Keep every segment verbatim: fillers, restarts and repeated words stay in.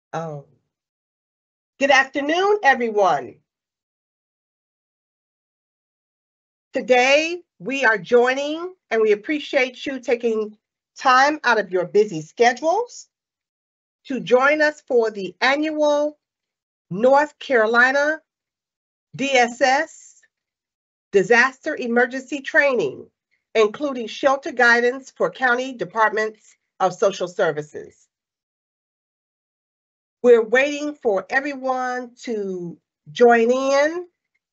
Oh. Good afternoon, everyone. Today, we are joining, and we appreciate you taking time out of your busy schedules to join us for the annual North Carolina D S S Disaster Emergency Training, including shelter guidance for county departments of social services. We're waiting for everyone to join in.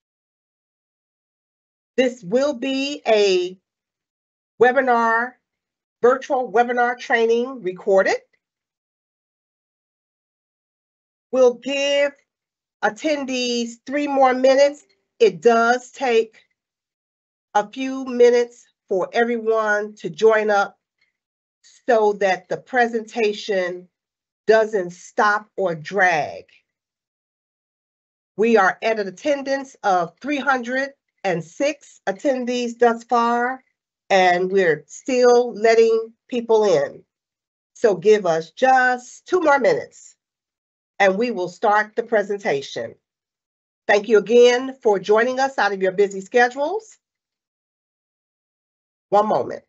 This will be a webinar, virtual webinar training recorded. We'll give attendees three more minutes. It does take a few minutes for everyone to join up so that the presentation doesn't stop or drag. We are at an attendance of three hundred six attendees thus far, and we're still letting people in. So give us just two more minutes and we will start the presentation. Thank you again for joining us out of your busy schedules. One moment.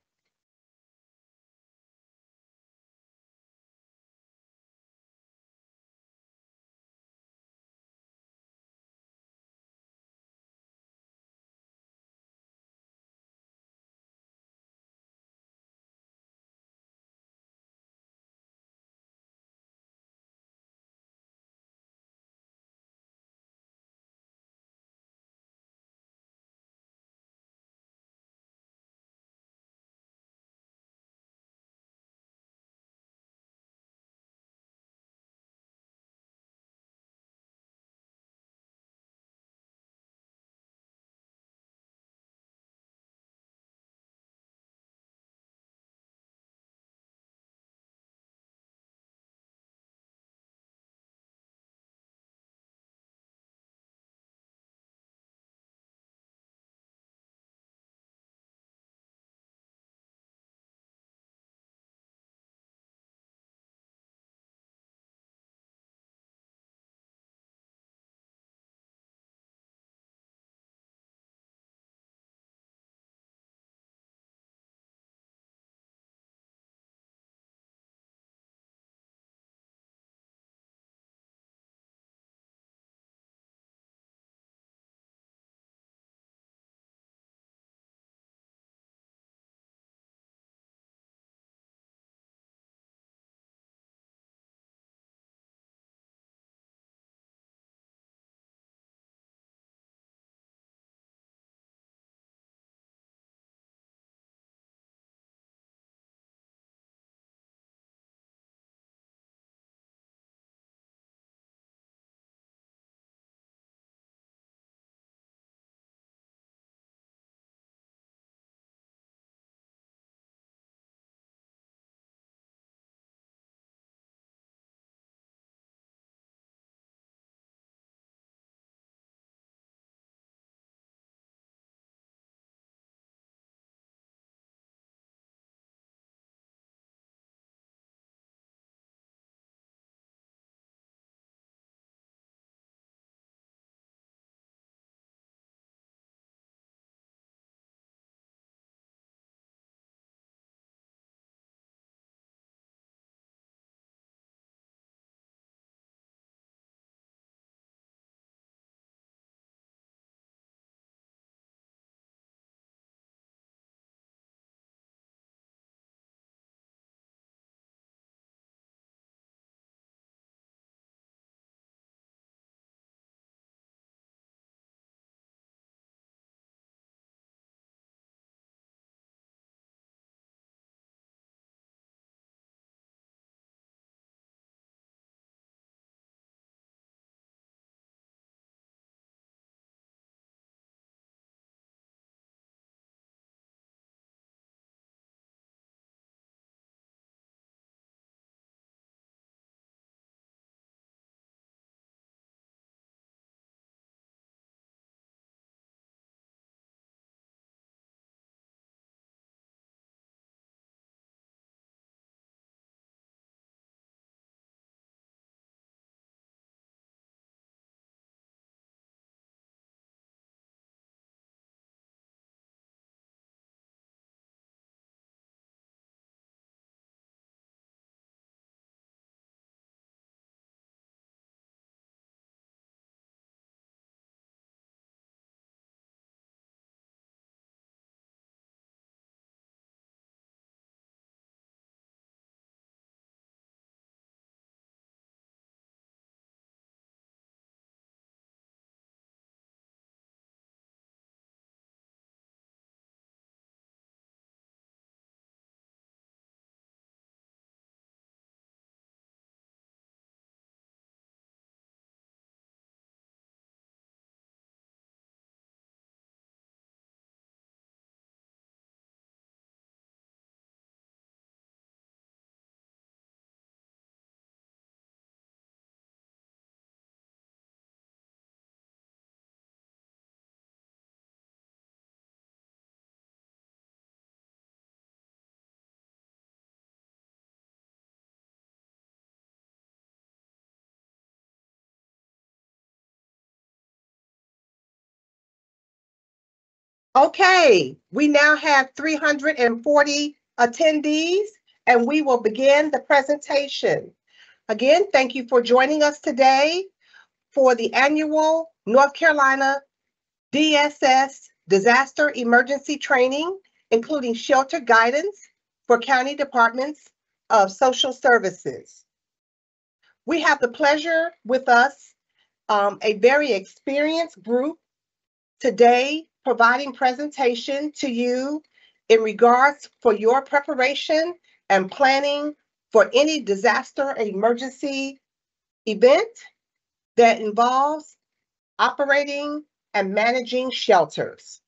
Okay, we now have three hundred forty attendees, and we will begin the presentation. Again, thank you for joining us today for the annual North Carolina D S S Disaster Emergency Training, including shelter guidance for county departments of social services. We have the pleasure with us, um, a very experienced group today providing presentation to you in regards for your preparation and planning for any disaster and emergency event that involves operating and managing shelters.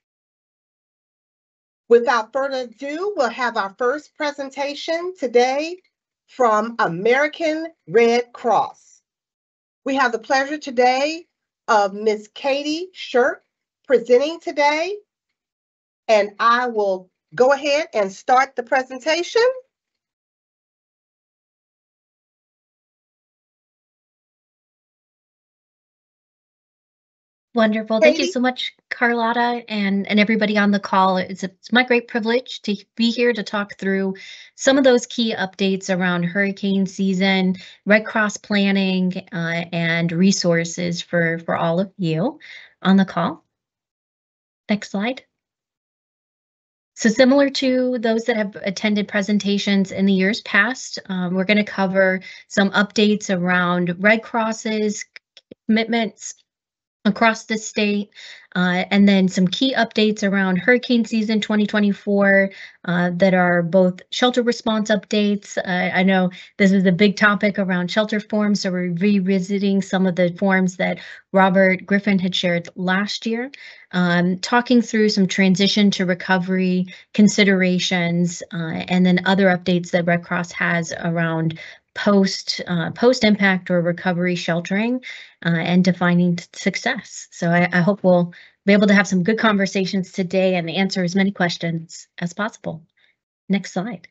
Without further ado, we'll have our first presentation today from American Red Cross. We have the pleasure today of Miz Katie Shirk presenting today, and I will go ahead and start the presentation. Wonderful. Thank you so much, Carlotta, and, and everybody on the call. It's, it's my great privilege to be here to talk through some of those key updates around hurricane season, Red Cross planning, uh, and resources for, for all of you on the call. Next slide. So similar to those that have attended presentations in the years past, um, we're going to cover some updates around Red Cross's commitments across the state, uh, and then some key updates around hurricane season twenty twenty-four uh, that are both shelter response updates. Uh, I know this is a big topic around shelter forms, so we're revisiting some of the forms that Robert Griffin had shared last year, um, talking through some transition to recovery considerations, uh, and then other updates that Red Cross has around post uh, post impact or recovery sheltering, uh, and defining success. So I, I hope we'll be able to have some good conversations today and answer as many questions as possible. Next slide.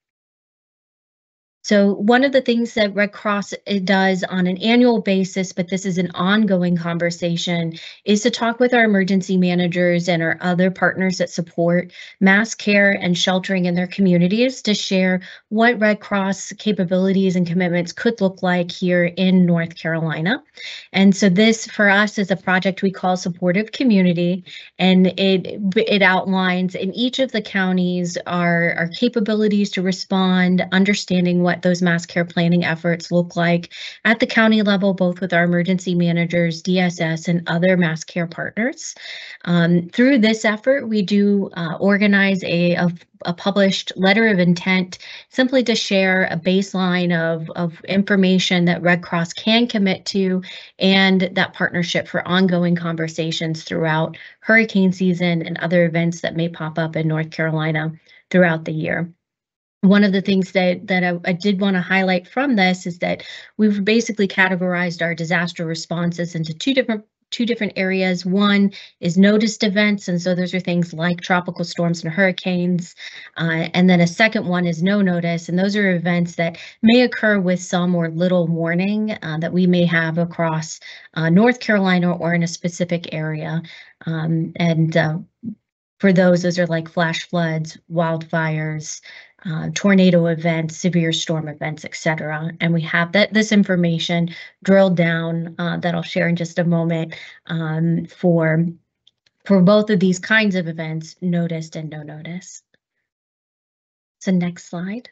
So one of the things that Red Cross does on an annual basis, but this is an ongoing conversation, is to talk with our emergency managers and our other partners that support mass care and sheltering in their communities to share what Red Cross capabilities and commitments could look like here in North Carolina. And so this for us is a project we call Supportive Community, and it it outlines in each of the counties our, our capabilities to respond, understanding what those mass care planning efforts look like at the county level, both with our emergency managers, D S S, and other mass care partners. Um, through this effort, we do uh, organize a, a, a published letter of intent simply to share a baseline of, of information that Red Cross can commit to and that partnership for ongoing conversations throughout hurricane season and other events that may pop up in North Carolina throughout the year. One of the things that, that I, I did want to highlight from this is that we've basically categorized our disaster responses into two different two different areas. One is noticed events, and so those are things like tropical storms and hurricanes. Uh, and then a second one is no notice, and those are events that may occur with some or little warning uh, that we may have across uh, North Carolina or in a specific area. Um, and uh, for those, those are like flash floods, wildfires, Uh, tornado events, severe storm events, et cetera. And we have that this information drilled down uh, that I'll share in just a moment um, for, for both of these kinds of events, noticed and no notice. So next slide.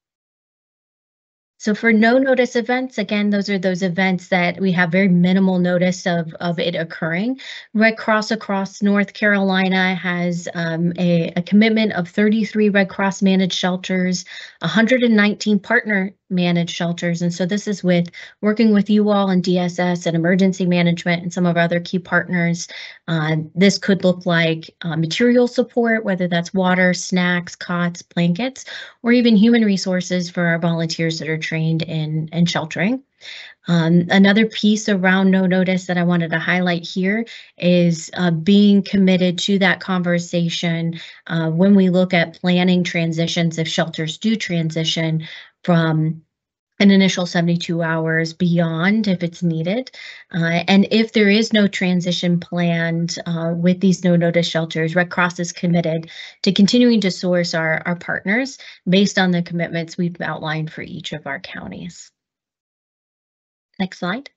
So for no notice events, again, those are those events that we have very minimal notice of, of it occurring. Red Cross across North Carolina has um, a, a commitment of thirty-three Red Cross managed shelters, one hundred nineteen partner managed shelters. And so this is with working with you all and D S S and emergency management and some of our other key partners. Uh, this could look like uh, material support, whether that's water, snacks, cots, blankets, or even human resources for our volunteers that are trained in, in sheltering. Um, another piece around no notice that I wanted to highlight here is uh, being committed to that conversation uh, when we look at planning transitions, if shelters do transition from an initial seventy-two hours beyond if it's needed. Uh, and if there is no transition planned uh, with these no notice shelters, Red Cross is committed to continuing to source our, our partners based on the commitments we've outlined for each of our counties. Next slide.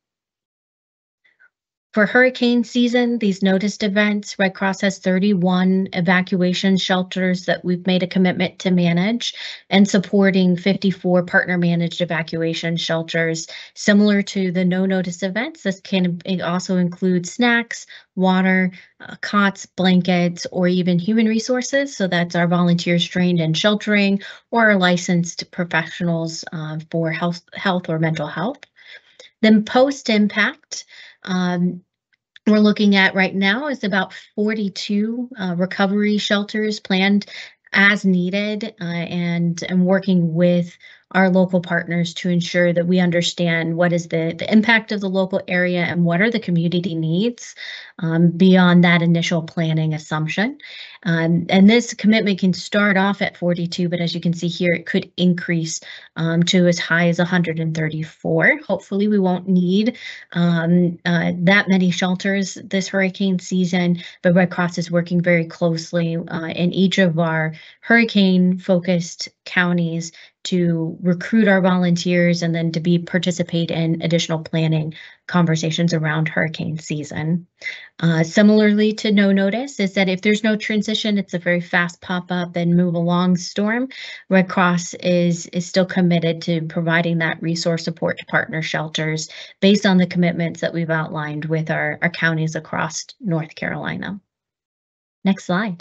For hurricane season, these noticed events, Red Cross has thirty-one evacuation shelters that we've made a commitment to manage, and supporting fifty-four partner managed evacuation shelters. Similar to the no notice events, this can also include snacks, water, uh, cots, blankets, or even human resources. So that's our volunteers trained in sheltering or our licensed professionals uh, for health, health or mental health. Then post-impact, um, we're looking at right now is about forty-two uh, recovery shelters planned as needed, uh, and, and working with our local partners to ensure that we understand what is the, the impact of the local area and what are the community needs um, beyond that initial planning assumption. Um, and this commitment can start off at forty-two, but as you can see here, it could increase um, to as high as one hundred thirty-four. Hopefully we won't need um, uh, that many shelters this hurricane season, but Red Cross is working very closely uh, in each of our hurricane-focused counties to recruit our volunteers and then to be participate in additional planning conversations around hurricane season. Uh, similarly to no notice is that if there's no transition, it's a very fast pop up and move along storm. Red Cross is, is still committed to providing that resource support to partner shelters based on the commitments that we've outlined with our, our counties across North Carolina. Next slide.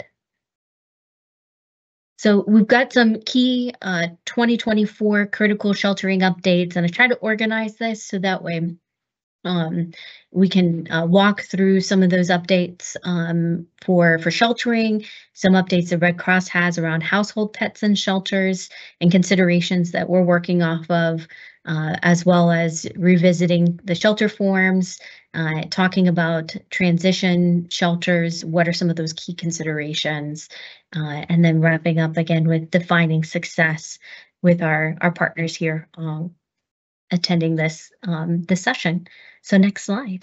So we've got some key uh, twenty twenty-four critical sheltering updates, and I try to organize this so that way um, we can uh, walk through some of those updates um, for, for sheltering, some updates that Red Cross has around household pets and shelters, and considerations that we're working off of, uh, as well as revisiting the shelter forms, uh, talking about transition shelters, what are some of those key considerations, uh, and then wrapping up again with defining success with our, our partners here um, attending this, um, this session. So next slide.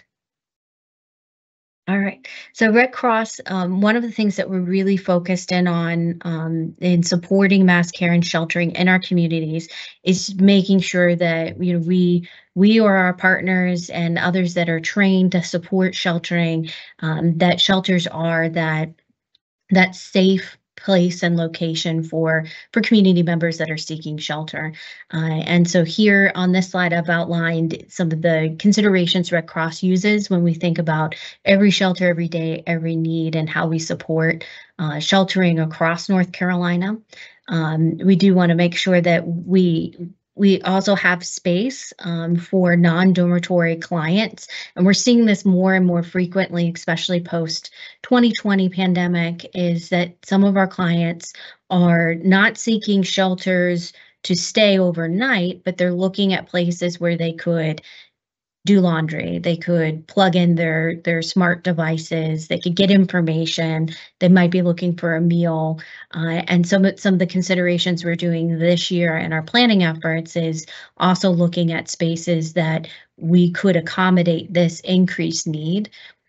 All right, so Red Cross, um, one of the things that we're really focused in on um, in supporting mass care and sheltering in our communities is making sure that you know we we or our partners and others that are trained to support sheltering, um, that shelters are that that safe place and location for for community members that are seeking shelter. Uh, and so here on this slide, I've outlined some of the considerations Red Cross uses when we think about every shelter, every day, every need, and how we support uh, sheltering across North Carolina. Um, we do want to make sure that we We also have space um, for non-dormitory clients, and we're seeing this more and more frequently, especially post twenty twenty pandemic, is that some of our clients are not seeking shelters to stay overnight, but they're looking at places where they could do laundry, they could plug in their their smart devices, they could get information, they might be looking for a meal. Uh, and some, some of the considerations we're doing this year in our planning efforts is also looking at spaces that we could accommodate this increased need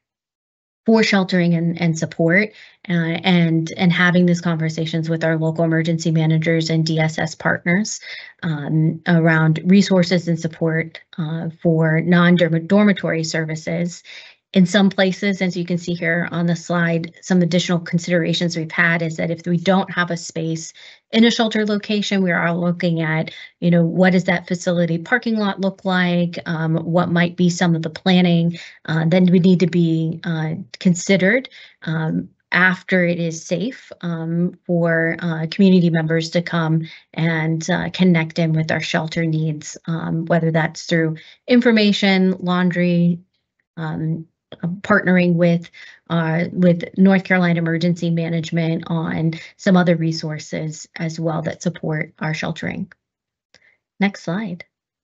for sheltering and, and support, uh, and, and having these conversations with our local emergency managers and D S S partners um, around resources and support uh, for non-dormitory services. In some places, as you can see here on the slide, some additional considerations we've had is that if we don't have a space in a shelter location, we are looking at, you know, what does that facility parking lot look like? Um, what might be some of the planning uh, then we need to be uh, considered um, after it is safe um, for uh, community members to come and uh, connect in with our shelter needs, um, whether that's through information, laundry, um, partnering with uh, with North Carolina Emergency Management on some other resources as well that support our sheltering. Next slide.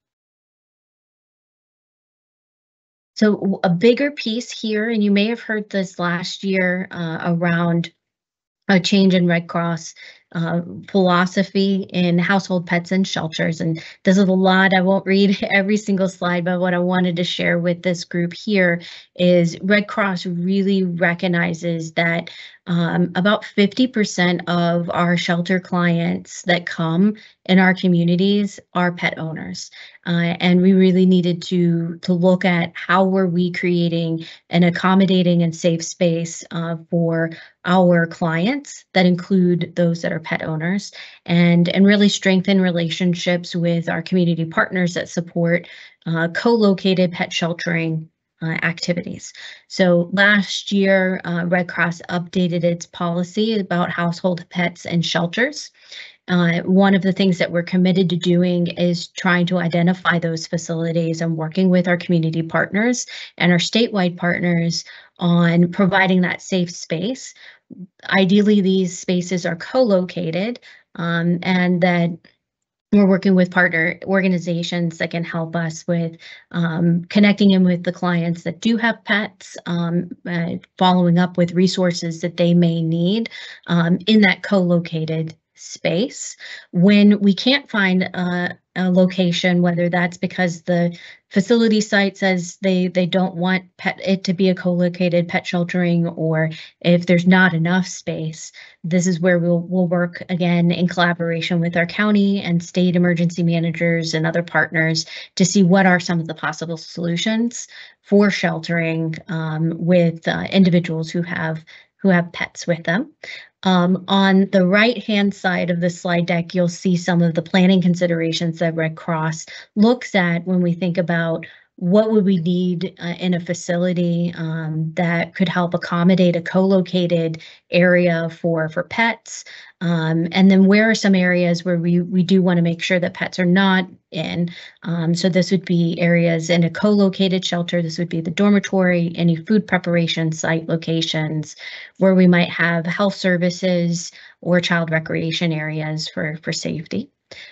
So a bigger piece here, and you may have heard this last year uh, around a change in Red Cross uh, philosophy in household pets and shelters. And this is a lot. I won't read every single slide, but what I wanted to share with this group here is Red Cross really recognizes that um, about fifty percent of our shelter clients that come in our communities are pet owners. Uh, and we really needed to, to look at how were we creating an accommodating and safe space uh, for our clients that include those that are pet owners, and, and really strengthen relationships with our community partners that support uh, co-located pet sheltering Uh, activities. So last year, uh, Red Cross updated its policy about household pets and shelters. Uh, one of the things that we're committed to doing is trying to identify those facilities and working with our community partners and our statewide partners on providing that safe space. Ideally, these spaces are co-located um, and that we're working with partner organizations that can help us with um, connecting in with the clients that do have pets, um, uh, following up with resources that they may need um, in that co-located space. When we can't find a, a location, whether that's because the facility site says they they don't want pet it to be a co-located pet sheltering, or if there's not enough space, this is where we'll we'll work again in collaboration with our county and state emergency managers and other partners to see what are some of the possible solutions for sheltering um, with uh, individuals who have who have pets with them. Um, on the right-hand side of the slide deck, you'll see some of the planning considerations that Red Cross looks at when we think about what would we need uh, in a facility um, that could help accommodate a co-located area for, for pets. Um, and then where are some areas where we, we do want to make sure that pets are not in. Um, so this would be areas in a co-located shelter. This would be the dormitory, any food preparation site locations where we might have health services or child recreation areas for, for safety.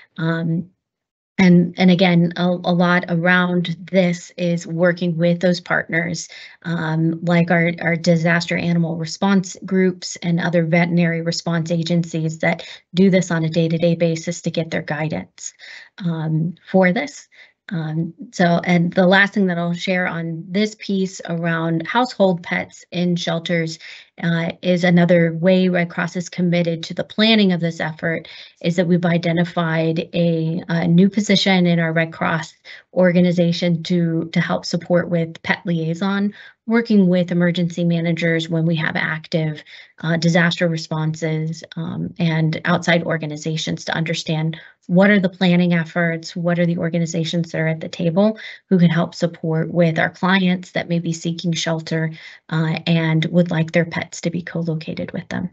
Um, And, and again, a, a lot around this is working with those partners, um, like our, our disaster animal response groups and other veterinary response agencies that do this on a day-to-day basis to get their guidance um, for this. Um, so, and the last thing that I'll share on this piece around household pets in shelters uh, is another way Red Cross is committed to the planning of this effort is that we've identified a, a new position in our Red Cross organization to, to help support with pet liaison, working with emergency managers when we have active uh, disaster responses um, and outside organizations to understand what are the planning efforts, what are the organizations that are at the table who can help support with our clients that may be seeking shelter uh, and would like their pets to be co-located with them.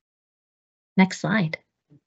Next slide.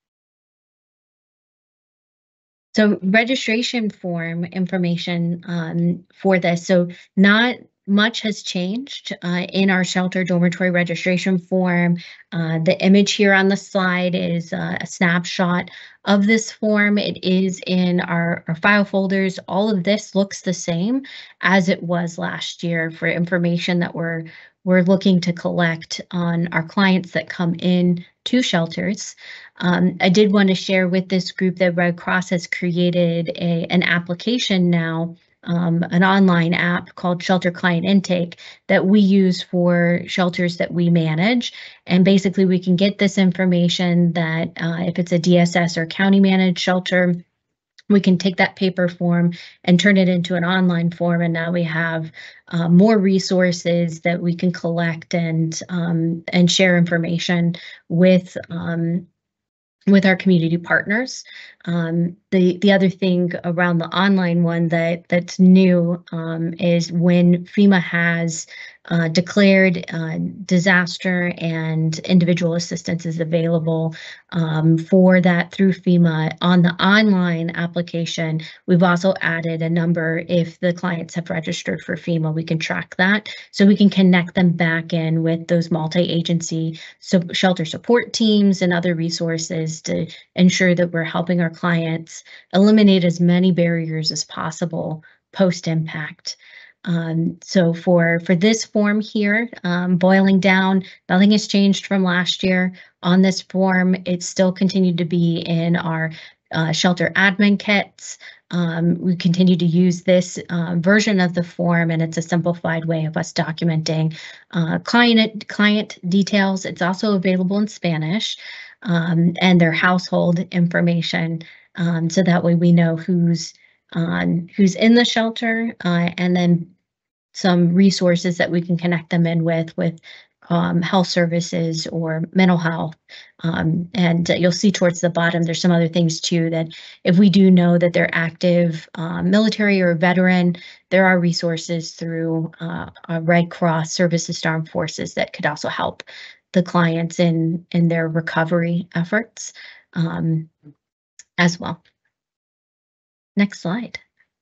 So registration form information um, for this. So not much has changed uh, in our shelter dormitory registration form. Uh, the image here on the slide is uh, a snapshot of this form. It is in our, our file folders. All of this looks the same as it was last year for information that we're we're looking to collect on our clients that come in to shelters. Um, I did want to share with this group that Red Cross has created a, an application now, um, an online app called Shelter Client Intake that we use for shelters that we manage. And basically we can get this information that uh, if it's a D S S or county managed shelter, we can take that paper form and turn it into an online form, and now we have uh, more resources that we can collect and um, and share information with um, with our community partners. Um, the the other thing around the online one that that's new um, is when FEMA has uh, declared uh, disaster and individual assistance is available um, for that through FEMA on the online application. We've also added a number if the clients have registered for FEMA, we can track that so we can connect them back in with those multi-agency so shelter support teams and other resources to ensure that we're helping our clients eliminate as many barriers as possible post-impact. Um, so for, for this form here, um, boiling down, nothing has changed from last year. On this form, it's still continued to be in our uh, shelter admin kits. Um, we continue to use this uh, version of the form, and it's a simplified way of us documenting uh, client, client details. It's also available in Spanish, um, and their household information. Um, so that way we know who's on who's in the shelter, uh, and then some resources that we can connect them in with, with um, health services or mental health. Um, and uh, you'll see towards the bottom, there's some other things too, that if we do know that they're active uh, military or veteran, there are resources through uh, Red Cross Services to Armed Forces that could also help the clients in, in their recovery efforts um, as well. Next slide.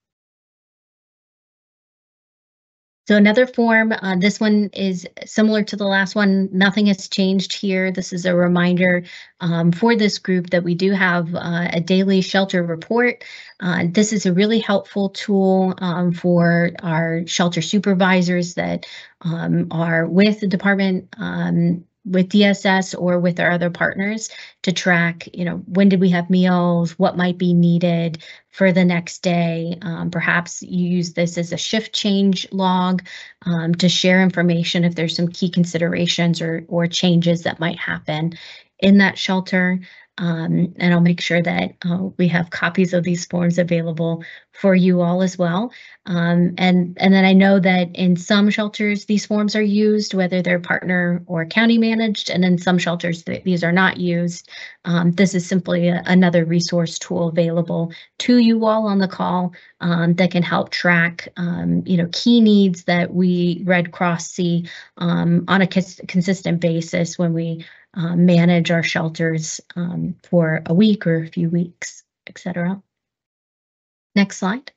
So another form, uh, this one is similar to the last one. Nothing has changed here. This is a reminder um, for this group that we do have uh, a daily shelter report. Uh, this is a really helpful tool um, for our shelter supervisors that um, are with the department, um, with D S S or with our other partners to track, you know, when did we have meals, what might be needed for the next day. Um, perhaps you use this as a shift change log um, to share information if there's some key considerations or, or changes that might happen in that shelter. Um, and I'll make sure that uh, we have copies of these forms available for you all as well. Um, and, and then I know that in some shelters, these forms are used, whether they're partner or county managed, and in some shelters, th these are not used. Um, this is simply a, another resource tool available to you all on the call um, that can help track, um, you know, key needs that we Red Cross see um, on a cons consistent basis when we uh, manage our shelters um, for a week or a few weeks, et cetera. Next slide.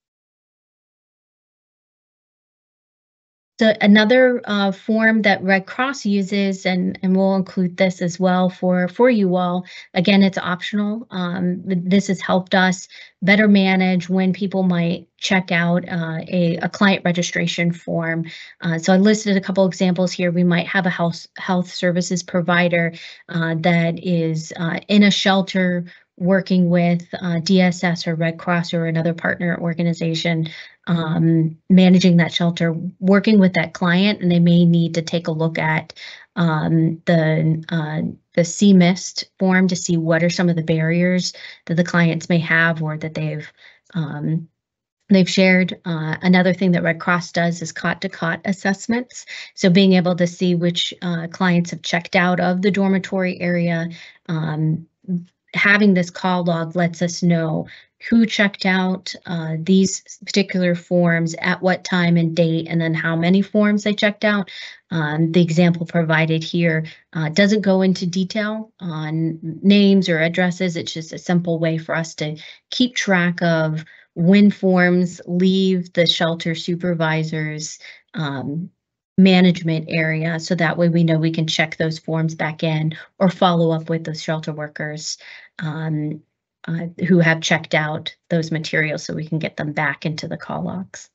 So another uh, form that Red Cross uses, and, and we'll include this as well for, for you all, again, it's optional. Um, this has helped us better manage when people might check out uh, a, a client registration form. Uh, so I listed a couple examples here. We might have a health, health services provider uh, that is uh, in a shelter working with uh, D S S or Red Cross or another partner organization, um, managing that shelter, working with that client, and they may need to take a look at um, the uh, the C M I S T form to see what are some of the barriers that the clients may have or that they've um, they've shared. Uh, another thing that Red Cross does is cot to cot assessments. So being able to see which uh, clients have checked out of the dormitory area. Um, having this call log lets us know who checked out uh, these particular forms at what time and date, and then how many forms they checked out. Um, the example provided here uh, doesn't go into detail on names or addresses. It's just a simple way for us to keep track of when forms leave the shelter supervisor's um, management area, so that way we know we can check those forms back in or follow up with the shelter workers um, uh, who have checked out those materials so we can get them back into the call logs.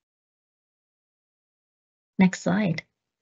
Next slide.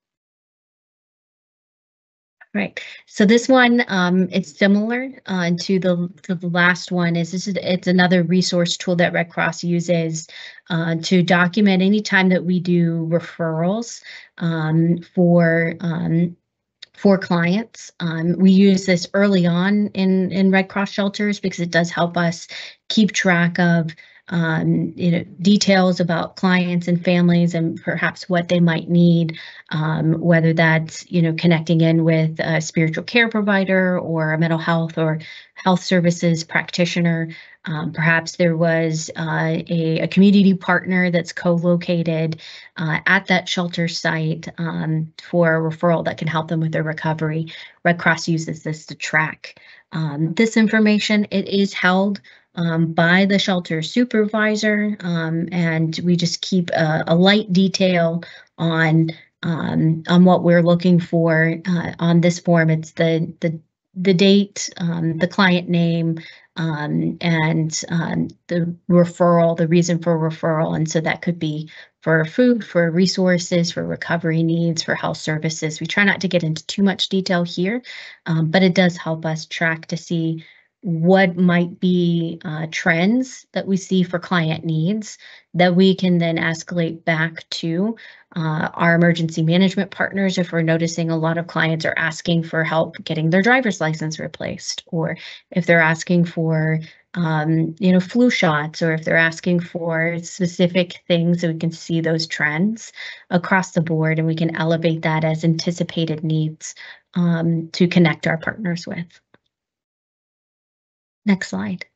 Right. So this one, um, it's similar uh, to the to the last one. Is this is it's another resource tool that Red Cross uses uh, to document any time that we do referrals um, for um, for clients. Um, we use this early on in in Red Cross shelters because it does help us keep track of um, you know, details about clients and families and perhaps what they might need, um, whether that's, you know, connecting in with a spiritual care provider or a mental health or health services practitioner. Um, perhaps there was uh, a, a community partner that's co-located uh, at that shelter site um, for a referral that can help them with their recovery. Red Cross uses this to track um, this information. It is held Um, by the shelter supervisor, um, and we just keep a, a light detail on um, on what we're looking for uh, on this form. It's the the the date, um, the client name, um, and um, the referral, the reason for referral. And so that could be for food, for resources, for recovery needs, for health services. We try not to get into too much detail here, um, but it does help us track to see what might be uh, trends that we see for client needs that we can then escalate back to uh, our emergency management partners if we're noticing a lot of clients are asking for help getting their driver's license replaced, or if they're asking for um, you know, flu shots, or if they're asking for specific things, so we can see those trends across the board and we can elevate that as anticipated needs um, to connect our partners with. Next slide.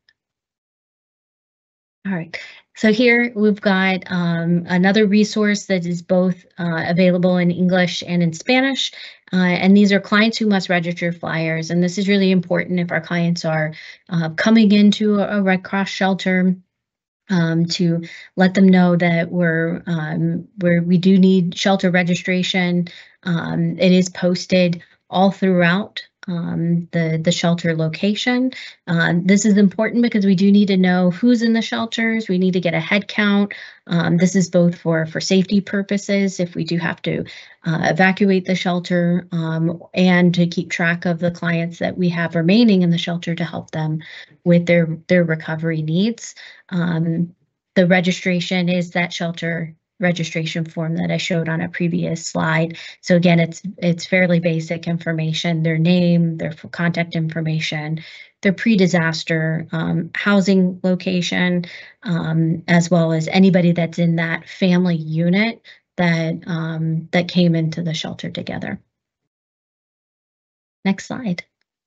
All right, so here we've got um, another resource that is both uh, available in English and in Spanish, uh, and these are clients who must register flyers, and this is really important if our clients are uh, coming into a Red Cross shelter, um, to let them know that we're, um, we're we do need shelter registration. Um, it is posted all throughout Um, the, the shelter location. Um, this is important because we do need to know who's in the shelters. We need to get a head count. Um, this is both for, for safety purposes, if we do have to uh, evacuate the shelter, um, and to keep track of the clients that we have remaining in the shelter to help them with their, their recovery needs. Um, the registration is that shelter registration form that I showed on a previous slide. So again, it's it's fairly basic information: their name, their contact information, their pre-disaster um, housing location, um, as well as anybody that's in that family unit that um, that came into the shelter together. Next slide.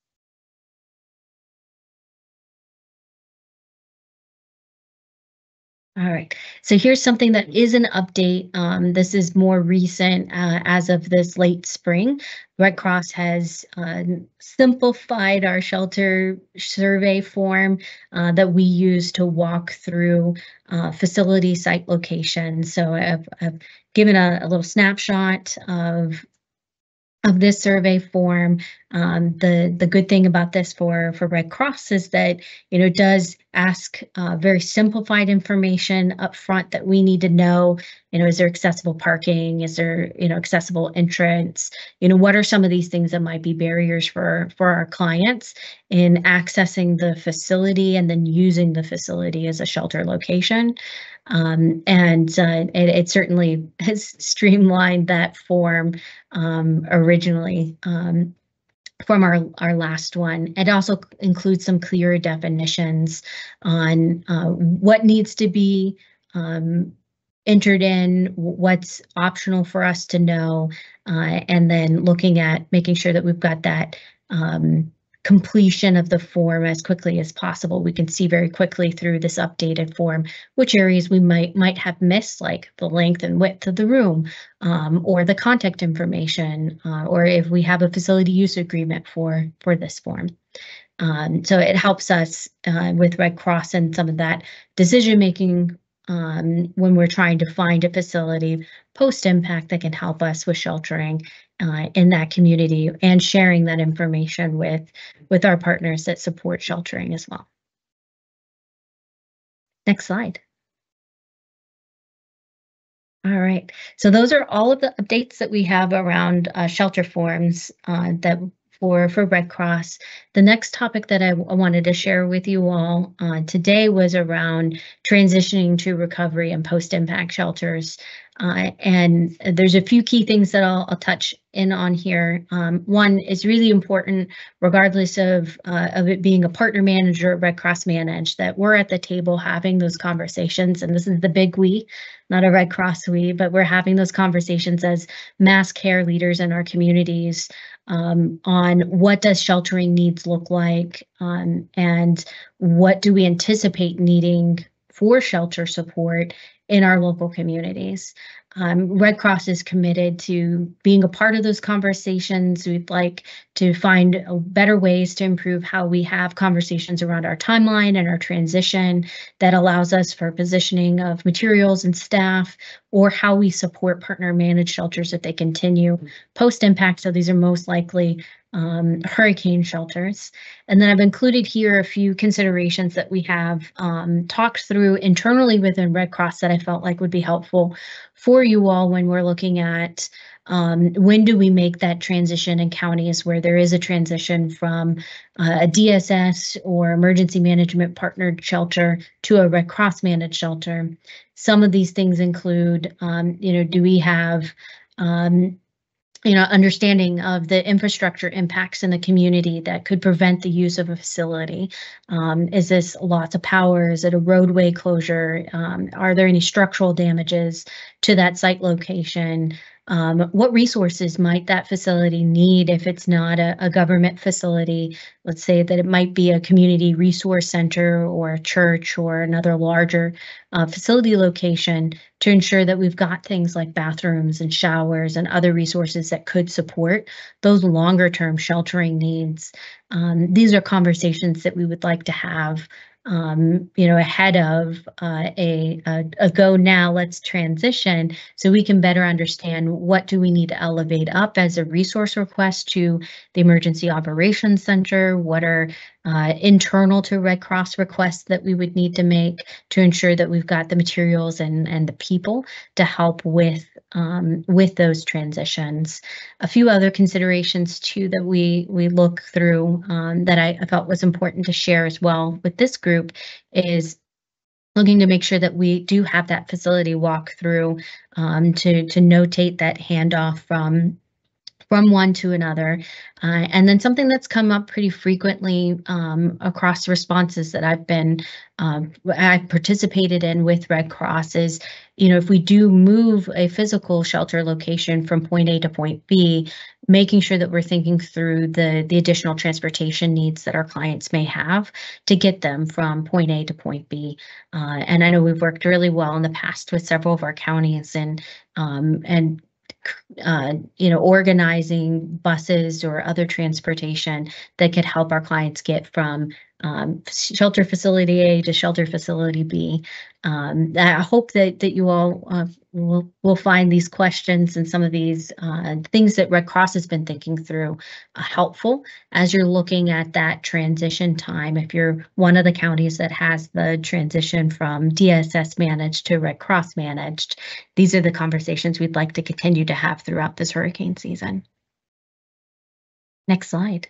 All right, so here's something that is an update. Um, this is more recent, uh, as of this late spring. Red Cross has uh, simplified our shelter survey form uh, that we use to walk through uh, facility site locations. So I've, I've given a, a little snapshot of of this survey form. Um, the the good thing about this for for Red Cross is that, you know, it does ask uh, very simplified information up front that we need to know. You know, is there accessible parking? Is there, you know, accessible entrance? You know, what are some of these things that might be barriers for for our clients in accessing the facility and then using the facility as a shelter location? Um, and uh, it, it certainly has streamlined that form um, originally um, from our, our last one. It also includes some clearer definitions on uh, what needs to be um, entered in, what's optional for us to know, uh, and then looking at making sure that we've got that um, completion of the form as quickly as possible. We can see very quickly through this updated form which areas we might might have missed, like the length and width of the room, um, or the contact information, uh, or if we have a facility use agreement for for this form. Um, so it helps us uh, with Red Cross and some of that decision making um, when we're trying to find a facility post-impact that can help us with sheltering uh, in that community and sharing that information with, with our partners that support sheltering as well. Next slide. All right, so those are all of the updates that we have around uh, shelter forms uh, that for, for Red Cross. The next topic that I, I wanted to share with you all uh, today was around transitioning to recovery and post-impact shelters. Uh, and there's a few key things that I'll, I'll touch in on here. Um, one is really important, regardless of, uh, of it being a partner manager or Red Cross managed, that we're at the table having those conversations. And this is the big we, not a Red Cross we, but we're having those conversations as mass care leaders in our communities um, on what does sheltering needs look like, um, and what do we anticipate needing for shelter support in our local communities. Um, Red Cross is committed to being a part of those conversations. We'd like to find better ways to improve how we have conversations around our timeline and our transition that allows us for positioning of materials and staff, or how we support partner managed shelters if they continue post-impact. So these are most likely um, hurricane shelters. And then I've included here a few considerations that we have um, talked through internally within Red Cross that I felt like would be helpful for you all when we're looking at um, when do we make that transition in counties where there is a transition from uh, a D S S or emergency management partnered shelter to a Red Cross managed shelter. Some of these things include, um, you know, do we have um, you know, understanding of the infrastructure impacts in the community that could prevent the use of a facility. Um, is this lots of power? Is it a roadway closure? Um, are there any structural damages to that site location? Um, what resources might that facility need if it's not a, a government facility? Let's say that it might be a community resource center or a church or another larger uh, facility location, to ensure that we've got things like bathrooms and showers and other resources that could support those longer term sheltering needs. Um, these are conversations that we would like to have um, you know, ahead of uh, a, a, a go now, let's transition, so we can better understand what do we need to elevate up as a resource request to the Emergency Operations Center, what are uh, internal to Red Cross requests that we would need to make to ensure that we've got the materials and, and the people to help with um, with those transitions. A few other considerations too that we we look through um, that I, I felt was important to share as well with this group is looking to make sure that we do have that facility walk through um, to to notate that handoff from from one to another. Uh, and then something that's come up pretty frequently um, across responses that I've been, um, I've participated in with Red Cross is, you know, if we do move a physical shelter location from point A to point B, making sure that we're thinking through the, the additional transportation needs that our clients may have to get them from point A to point B. Uh, and I know we've worked really well in the past with several of our counties and, um, and Uh, you know, organizing buses or other transportation that could help our clients get from um, shelter facility A to shelter facility B. Um, I hope that that you all uh, will will find these questions and some of these uh, things that Red Cross has been thinking through uh, helpful as you're looking at that transition time. If you're one of the counties that has the transition from D S S managed to Red Cross managed, these are the conversations we'd like to continue to have throughout this hurricane season. Next slide.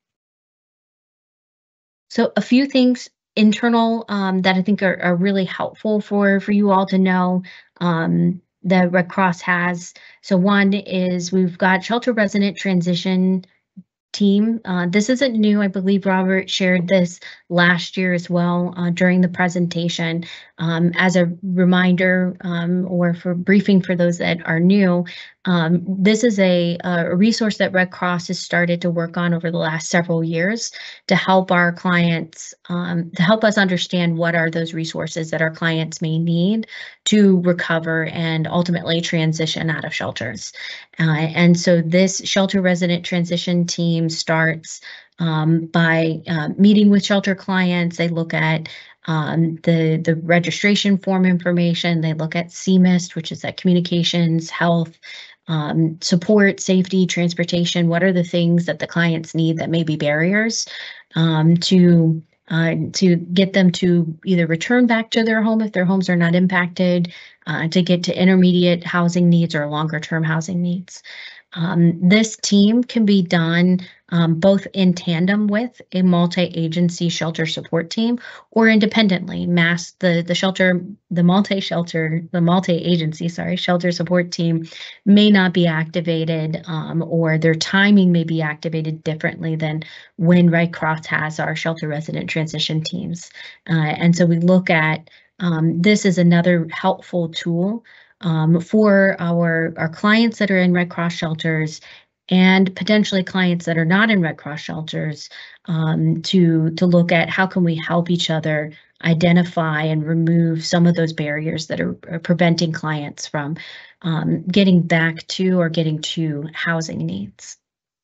So a few things internal um, that I think are, are really helpful for, for you all to know um, that Red Cross has. So one is we've got shelter resident transition team. Uh, this isn't new. I believe Robert shared this last year as well uh, during the presentation. Um, as a reminder um, or for briefing for those that are new, um, this is a, a resource that Red Cross has started to work on over the last several years to help our clients, um, to help us understand what are those resources that our clients may need to recover and ultimately transition out of shelters. Uh, and so this shelter resident transition team starts um, by uh, meeting with shelter clients. They look at um, the, the registration form information. They look at C M I S T, which is that communications, health, um, support, safety, transportation. What are the things that the clients need that may be barriers um, to Uh, to get them to either return back to their home if their homes are not impacted, uh, to get to intermediate housing needs or longer term housing needs. Um, this team can be done um, both in tandem with a multi-agency shelter support team or independently. Mass the the shelter, the multi-shelter, the multi-agency, sorry, shelter support team may not be activated um, or their timing may be activated differently than when Red Cross has our shelter resident transition teams. Uh, and so we look at um, this as another helpful tool Um, for our, our clients that are in Red Cross shelters and potentially clients that are not in Red Cross shelters um, to, to look at how can we help each other identify and remove some of those barriers that are, are preventing clients from um, getting back to or getting to housing needs.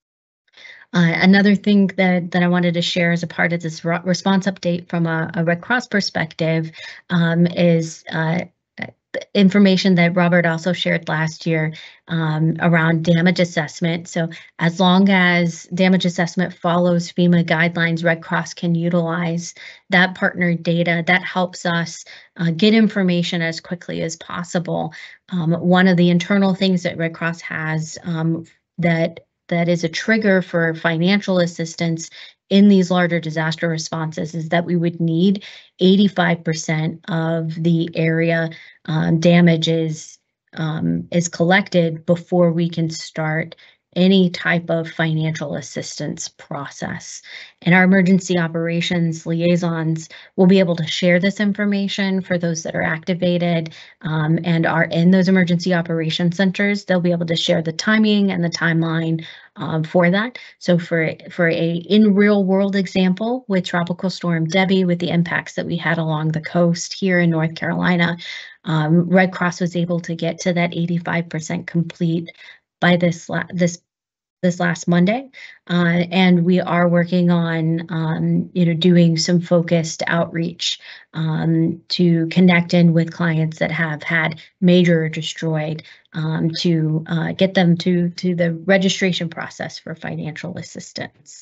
Uh, another thing that, that I wanted to share as a part of this response update from a, a Red Cross perspective um, is uh, information that Robert also shared last year um, around damage assessment. So as long as damage assessment follows FEMA guidelines, Red Cross can utilize that partner data. That helps us uh, get information as quickly as possible. Um, one of the internal things that Red Cross has um, that that is a trigger for financial assistance in these larger disaster responses is that we would need eighty-five percent of the area um, damage is, um, is collected before we can start any type of financial assistance process. And our emergency operations liaisons will be able to share this information for those that are activated um, and are in those emergency operations centers. They'll be able to share the timing and the timeline um, for that. So for, for a in real world example with Tropical Storm Debbie, with the impacts that we had along the coast here in North Carolina, um, Red Cross was able to get to that eighty-five percent complete by this la this this last Monday, uh, and we are working on um, you know doing some focused outreach um, to connect in with clients that have had major or destroyed um, to uh, get them to to the registration process for financial assistance.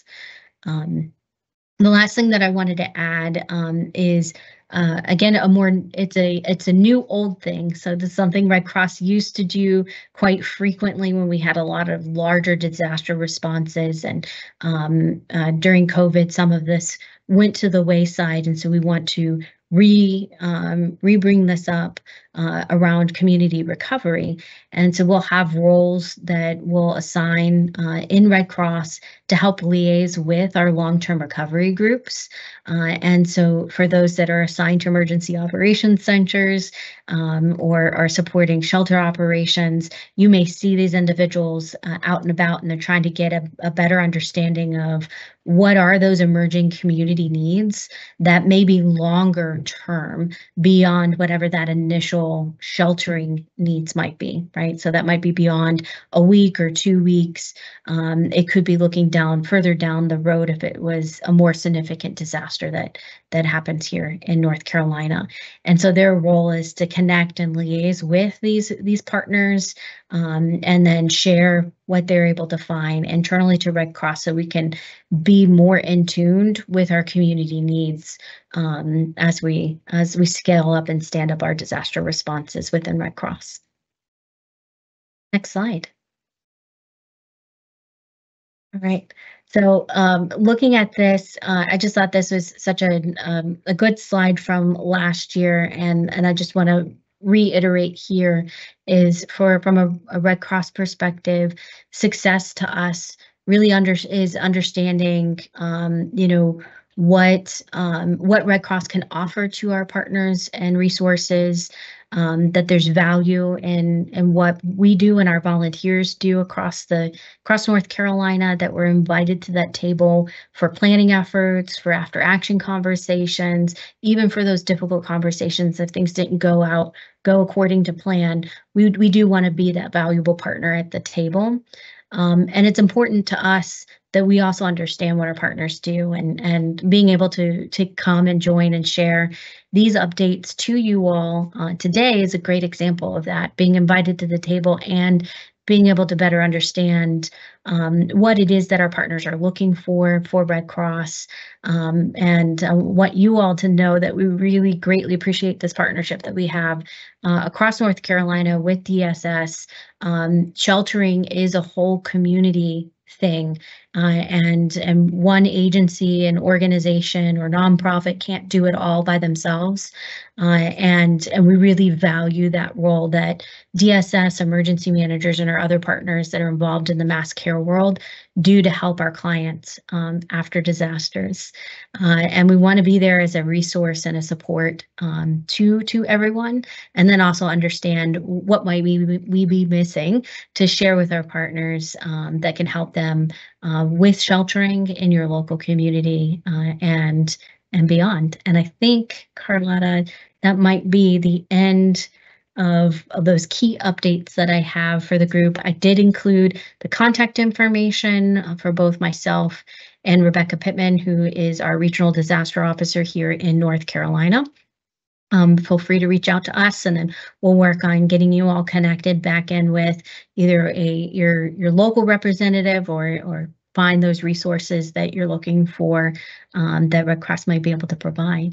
Um, the last thing that I wanted to add um, is Uh, again, a more it's a it's a new old thing. So this is something Red Cross used to do quite frequently when we had a lot of larger disaster responses, and um, uh, during COVID, some of this went to the wayside, and so we want to re um, re bring this up uh, around community recovery. And so we'll have roles that we'll assign uh, in Red Cross to help liaise with our long-term recovery groups. Uh, and so for those that are assigned to emergency operations centers um, or are supporting shelter operations, you may see these individuals uh, out and about, and they're trying to get a, a better understanding of what are those emerging community needs that may be longer term beyond whatever that initial sheltering needs might be, right? So that might be beyond a week or two weeks. Um, it could be looking down further down the road if it was a more significant disaster that that happens here in North Carolina. And so their role is to connect and liaise with these these partners um, and then share what they're able to find internally to Red Cross so we can be more in tuned with our community needs um, as we as we scale up and stand up our disaster responses within Red Cross. Next slide. All right. So um, looking at this, uh, I just thought this was such a um, a good slide from last year, and and I just want to reiterate here is for from a, a Red Cross perspective, success to us really under is understanding, um, you know, what um, what Red Cross can offer to our partners and resources. Um, that there's value in in what we do and our volunteers do across the across North Carolina, that we're invited to that table for planning efforts, for after action conversations, even for those difficult conversations if things didn't go out go according to plan. We we do want to be that valuable partner at the table. Um, and it's important to us that we also understand what our partners do, and and being able to to come and join and share these updates to you all uh, today is a great example of that, being invited to the table and being able to better understand um, what it is that our partners are looking for for Red Cross, um, and uh, want you all to know that we really greatly appreciate this partnership that we have uh, across North Carolina with D S S. Um, sheltering is a whole community thing, uh, and and one agency, an organization, or nonprofit can't do it all by themselves, uh, and and we really value that role that D S S, emergency managers, and our other partners that are involved in the mass care world do to help our clients um, after disasters. Uh, and we want to be there as a resource and a support um, to to everyone, and then also understand what might we, we be missing to share with our partners um, that can help them uh, with sheltering in your local community uh, and and beyond. And I think, Carlotta, that might be the end Of, of those key updates that I have for the group. I did include the contact information uh, for both myself and Rebecca Pittman, who is our regional disaster officer here in North Carolina. um, feel free to reach out to us, and then we'll work on getting you all connected back in with either a your your local representative or or find those resources that you're looking for um, that Red Cross might be able to provide.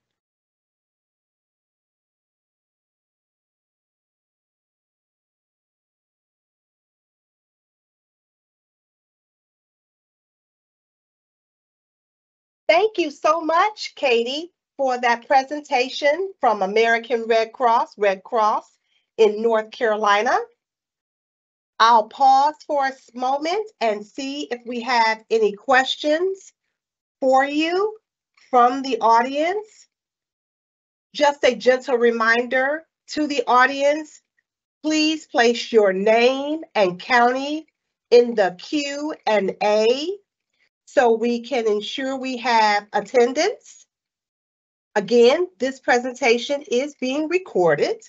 Thank you so much, Katie, for that presentation from American Red Cross, Red Cross in North Carolina. I'll pause for a moment and see if we have any questions for you from the audience. Just a gentle reminder to the audience, please place your name and county in the Q and A so we can ensure we have attendance. Again, this presentation is being recorded.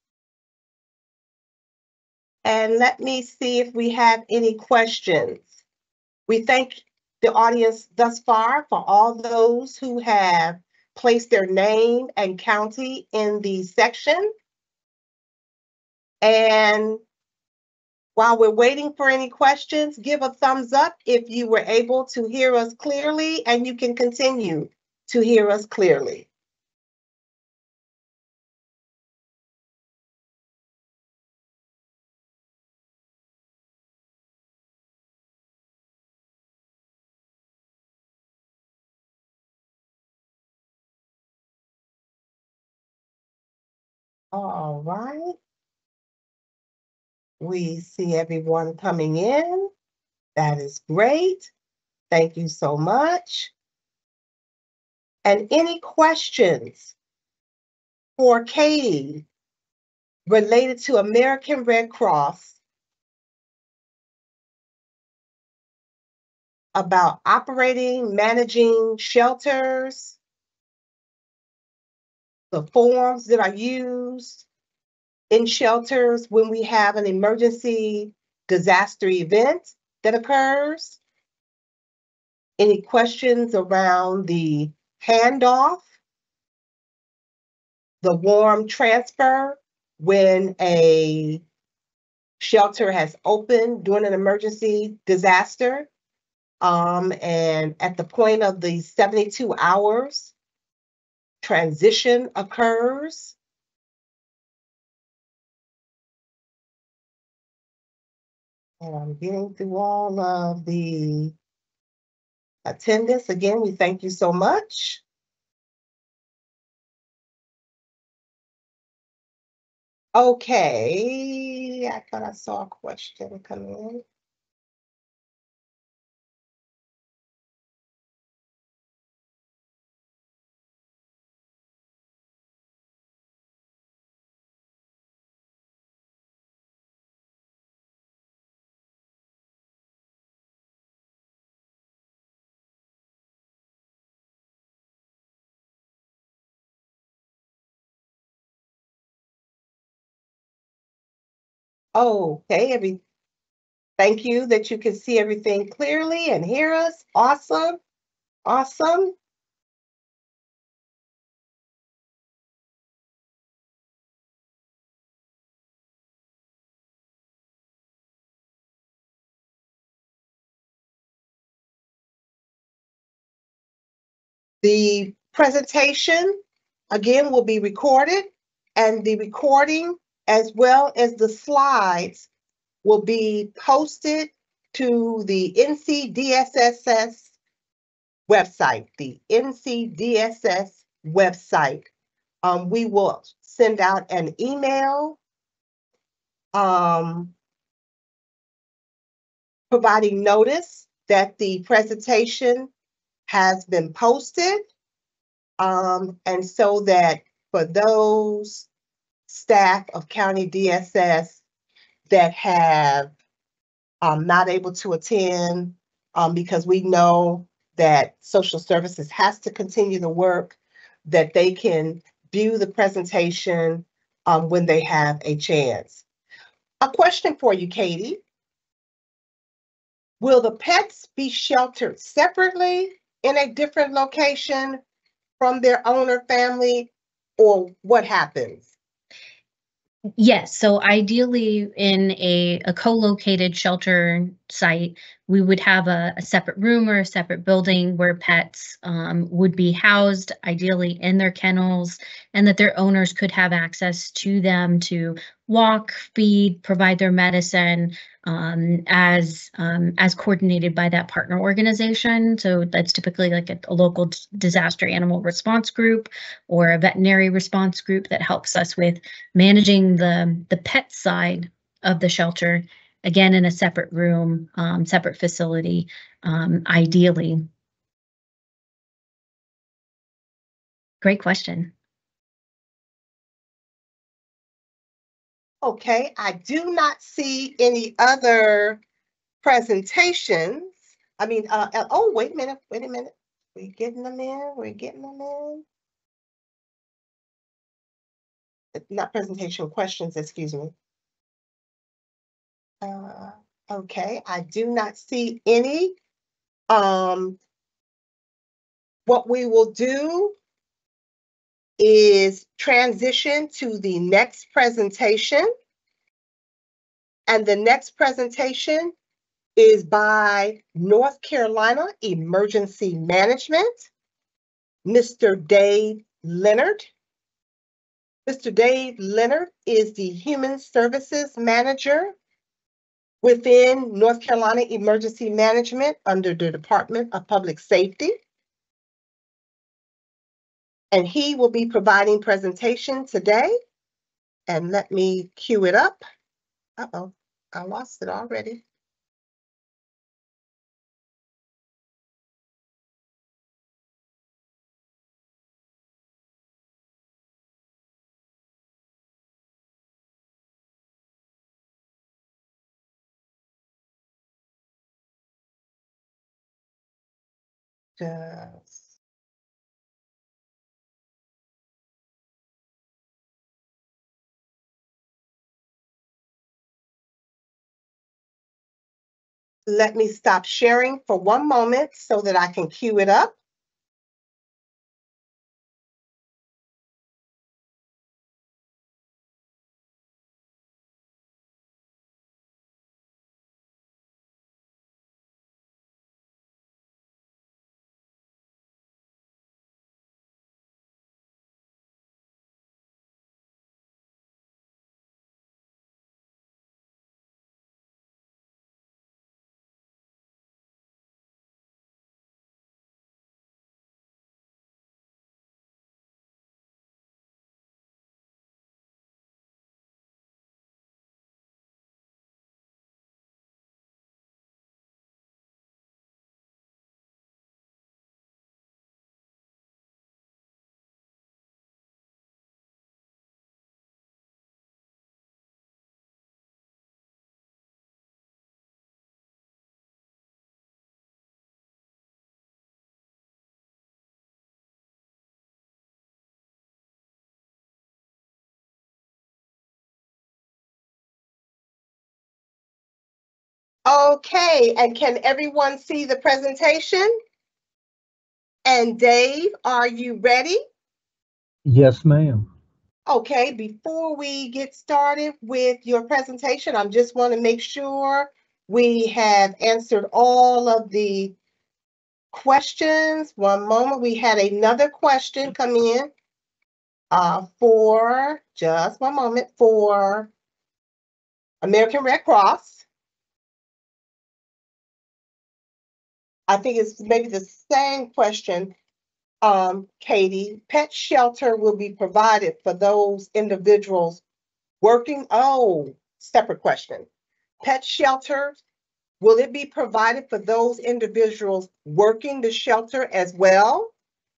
And let me see if we have any questions. We thank the audience thus far for all those who have placed their name and county in the section. And while we're waiting for any questions, give a thumbs up if you were able to hear us clearly, and you can continue to hear us clearly. All right. We see everyone coming in. That is great. Thank you so much. And any questions for Katie related to American Red Cross about operating, managing shelters, the forms that are used in shelters when we have an emergency disaster event that occurs? Any questions around the handoff, the warm transfer when a shelter has opened during an emergency disaster? Um, and at the point of the seventy-two hours, transition occurs. And I'm getting through all of the attendance. Again, we thank you so much. Okay, I thought I saw a question come in. Okay, every thank you that you can see everything clearly and hear us. Awesome, awesome. The presentation, again, will be recorded, and the recording, as well as the slides, will be posted to the N C D S S website, the N C D S S website. Um, we will send out an email um, providing notice that the presentation has been posted. Um, and so that for those staff of County D S S that have um, not able to attend, um, because we know that social services has to continue the work, that they can view the presentation um, when they have a chance. A question for you, Katie. Will the pets be sheltered separately in a different location from their owner family, or what happens? Yes. So ideally, in a, a co-located shelter site, we would have a, a separate room or a separate building where pets um, would be housed, ideally in their kennels, and that their owners could have access to them to walk, feed, provide their medicine um, as um, as coordinated by that partner organization. So that's typically like a, a local disaster animal response group or a veterinary response group that helps us with managing the the pet side of the shelter, again in a separate room, um, separate facility, um, ideally. Great question. Okay, I do not see any other presentations. I mean, uh, uh, oh, wait a minute, wait a minute. We're getting them in, we're getting them in. Not presentation, questions, excuse me. Uh, okay, I do not see any. Um, what we will do is transition to the next presentation. And the next presentation is by North Carolina Emergency Management, Mister Dave Leonard. Mister Dave Leonard is the Human Services Manager within North Carolina Emergency Management under the Department of Public Safety. And he will be providing presentation today. And let me cue it up. Uh-oh, I lost it already. Just let me stop sharing for one moment so that I can cue it up. Okay, and can everyone see the presentation? And Dave, are you ready? Yes, ma'am. Okay, before we get started with your presentation, I just want to make sure we have answered all of the questions. One moment, we had another question come in uh, for, just one moment, for American Red Cross. I think it's maybe the same question, um, Katie. Pet shelter will be provided for those individuals working. Oh, separate question. Pet shelter, will it be provided for those individuals working the shelter as well?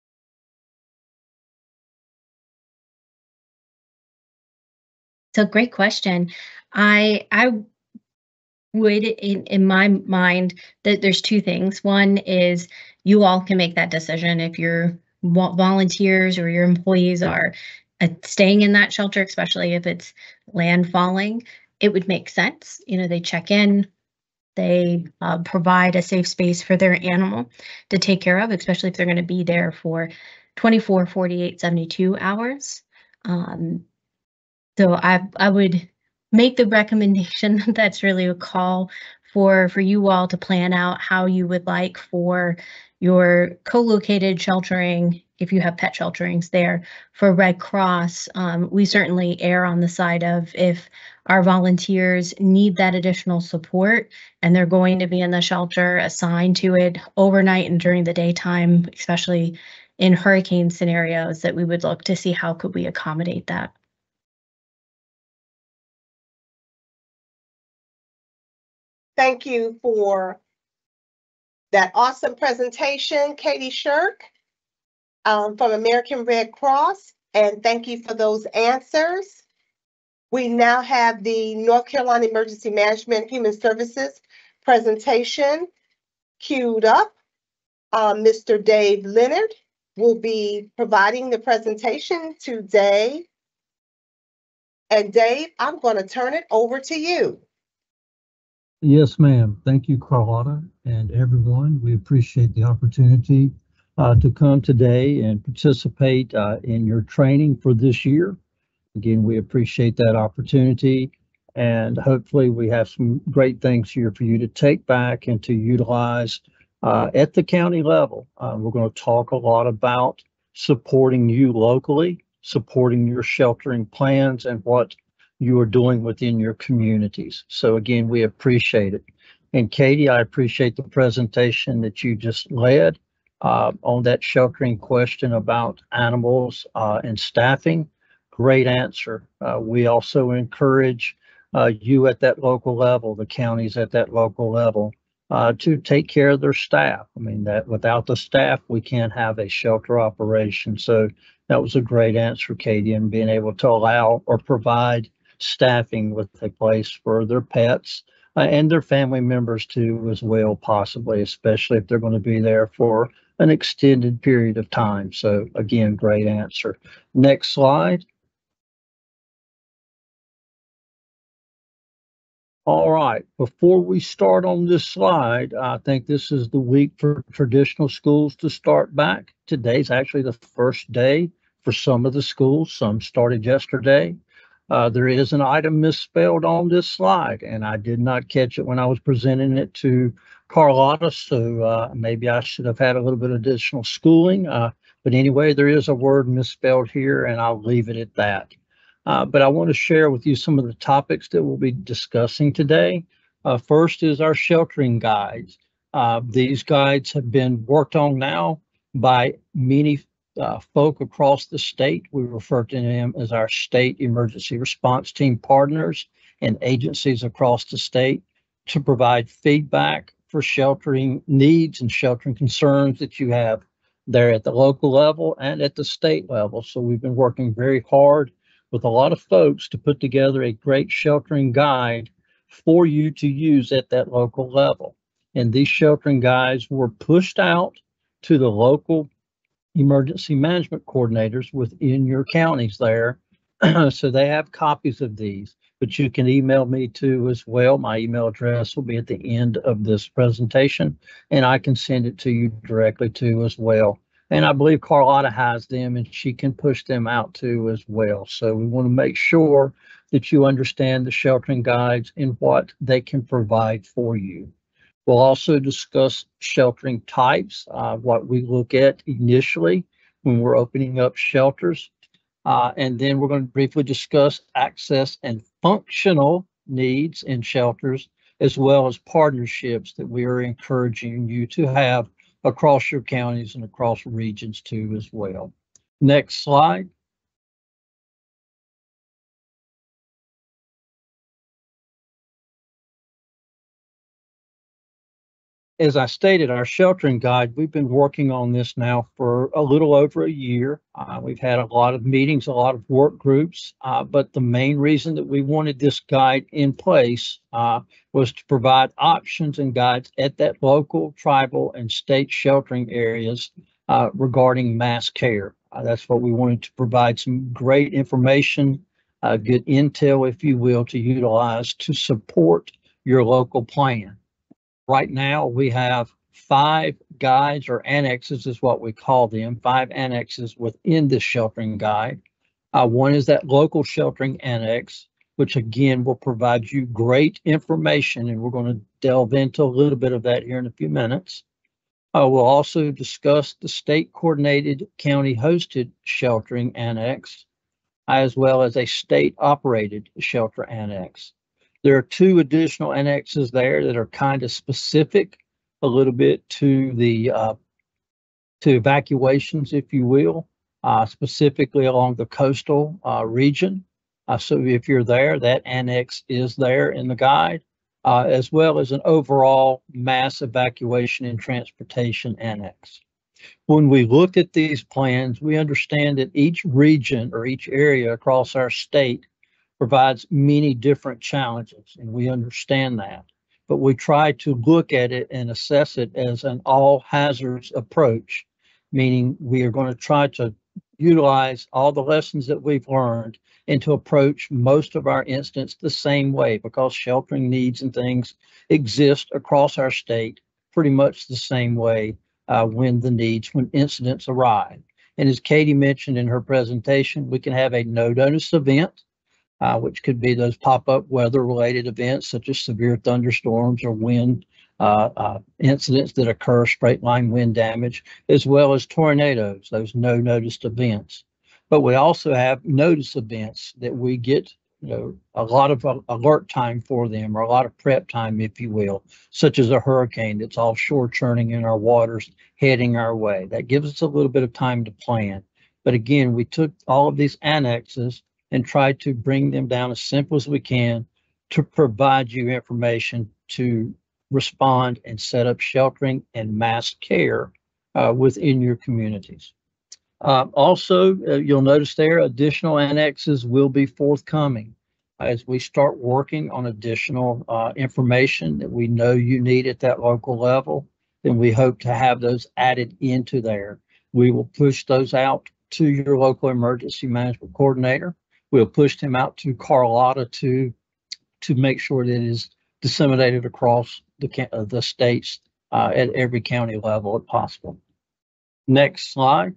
So great question. I I would in, in my mind that there's two things. One is you all can make that decision if your volunteers or your employees are uh, staying in that shelter, especially if it's landfalling. It would make sense. You know, they check in, they uh, provide a safe space for their animal to take care of, especially if they're going to be there for twenty-four, forty-eight, seventy-two hours. Um, so I, I would make the recommendation that's really a call for, for you all to plan out how you would like for your co-located sheltering, if you have pet shelterings there, for Red Cross. Um, we certainly err on the side of if our volunteers need that additional support and they're going to be in the shelter assigned to it overnight and during the daytime, especially in hurricane scenarios, that we would look to see how could we accommodate that. Thank you for that awesome presentation, Katie Shirk um, from American Red Cross, and thank you for those answers. We now have the North Carolina Emergency Management Human Services presentation queued up. Um, Mister Dave Leonard will be providing the presentation today. And Dave, I'm going to turn it over to you. Yes, ma'am. Thank you, Carlotta, and everyone. We appreciate the opportunity uh, to come today and participate uh, in your training for this year. Again, we appreciate that opportunity, and hopefully we have some great things here for you to take back and to utilize uh, at the county level. Uh, we're going to talk a lot about supporting you locally, supporting your sheltering plans, and what you are doing within your communities. So again, we appreciate it. And Katie, I appreciate the presentation that you just led uh, on that sheltering question about animals uh, and staffing. Great answer. Uh, we also encourage uh, you at that local level, the counties at that local level, uh, to take care of their staff. I mean, that without the staff, we can't have a shelter operation. So that was a great answer, Katie, and being able to allow or provide staffing with a place for their pets uh, and their family members too, as well, possibly, especially if they're going to be there for an extended period of time. So again, great answer. Next slide. All right, before we start on this slide, I think this is the week for traditional schools to start back. Today's actually the first day for some of the schools. Some started yesterday. Uh, there is an item misspelled on this slide, and I did not catch it when I was presenting it to Carlotta, so uh, maybe I should have had a little bit of additional schooling. Uh, but anyway, there is a word misspelled here, and I'll leave it at that. Uh, but I want to share with you some of the topics that we'll be discussing today. Uh, first is our sheltering guides. Uh, these guides have been worked on now by many uh, folk across the state. We refer to them as our state emergency response team partners and agencies across the state to provide feedback for sheltering needs and sheltering concerns that you have there at the local level and at the state level. So we've been working very hard with a lot of folks to put together a great sheltering guide for you to use at that local level. And these sheltering guides were pushed out to the local emergency management coordinators within your counties there. So they have copies of these, but you can email me too as well. My email address will be at the end of this presentation, and I can send it to you directly too as well. And I believe Carlotta has them and she can push them out too as well. So we want to make sure that you understand the sheltering guides and what they can provide for you. We'll also discuss sheltering types, uh, what we look at initially when we're opening up shelters. Uh, and then we're going to briefly discuss access and functional needs in shelters, as well as partnerships that we are encouraging you to have across your counties and across regions too as well. Next slide. As I stated, our sheltering guide, we've been working on this now for a little over a year. Uh, we've had a lot of meetings, a lot of work groups, uh, but the main reason that we wanted this guide in place uh, was to provide options and guides at that local, tribal, and state sheltering areas uh, regarding mass care. Uh, that's what we wanted to provide, some great information, uh, good intel, if you will, to utilize to support your local plan. Right now, we have five guides or annexes is what we call them, five annexes within this sheltering guide. Uh, one is that local sheltering annex, which again will provide you great information, and we're going to delve into a little bit of that here in a few minutes. Uh, we'll also discuss the state coordinated county hosted sheltering annex, as well as a state operated shelter annex. There are two additional annexes there that are kind of specific a little bit to the uh, to evacuations, if you will, uh, specifically along the coastal uh, region. Uh, so if you're there, that annex is there in the guide, uh, as well as an overall mass evacuation and transportation annex. When we look at these plans, we understand that each region or each area across our state provides many different challenges, and we understand that. But we try to look at it and assess it as an all hazards approach, meaning we are going to try to utilize all the lessons that we've learned and to approach most of our incidents the same way, because sheltering needs and things exist across our state pretty much the same way uh, when the needs, when incidents arrive. And as Katie mentioned in her presentation, we can have a no notice event, Uh, which could be those pop-up weather-related events such as severe thunderstorms or wind uh, uh, incidents that occur, straight-line wind damage, as well as tornadoes, those no-noticed events. But we also have notice events that we get, you know, a lot of uh, alert time for them, or a lot of prep time, if you will, such as a hurricane that's offshore churning in our waters, heading our way. That gives us a little bit of time to plan. But again, we took all of these annexes and try to bring them down as simple as we can to provide you information to respond and set up sheltering and mass care uh, within your communities. Uh, also, uh, you'll notice there additional annexes will be forthcoming as we start working on additional uh, information that we know you need at that local level. Then we hope to have those added into there. We will push those out to your local emergency management coordinator. We'll push them out to Carlotta to to make sure that it is disseminated across the uh, the states uh, at every county level if possible. Next slide.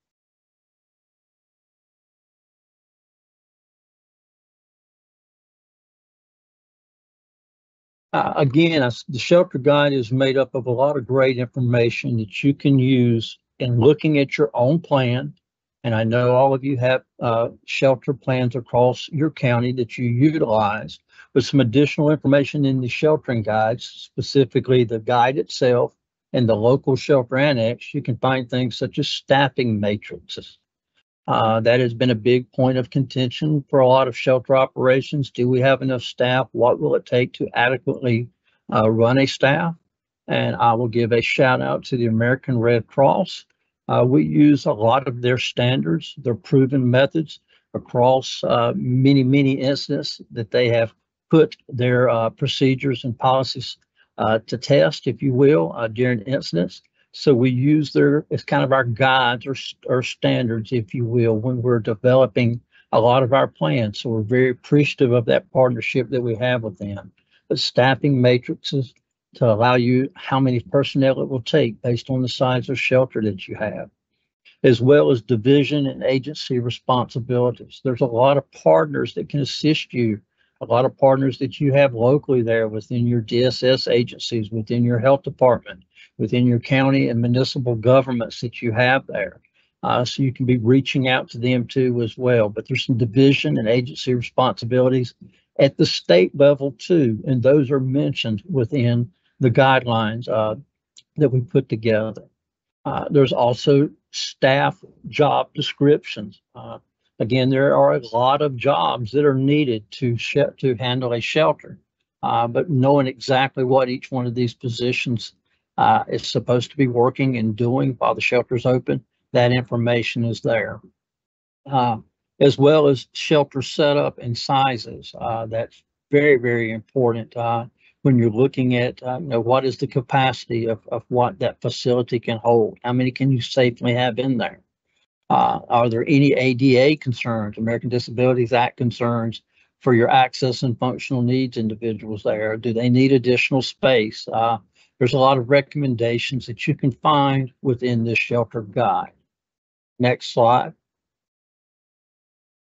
Uh, again, the shelter guide is made up of a lot of great information that you can use in looking at your own plan. And I know all of you have uh, shelter plans across your county that you utilize, with some additional information in the sheltering guides, specifically the guide itself and the local shelter annex. You can find things such as staffing matrices. Uh, that has been a big point of contention for a lot of shelter operations. Do we have enough staff? What will it take to adequately uh, run a staff? And I will give a shout out to the American Red Cross. Uh, we use a lot of their standards, their proven methods across uh, many, many incidents that they have put their uh, procedures and policies uh, to test, if you will, uh, during incidents. So we use their, it's kind of our guides or, or standards, if you will, when we're developing a lot of our plans. So we're very appreciative of that partnership that we have with them. But staffing matrices to allow you how many personnel it will take based on the size of shelter that you have, as well as division and agency responsibilities. There's a lot of partners that can assist you, a lot of partners that you have locally there within your D S S agencies, within your health department, within your county and municipal governments that you have there. Uh, so you can be reaching out to them too as well. But there's some division and agency responsibilities at the state level too, and those are mentioned within the guidelines uh, that we put together. Uh, there's also staff job descriptions. Uh, again, there are a lot of jobs that are needed to sh- to handle a shelter, uh, but knowing exactly what each one of these positions uh, is supposed to be working and doing while the shelter's open, that information is there. Uh, as well as shelter setup and sizes. Uh, that's very, very important uh, when you're looking at, uh, you know, what is the capacity of, of what that facility can hold? How many can you safely have in there? Uh, are there any A D A concerns, American Disabilities Act concerns for your access and functional needs individuals there? Do they need additional space? Uh, there's a lot of recommendations that you can find within this shelter guide. Next slide.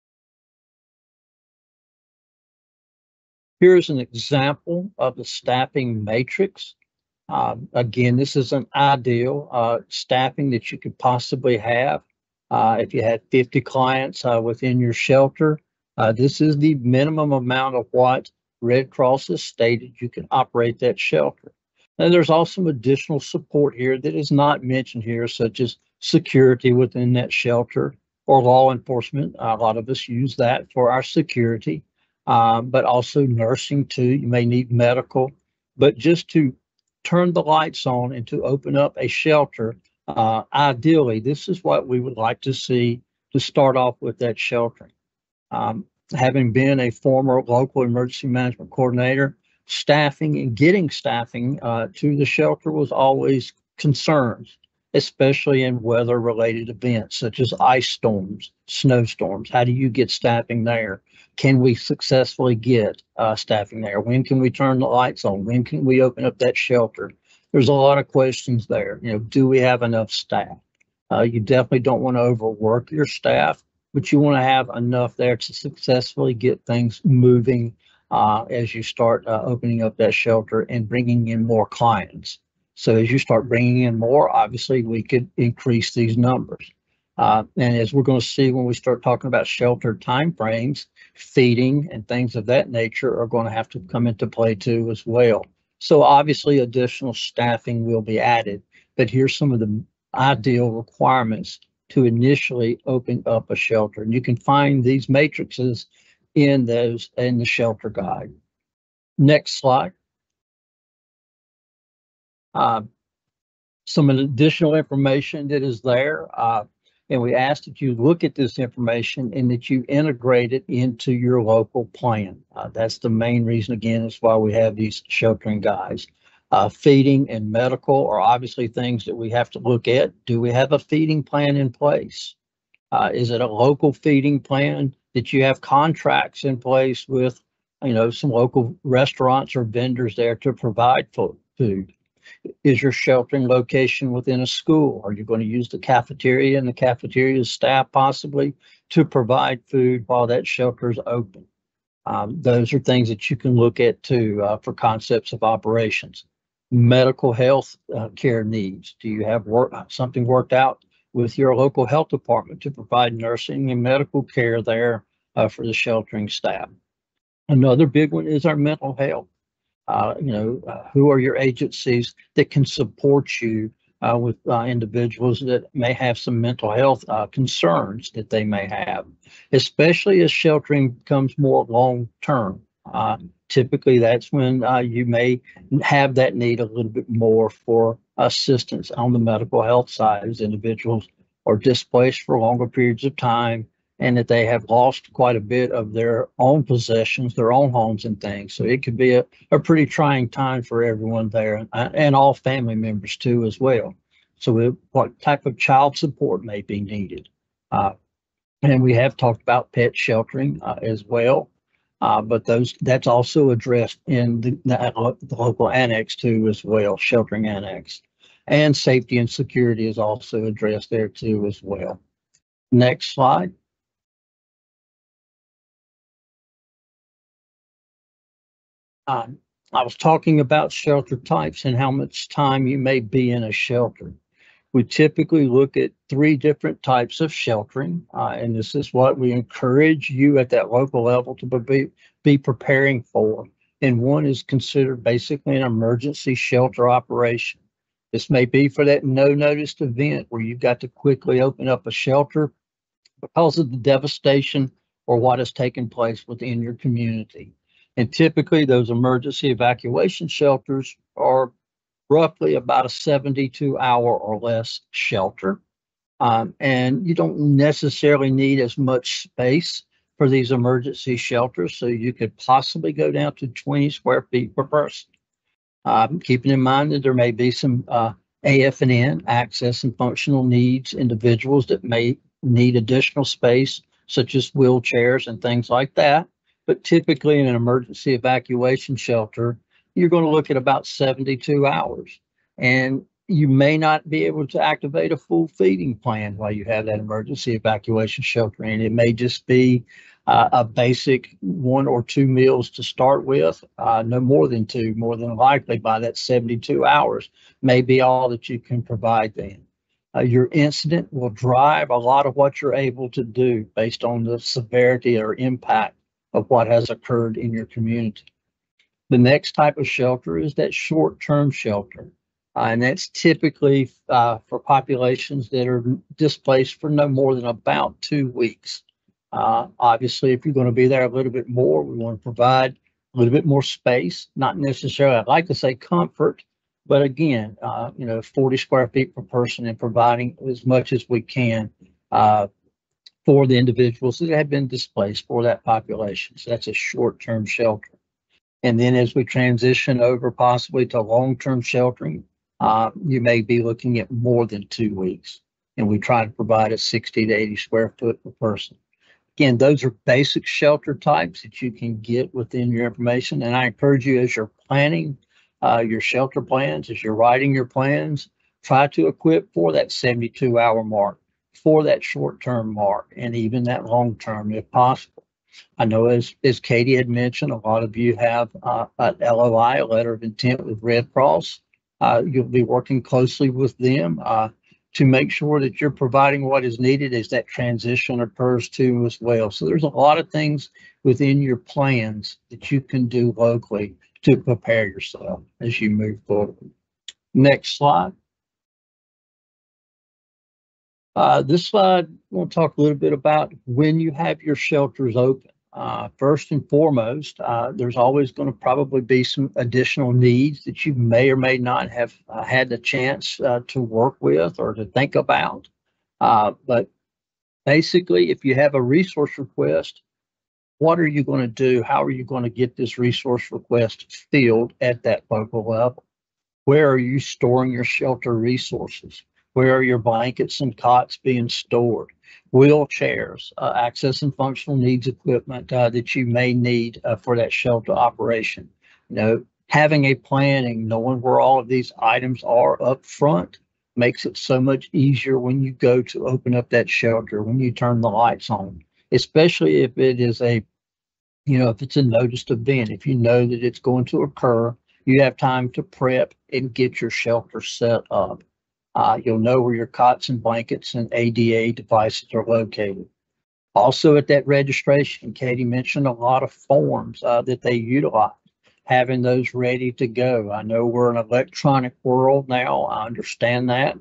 Here's an example of the staffing matrix. Um, again, this is an ideal uh, staffing that you could possibly have. Uh, if you had fifty clients uh, within your shelter, uh, this is the minimum amount of what Red Cross has stated you can operate that shelter. And there's also additional support here that is not mentioned here, such as security within that shelter or law enforcement. A lot of us use that for our security, um, but also nursing too. You may need medical, but just to turn the lights on and to open up a shelter, uh, ideally, this is what we would like to see to start off with that sheltering. Um, having been a former local emergency management coordinator, staffing and getting staffing uh, to the shelter was always concerns, especially in weather related events such as ice storms, snowstorms. How do you get staffing there? Can we successfully get uh, staffing there? When can we turn the lights on? When can we open up that shelter? There's a lot of questions there. You know, do we have enough staff? Uh, you definitely don't want to overwork your staff, but you want to have enough there to successfully get things moving uh, as you start uh, opening up that shelter and bringing in more clients. So as you start bringing in more, obviously we could increase these numbers. Uh, and as we're going to see when we start talking about shelter timeframes, feeding and things of that nature are going to have to come into play too as well. So obviously additional staffing will be added, but here's some of the ideal requirements to initially open up a shelter. And you can find these matrices in those in the shelter guide. Next slide. Uh, some additional information that is there. Uh, and we ask that you look at this information and that you integrate it into your local plan. Uh, that's the main reason, again, is why we have these sheltering guides. Uh, feeding and medical are obviously things that we have to look at. Do we have a feeding plan in place? Uh, is it a local feeding plan that you have contracts in place with, you know, some local restaurants or vendors there to provide food? Is your sheltering location within a school? Are you going to use the cafeteria and the cafeteria's staff possibly to provide food while that shelter is open? Um, those are things that you can look at too uh, for concepts of operations. Medical health uh, care needs. Do you have work something worked out with your local health department to provide nursing and medical care there uh, for the sheltering staff? Another big one is our mental health. Uh, you know, uh, who are your agencies that can support you uh, with uh, individuals that may have some mental health uh, concerns that they may have, especially as sheltering becomes more long term. Uh, typically, that's when uh, you may have that need a little bit more for assistance on the medical health side as individuals are displaced for longer periods of time, and that they have lost quite a bit of their own possessions, their own homes and things. So it could be a, a pretty trying time for everyone there, and, and all family members too as well. So it, what type of child support may be needed? Uh, and we have talked about pet sheltering uh, as well, uh, but those that's also addressed in the, the, the local annex too as well, sheltering annex. And safety and security is also addressed there too as well. Next slide. Um, I was talking about shelter types and how much time you may be in a shelter. We typically look at three different types of sheltering, uh, and this is what we encourage you at that local level to be, be preparing for. And one is considered basically an emergency shelter operation. This may be for that no-notice event where you've got to quickly open up a shelter because of the devastation or what has taken place within your community. And typically those emergency evacuation shelters are roughly about a seventy-two hour or less shelter. Um, and you don't necessarily need as much space for these emergency shelters. So you could possibly go down to twenty square feet per person. Um, keeping in mind that there may be some uh, A F and N, access and functional needs individuals that may need additional space, such as wheelchairs and things like that. But typically in an emergency evacuation shelter, you're going to look at about seventy-two hours. And you may not be able to activate a full feeding plan while you have that emergency evacuation shelter. And it may just be uh, a basic one or two meals to start with, uh, no more than two, more than likely by that seventy-two hours may be all that you can provide them. Uh, your incident will drive a lot of what you're able to do based on the severity or impact of what has occurred in your community. The next type of shelter is that short-term shelter. Uh, and that's typically uh, for populations that are displaced for no more than about two weeks. Uh, obviously, if you're going to be there a little bit more, we want to provide a little bit more space, not necessarily, I'd like to say comfort, but again, uh, you know, forty square feet per person and providing as much as we can uh, for the individuals that have been displaced for that population. So that's a short-term shelter. And then as we transition over possibly to long-term sheltering, uh, you may be looking at more than two weeks. And we try to provide a sixty to eighty square foot per person. Again, those are basic shelter types that you can get within your information. And I encourage you, as you're planning uh, your shelter plans, as you're writing your plans, try to equip for that seventy-two hour mark, for that short-term mark, and even that long-term if possible. I know, as, as Katie had mentioned, a lot of you have uh, an L O I, a letter of intent with Red Cross. Uh, you'll be working closely with them uh, to make sure that you're providing what is needed as that transition occurs too as well. So there's a lot of things within your plans that you can do locally to prepare yourself as you move forward. Next slide. Uh, this slide, we'll talk a little bit about when you have your shelters open. Uh, first and foremost, uh, there's always going to probably be some additional needs that you may or may not have uh, had the chance uh, to work with or to think about. Uh, but basically, if you have a resource request, what are you going to do? How are you going to get this resource request filled at that local level? Where are you storing your shelter resources? Where are your blankets and cots being stored? Wheelchairs, uh, access and functional needs equipment uh, that you may need uh, for that shelter operation. You know, having a planning, knowing where all of these items are up front makes it so much easier when you go to open up that shelter, when you turn the lights on, especially if it is a, you know, if it's a noticed event, if you know that it's going to occur, you have time to prep and get your shelter set up. Uh, you'll know where your cots and blankets and A D A devices are located. Also at that registration, Katie mentioned a lot of forms uh, that they utilize, having those ready to go. I know we're in an electronic world now. I understand that.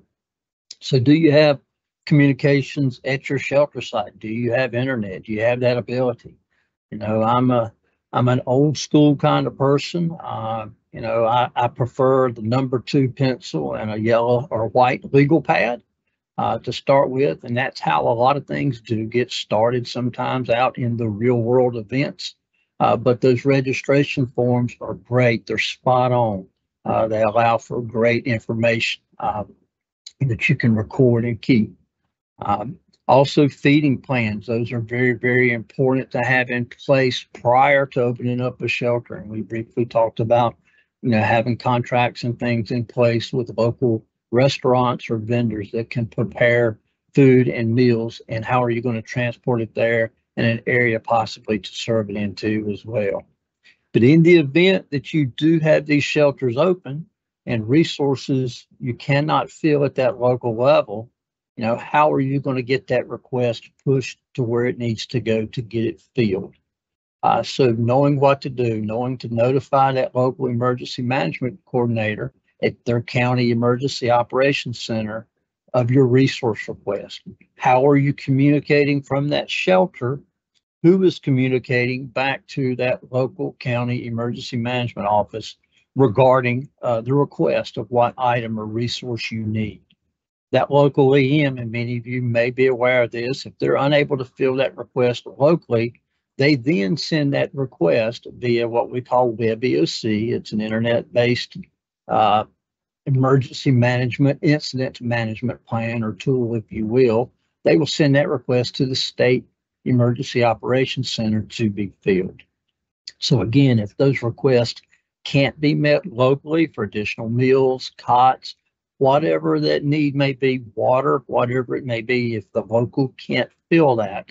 So do you have communications at your shelter site? Do you have internet? Do you have that ability? You know, I'm a I'm an old school kind of person. Uh, you know, I, I prefer the number two pencil and a yellow or white legal pad uh, to start with. And that's how a lot of things do get started sometimes out in the real world events. Uh, but those registration forms are great. They're spot on. Uh, they allow for great information uh, that you can record and keep. Um, Also, feeding plans. Those are very, very important to have in place prior to opening up a shelter. And we briefly talked about, you know, having contracts and things in place with local restaurants or vendors that can prepare food and meals, and how are you going to transport it there in an area possibly to serve it into as well. But in the event that you do have these shelters open and resources you cannot fill at that local level, you know, how are you going to get that request pushed to where it needs to go to get it filled? Uh, so knowing what to do, knowing to notify that local emergency management coordinator at their county emergency operations center of your resource request. How are you communicating from that shelter? Who is communicating back to that local county emergency management office regarding uh, the request of what item or resource you need? That local E M, and many of you may be aware of this, if they're unable to fill that request locally, they then send that request via what we call Web E O C. It's an internet-based uh, emergency management, incident management plan or tool, if you will. They will send that request to the state emergency operations center to be filled. So again, if those requests can't be met locally for additional meals, cots, whatever that need may be, water, whatever it may be, if the local can't fill that,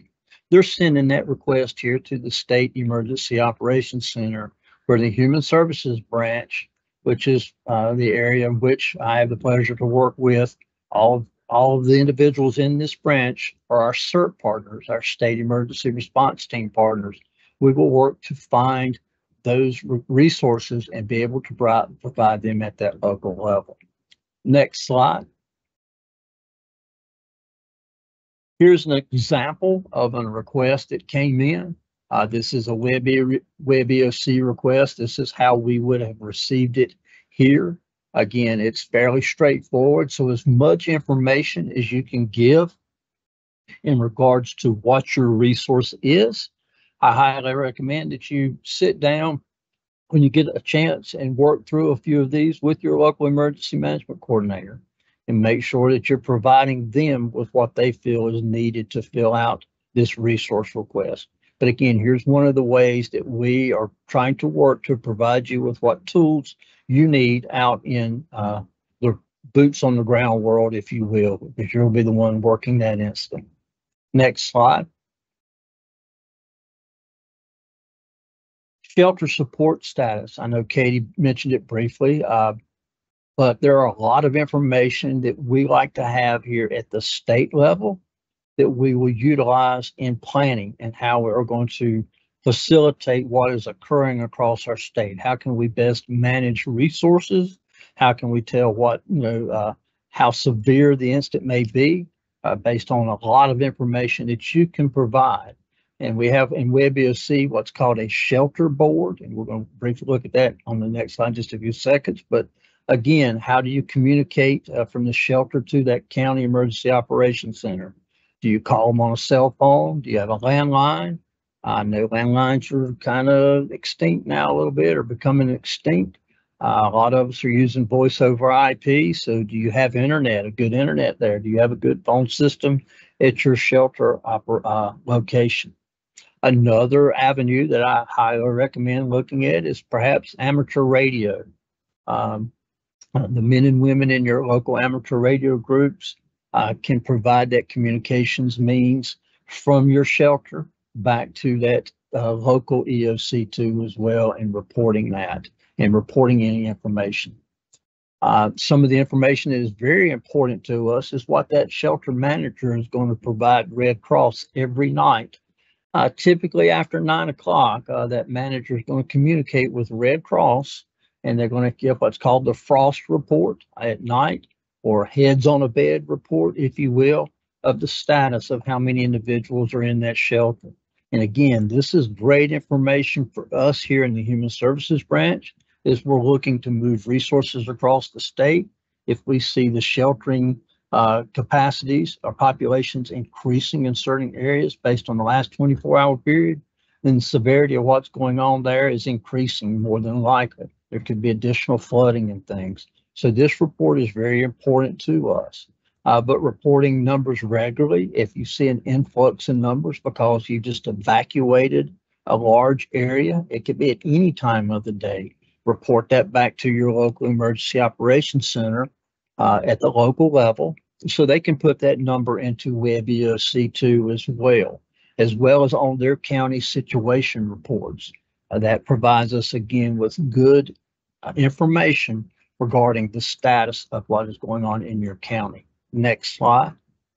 they're sending that request here to the State Emergency Operations Center, where the Human Services Branch, which is uh, the area in which I have the pleasure to work with, all of, all of the individuals in this branch are our C E R T partners, our State Emergency Response Team partners. We will work to find those resources and be able to provide, provide them at that local level. Next slide. Here's an example of a request that came in. Uh, this is a Web, Web E O C request. This is how we would have received it here. Again, it's fairly straightforward. So as much information as you can give in regards to what your resource is, I highly recommend that you sit down when you get a chance and work through a few of these with your local emergency management coordinator and make sure that you're providing them with what they feel is needed to fill out this resource request. But again, here's one of the ways that we are trying to work to provide you with what tools you need out in uh, the boots on the ground world, if you will, because you'll be the one working that instant. Next slide. Shelter support status. I know Katie mentioned it briefly, uh, but there are a lot of information that we like to have here at the state level that we will utilize in planning and how we are going to facilitate what is occurring across our state. How can we best manage resources? How can we tell what, you know, uh, how severe the incident may be uh, based on a lot of information that you can provide. And we have in Web E O C what's called a shelter board, and we're going to briefly look at that on the next slide in just a few seconds. But again, how do you communicate uh, from the shelter to that county emergency operations center? Do you call them on a cell phone? Do you have a landline? I know landlines are kind of extinct now a little bit, or becoming extinct. Uh, a lot of us are using voice over I P. So do you have internet, a good internet there? Do you have a good phone system at your shelter uh, location? Another avenue that I highly recommend looking at is perhaps amateur radio. Um, the men and women in your local amateur radio groups uh, can provide that communications means from your shelter back to that uh, local E O C two as well, and reporting that and reporting any information. Uh, some of the information that is very important to us is what that shelter manager is going to provide Red Cross every night. Uh, typically after nine o'clock, uh, that manager is going to communicate with Red Cross, and they're going to give what's called the frost report at night, or heads on a bed report, if you will, of the status of how many individuals are in that shelter. And again, this is great information for us here in the Human Services Branch, as we're looking to move resources across the state. If we see the sheltering Uh, capacities or populations increasing in certain areas based on the last twenty-four hour period, then the severity of what's going on there is increasing more than likely. There could be additional flooding and things. So this report is very important to us. Uh, but reporting numbers regularly, if you see an influx in numbers because you just evacuated a large area, it could be at any time of the day. Report that back to your local emergency operations center Uh, at the local level, so they can put that number into Web E O C two as well, as well as on their county situation reports. Uh, that provides us again with good uh, information regarding the status of what is going on in your county. Next slide.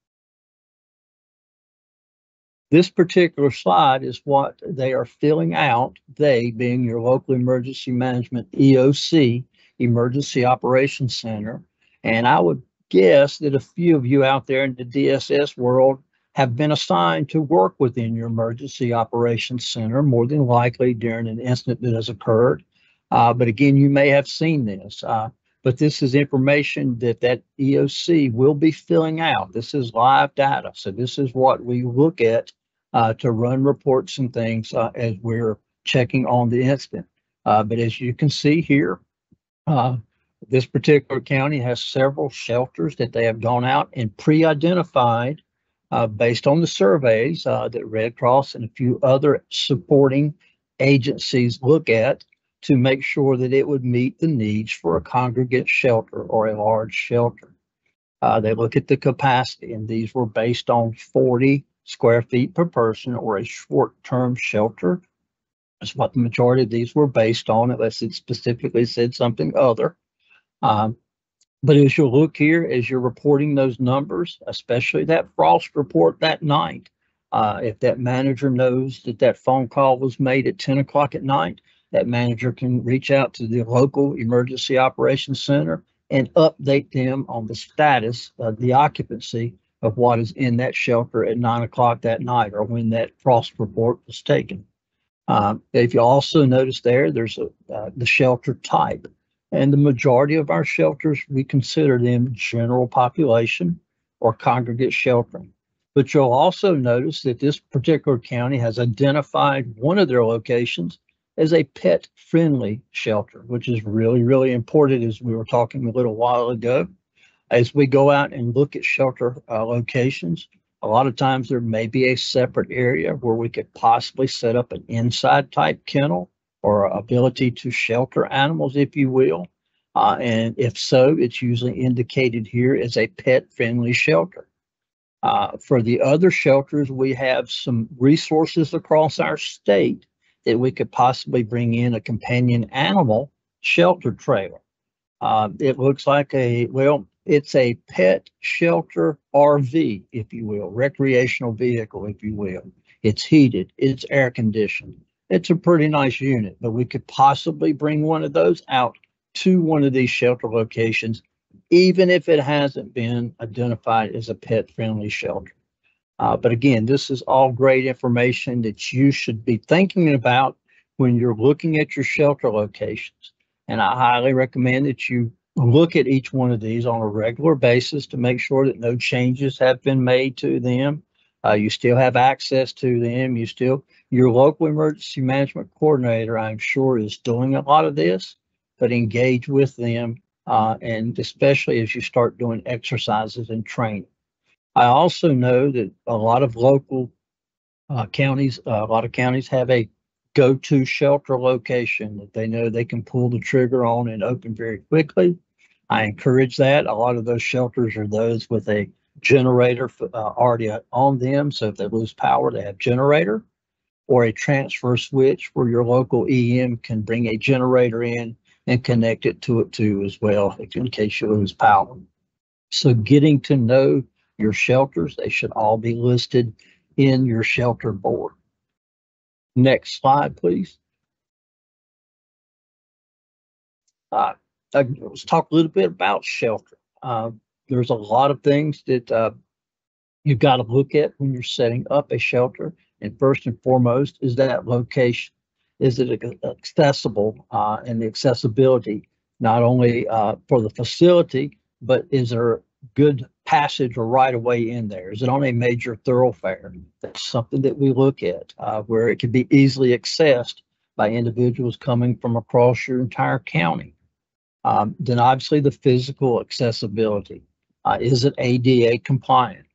This particular slide is what they are filling out, they being your local emergency management E O C, Emergency Operations Center. And I would guess that a few of you out there in the D S S world have been assigned to work within your Emergency Operations Center, more than likely during an incident that has occurred. Uh, but again, you may have seen this, uh, but this is information that that E O C will be filling out. This is live data. So this is what we look at uh, to run reports and things uh, as we're checking on the incident. Uh, but as you can see here, uh, this particular county has several shelters that they have gone out and pre-identified uh, based on the surveys uh, that Red Cross and a few other supporting agencies look at to make sure that it would meet the needs for a congregate shelter or a large shelter. Uh, they look at the capacity, and these were based on forty square feet per person or a short-term shelter. That's what the majority of these were based on, unless it specifically said something other. Um, but as you look here, as you're reporting those numbers, especially that frost report that night, uh, if that manager knows that that phone call was made at ten o'clock at night, that manager can reach out to the local emergency operations center and update them on the status of the occupancy of what is in that shelter at nine o'clock that night or when that frost report was taken. Um, if you also notice there, there's a, uh, the shelter type. And the majority of our shelters, we consider them general population or congregate sheltering. But you'll also notice that this particular county has identified one of their locations as a pet-friendly shelter, which is really, really important, as we were talking a little while ago. As we go out and look at shelter uh, locations, a lot of times there may be a separate area where we could possibly set up an inside type kennel or ability to shelter animals, if you will. Uh, and if so, it's usually indicated here as a pet-friendly shelter. Uh, for the other shelters, we have some resources across our state that we could possibly bring in a companion animal shelter trailer. Uh, it looks like a, well, it's a pet shelter R V, if you will, recreational vehicle, if you will. It's heated, it's air conditioned. It's a pretty nice unit, but we could possibly bring one of those out to one of these shelter locations, even if it hasn't been identified as a pet-friendly shelter. Uh, but again, this is all great information that you should be thinking about when you're looking at your shelter locations. And I highly recommend that you look at each one of these on a regular basis to make sure that no changes have been made to them. Uh, you still have access to them. You still, your local emergency management coordinator, I'm sure, is doing a lot of this, but engage with them, uh, and especially as you start doing exercises and training. I also know that a lot of local uh, counties, uh, a lot of counties have a go-to shelter location that they know they can pull the trigger on and open very quickly. I encourage that. A lot of those shelters are those with a generator uh, already on them. So if they lose power, they have generator, or a transfer switch where your local E M can bring a generator in and connect it to it too as well, in case you lose power. So getting to know your shelters, they should all be listed in your shelter board. Next slide, please. Uh, let's talk a little bit about shelter. Uh, there's a lot of things that uh, you've got to look at when you're setting up a shelter. And first and foremost is that location. Is it accessible, uh, and the accessibility, not only uh, for the facility, but is there good passage or right of way in there? Is it on a major thoroughfare? That's something that we look at, uh, where it can be easily accessed by individuals coming from across your entire county. Um, then obviously the physical accessibility. Uh, is it A D A compliant?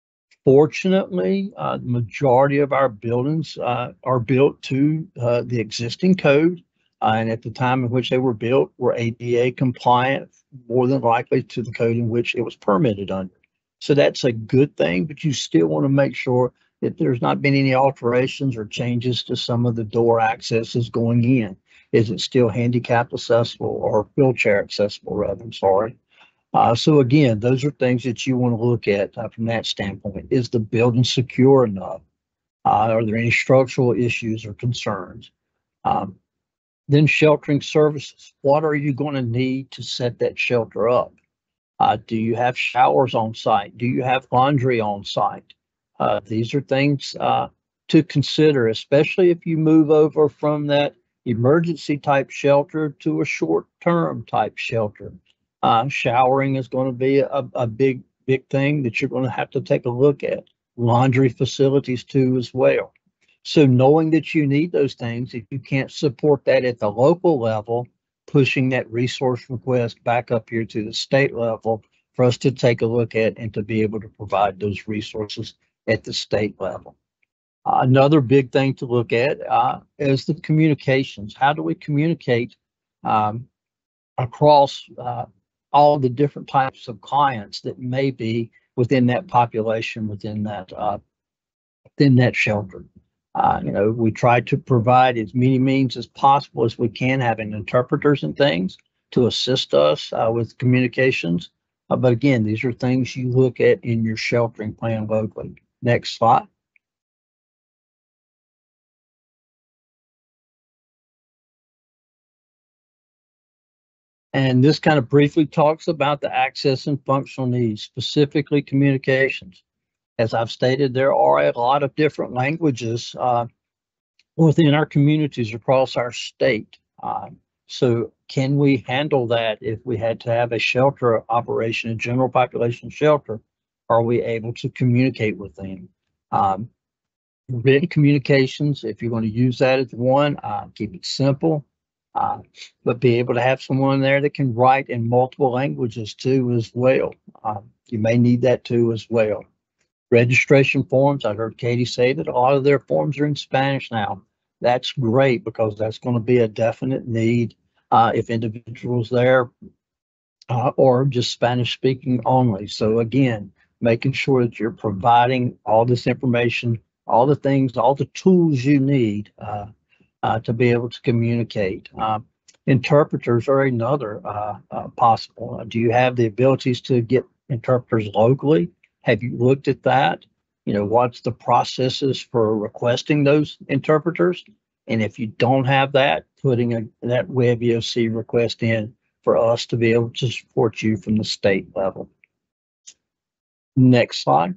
Fortunately, uh, the majority of our buildings uh, are built to uh, the existing code, uh, and at the time in which they were built were A D A compliant, more than likely to the code in which it was permitted under. So that's a good thing, but you still want to make sure that there's not been any alterations or changes to some of the door accesses going in. Is it still handicap accessible or wheelchair accessible, rather, I'm sorry. Uh, so again, those are things that you want to look at uh, from that standpoint. Is the building secure enough? Uh, are there any structural issues or concerns? Um, then sheltering services. What are you going to need to set that shelter up? Uh, do you have showers on site? Do you have laundry on site? Uh, these are things uh, to consider, especially if you move over from that emergency type shelter to a short-term type shelter. Uh, showering is going to be a, a big, big thing that you're going to have to take a look at. Laundry facilities too as well. So knowing that you need those things, if you can't support that at the local level, pushing that resource request back up here to the state level for us to take a look at and to be able to provide those resources at the state level. Uh, another big thing to look at uh, is the communications. How do we communicate um, across uh, all the different types of clients that may be within that population, within that uh, within that shelter. Uh, you know, we try to provide as many means as possible as we can, having interpreters and things to assist us uh, with communications. Uh, but again, these are things you look at in your sheltering plan locally. Next slide. And this kind of briefly talks about the access and functional needs, specifically communications. As I've stated, there are a lot of different languages uh, within our communities across our state. Uh, so can we handle that if we had to have a shelter operation, a general population shelter? Are we able to communicate with them? Um, written communications, if you're going to use that as one, uh, keep it simple, uh, but be able to have someone there that can write in multiple languages too as well. Uh, you may need that too as well. Registration forms, I heard Katie say that a lot of their forms are in Spanish now. That's great because that's going to be a definite need uh, if individuals there uh, or just Spanish speaking only. So again, making sure that you're providing all this information, all the things, all the tools you need uh, uh, to be able to communicate. Uh, interpreters are another uh, uh, possible. Uh, do you have the abilities to get interpreters locally? Have you looked at that? You know, what's the processes for requesting those interpreters? And if you don't have that, putting a, that web E O C request in for us to be able to support you from the state level. Next slide.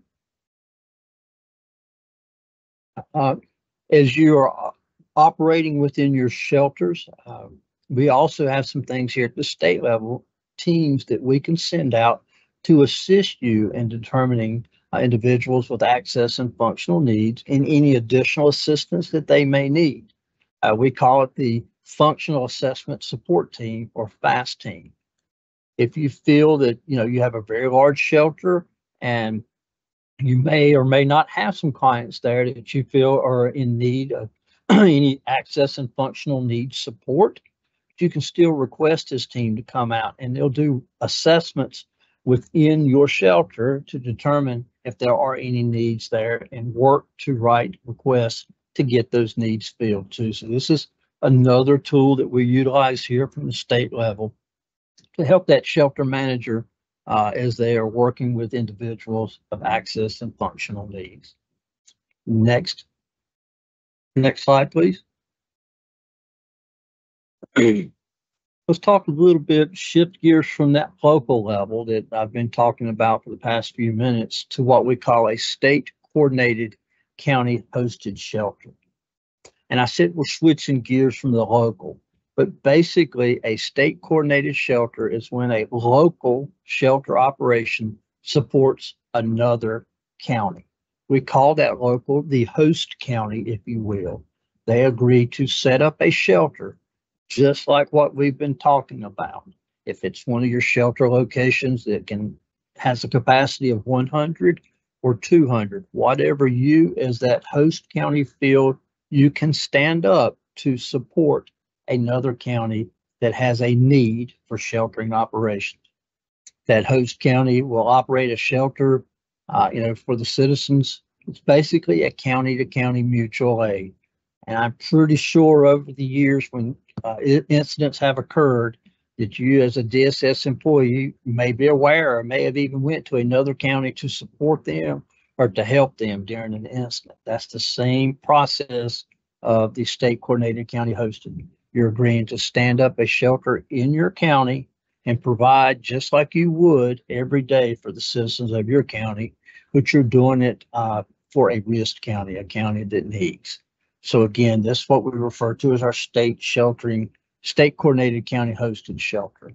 Uh, as you are operating within your shelters, uh, we also have some things here at the state level, teams that we can send out to assist you in determining uh, individuals with access and functional needs and any additional assistance that they may need. Uh, we call it the Functional Assessment Support Team, or FAST team. If you feel that you know you have a very large shelter and you may or may not have some clients there that you feel are in need of any access and functional needs support, you can still request this team to come out and they'll do assessments within your shelter to determine if there are any needs there and work to write requests to get those needs filled too. So this is another tool that we utilize here from the state level to help that shelter manager uh, as they are working with individuals of access and functional needs. Next, next slide, please. Let's talk a little bit, shift gears from that local level that I've been talking about for the past few minutes to what we call a state coordinated county hosted shelter. And I said we're switching gears from the local, but basically a state coordinated shelter is when a local shelter operation supports another county. We call that local the host county, if you will. They agree to set up a shelter just like what we've been talking about. If it's one of your shelter locations that can has a capacity of one hundred or two hundred, whatever you as that host county feel you can stand up to support another county that has a need for sheltering operations. That host county will operate a shelter, uh, you know, for the citizens. It's basically a county to county mutual aid. And I'm pretty sure over the years when uh, incidents have occurred that you as a D S S employee may be aware or may have even went to another county to support them or to help them during an incident. That's the same process of the state coordinated county hosted. You're agreeing to stand up a shelter in your county and provide just like you would every day for the citizens of your county, but you're doing it uh, for a risk county, a county that needs. So again, this is what we refer to as our state sheltering, state coordinated county hosted shelter.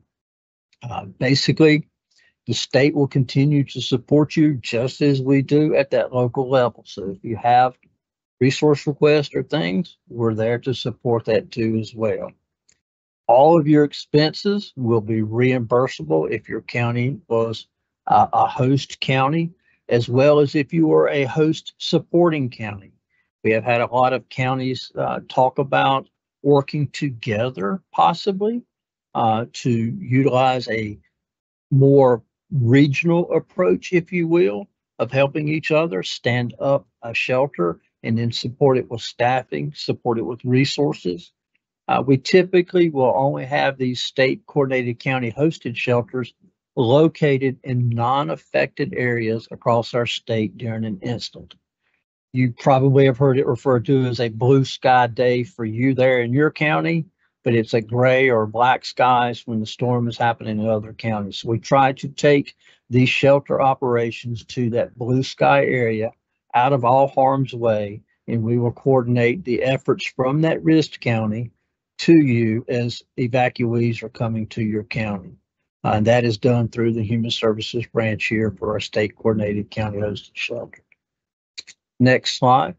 Uh, basically, the state will continue to support you just as we do at that local level. So if you have resource requests or things, we're there to support that too as well. All of your expenses will be reimbursable if your county was uh, a host county, as well as if you were a host supporting county. We have had a lot of counties uh, talk about working together, possibly, uh, to utilize a more regional approach, if you will, of helping each other stand up a shelter and then support it with staffing, support it with resources. Uh, we typically will only have these state coordinated county hosted shelters located in non-affected areas across our state during an instant. You probably have heard it referred to as a blue sky day for you there in your county, but it's a gray or black skies when the storm is happening in other counties. So we try to take these shelter operations to that blue sky area out of all harm's way, and we will coordinate the efforts from that risk county to you as evacuees are coming to your county. Uh, and that is done through the Human Services branch here for our state coordinated county hosted shelter. Next slide.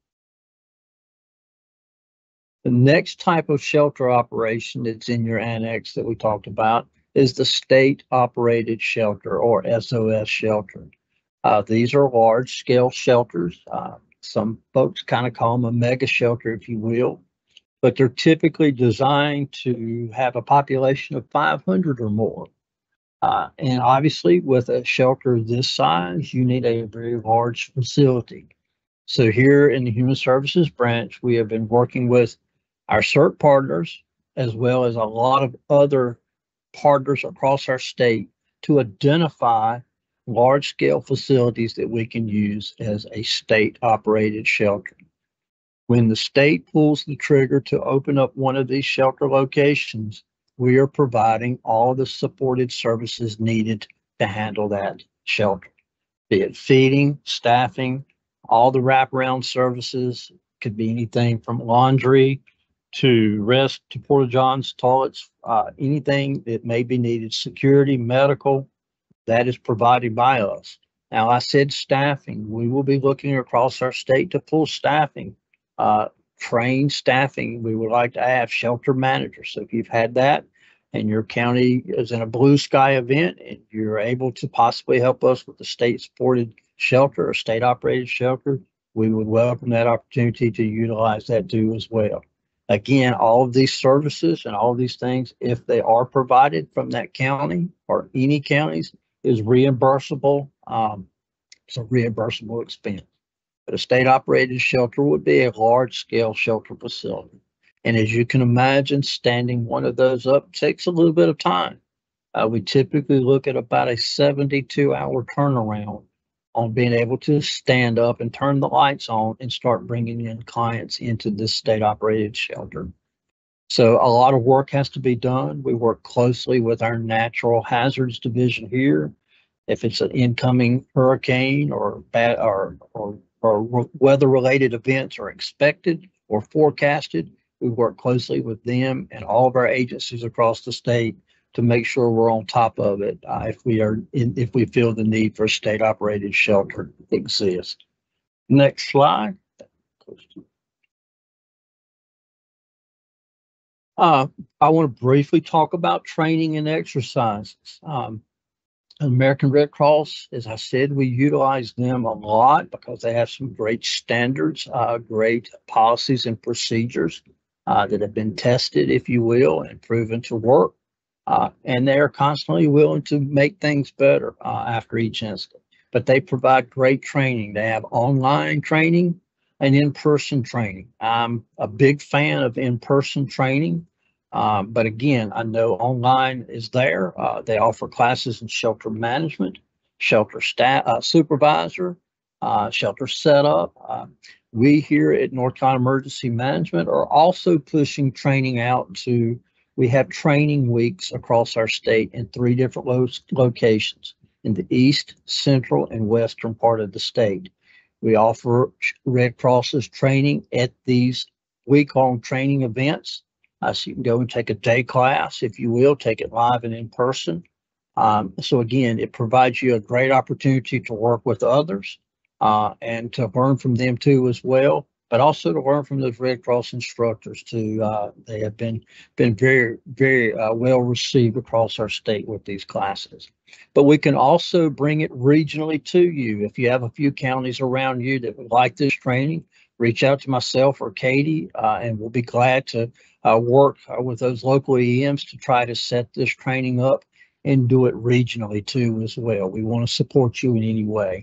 The next type of shelter operation that's in your annex that we talked about is the state operated shelter, or S O S shelter. Uh, these are large scale shelters. Uh, some folks kind of call them a mega shelter, if you will, but they're typically designed to have a population of five hundred or more. Uh, and obviously with a shelter this size, you need a very large facility. So here in the Human Services branch, we have been working with our CERT partners, as well as a lot of other partners across our state, to identify large scale facilities that we can use as a state operated shelter. When the state pulls the trigger to open up one of these shelter locations, we are providing all the supported services needed to handle that shelter, be it feeding, staffing, all the wraparound services. Could be anything from laundry to rest to porta johns, toilets, uh, anything that may be needed, security, medical, that is provided by us. Now, I said staffing. We will be looking across our state to pull staffing, uh, trained staffing. We would like to have shelter managers. So if you've had that and your county is in a blue sky event and you're able to possibly help us with the state supported shelter or state operated shelter, we would welcome that opportunity to utilize that too as well. Again, all of these services and all of these things, if they are provided from that county or any counties, is reimbursable. Um, it's a reimbursable expense. But a state operated shelter would be a large scale shelter facility. And as you can imagine, standing one of those up takes a little bit of time. Uh, we typically look at about a seventy-two hour turnaround on being able to stand up and turn the lights on and start bringing in clients into this state operated shelter. So a lot of work has to be done. We work closely with our natural hazards division here. If it's an incoming hurricane or bad or, or, or weather related events are expected or forecasted, we work closely with them and all of our agencies across the state to make sure we're on top of it uh, if we are in, if we feel the need for a state operated shelter exists. Next slide. Uh, I want to briefly talk about training and exercises. Um, American Red Cross, as I said, we utilize them a lot because they have some great standards, uh, great policies and procedures uh, that have been tested, if you will, and proven to work. Uh, and they are constantly willing to make things better uh, after each incident. But they provide great training. They have online training and in-person training. I'm a big fan of in-person training. Um, but again, I know online is there. Uh, they offer classes in shelter management, shelter staff uh, supervisor, uh, shelter setup. Uh, we here at North Carolina Emergency Management are also pushing training out to. We have training weeks across our state in three different lo locations in the east, central, and western part of the state. We offer Red Cross's training at these week-long training events. Uh, so you can go and take a day class, if you will, take it live and in person. Um, so again, it provides you a great opportunity to work with others uh, and to learn from them too as well, but also to learn from those Red Cross instructors too. Uh, they have been been very, very uh, well received across our state with these classes. But we can also bring it regionally to you. If you have a few counties around you that would like this training, reach out to myself or Katie, uh, and we'll be glad to uh, work uh, with those local E Ms to try to set this training up and do it regionally too as well. We want to support you in any way.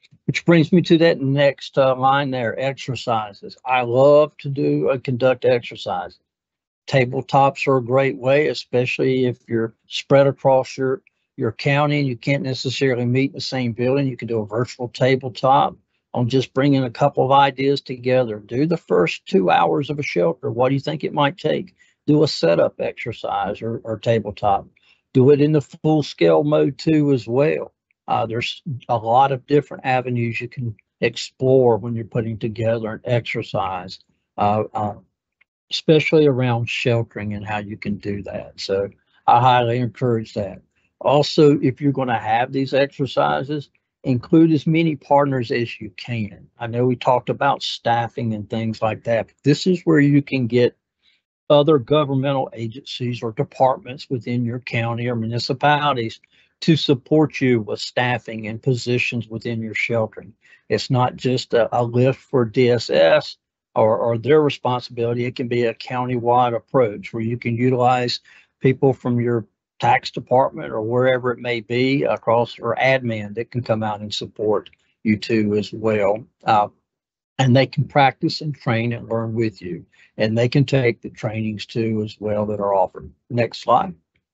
Which brings me to that next uh, line there, exercises. I love to do uh, conduct exercises. Tabletops are a great way, especially if you're spread across your, your county and you can't necessarily meet in the same building. You can do a virtual tabletop on just bringing a couple of ideas together. Do the first two hours of a shelter. What do you think it might take? Do a setup exercise or, or tabletop. Do it in the full scale mode too as well. Uh, there's a lot of different avenues you can explore when you're putting together an exercise. Uh, uh, especially around sheltering and how you can do that. So I highly encourage that. Also, if you're going to have these exercises, include as many partners as you can. I know we talked about staffing and things like that. This is where you can get other governmental agencies or departments within your county or municipalities to support you with staffing and positions within your sheltering. It's not just a, a lift for D S S or, or their responsibility. It can be a countywide approach where you can utilize people from your tax department or wherever it may be across, or admin that can come out and support you too as well. Uh, and they can practice and train and learn with you. And they can take the trainings too as well that are offered. Next slide.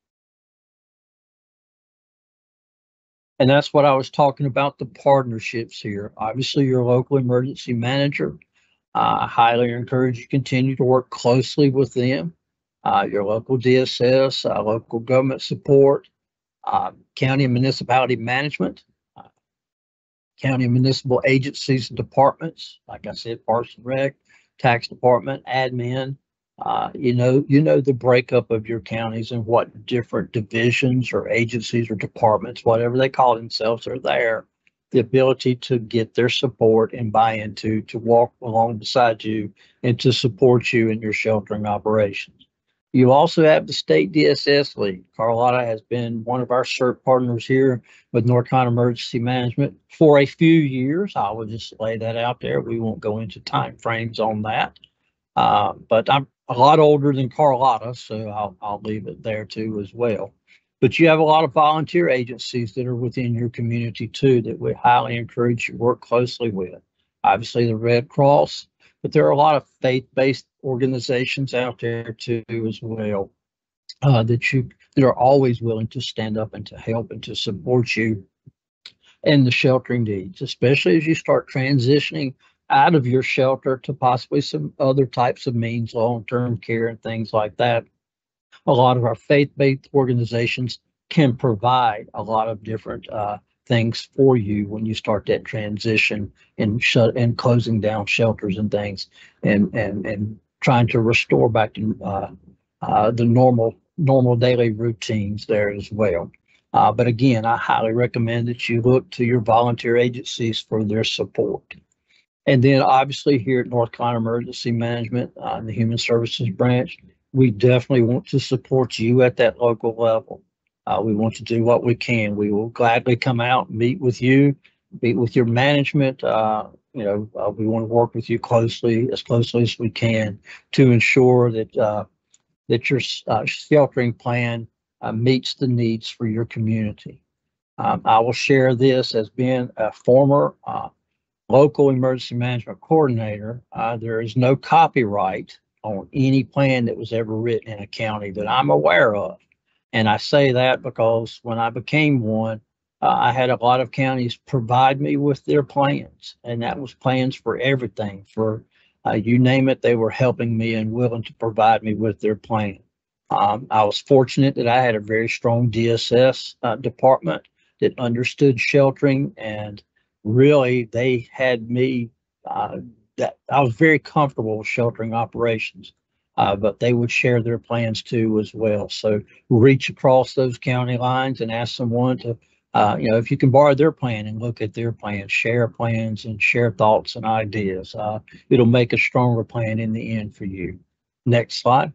And that's what I was talking about, the partnerships here. Obviously, your local emergency manager, uh, I highly encourage you to continue to work closely with them. Uh, your local D S S, uh, local government support, uh, county and municipality management, uh, county and municipal agencies and departments, like I said, Parks and Rec, tax department, admin. Uh, you know, you know the breakup of your counties and what different divisions or agencies or departments, whatever they call themselves, are there. The ability to get their support and buy into, to walk along beside you and to support you in your sheltering operations. You also have the state D S S lead. Carlotta has been one of our CERT partners here with North Carolina Emergency Management for a few years. I will just lay that out there. We won't go into time frames on that. Uh, but I'm a lot older than Carlotta, so I'll, I'll leave it there too as well. But you have a lot of volunteer agencies that are within your community too that we highly encourage you to work closely with. Obviously the Red Cross, but there are a lot of faith-based organizations out there too as well uh, that you that are always willing to stand up and to help and to support you in the sheltering needs, especially as you start transitioning out of your shelter to possibly some other types of means, long-term care and things like that. A lot of our faith-based organizations can provide a lot of different uh, things for you when you start that transition and shut and closing down shelters and things, and and and trying to restore back to uh, uh, the normal normal daily routines there as well. Uh, but again, I highly recommend that you look to your volunteer agencies for their support. And then obviously here at North Carolina Emergency Management, uh, the Human Services Branch, we definitely want to support you at that local level. Uh, we want to do what we can. We will gladly come out, meet with you, meet with your management. Uh, you know, uh, we want to work with you closely, as closely as we can, to ensure that uh, that your uh, sheltering plan uh, meets the needs for your community. Um, I will share this as being a former uh, local emergency management coordinator. Uh, there is no copyright on any plan that was ever written in a county that I'm aware of. And I say that because when I became one, uh, I had a lot of counties provide me with their plans, and that was plans for everything. For uh, you name it, they were helping me and willing to provide me with their plan. Um, I was fortunate that I had a very strong D S S uh, department that understood sheltering, and really they had me uh, that I was very comfortable with sheltering operations, uh, but they would share their plans too as well. So reach across those county lines and ask someone to, uh, you know, if you can borrow their plan and look at their plans, share plans and share thoughts and ideas. Uh, it'll make a stronger plan in the end for you. Next slide.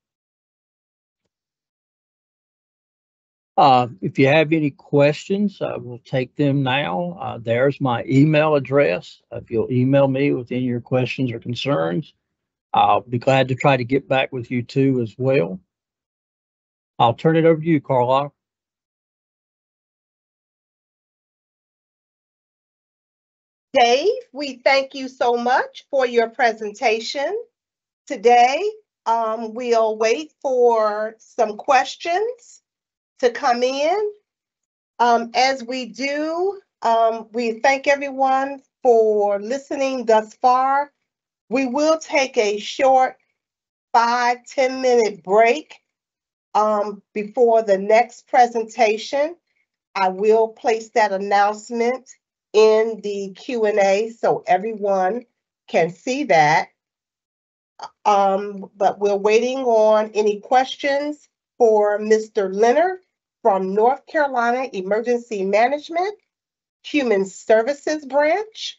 Uh, if you have any questions, I will take them now. Uh, there's my email address. If you'll email me with any of your questions or concerns, I'll be glad to try to get back with you too as well. I'll turn it over to you, Carla. Dave, we thank you so much for your presentation today. Um, we'll wait for some questions to come in. Um, as we do, um, we thank everyone for listening thus far. We will take a short five, ten minute break um, before the next presentation. I will place that announcement in the Q and A so everyone can see that. Um, but we're waiting on any questions for Mister Leonard from North Carolina Emergency Management, Human Services Branch.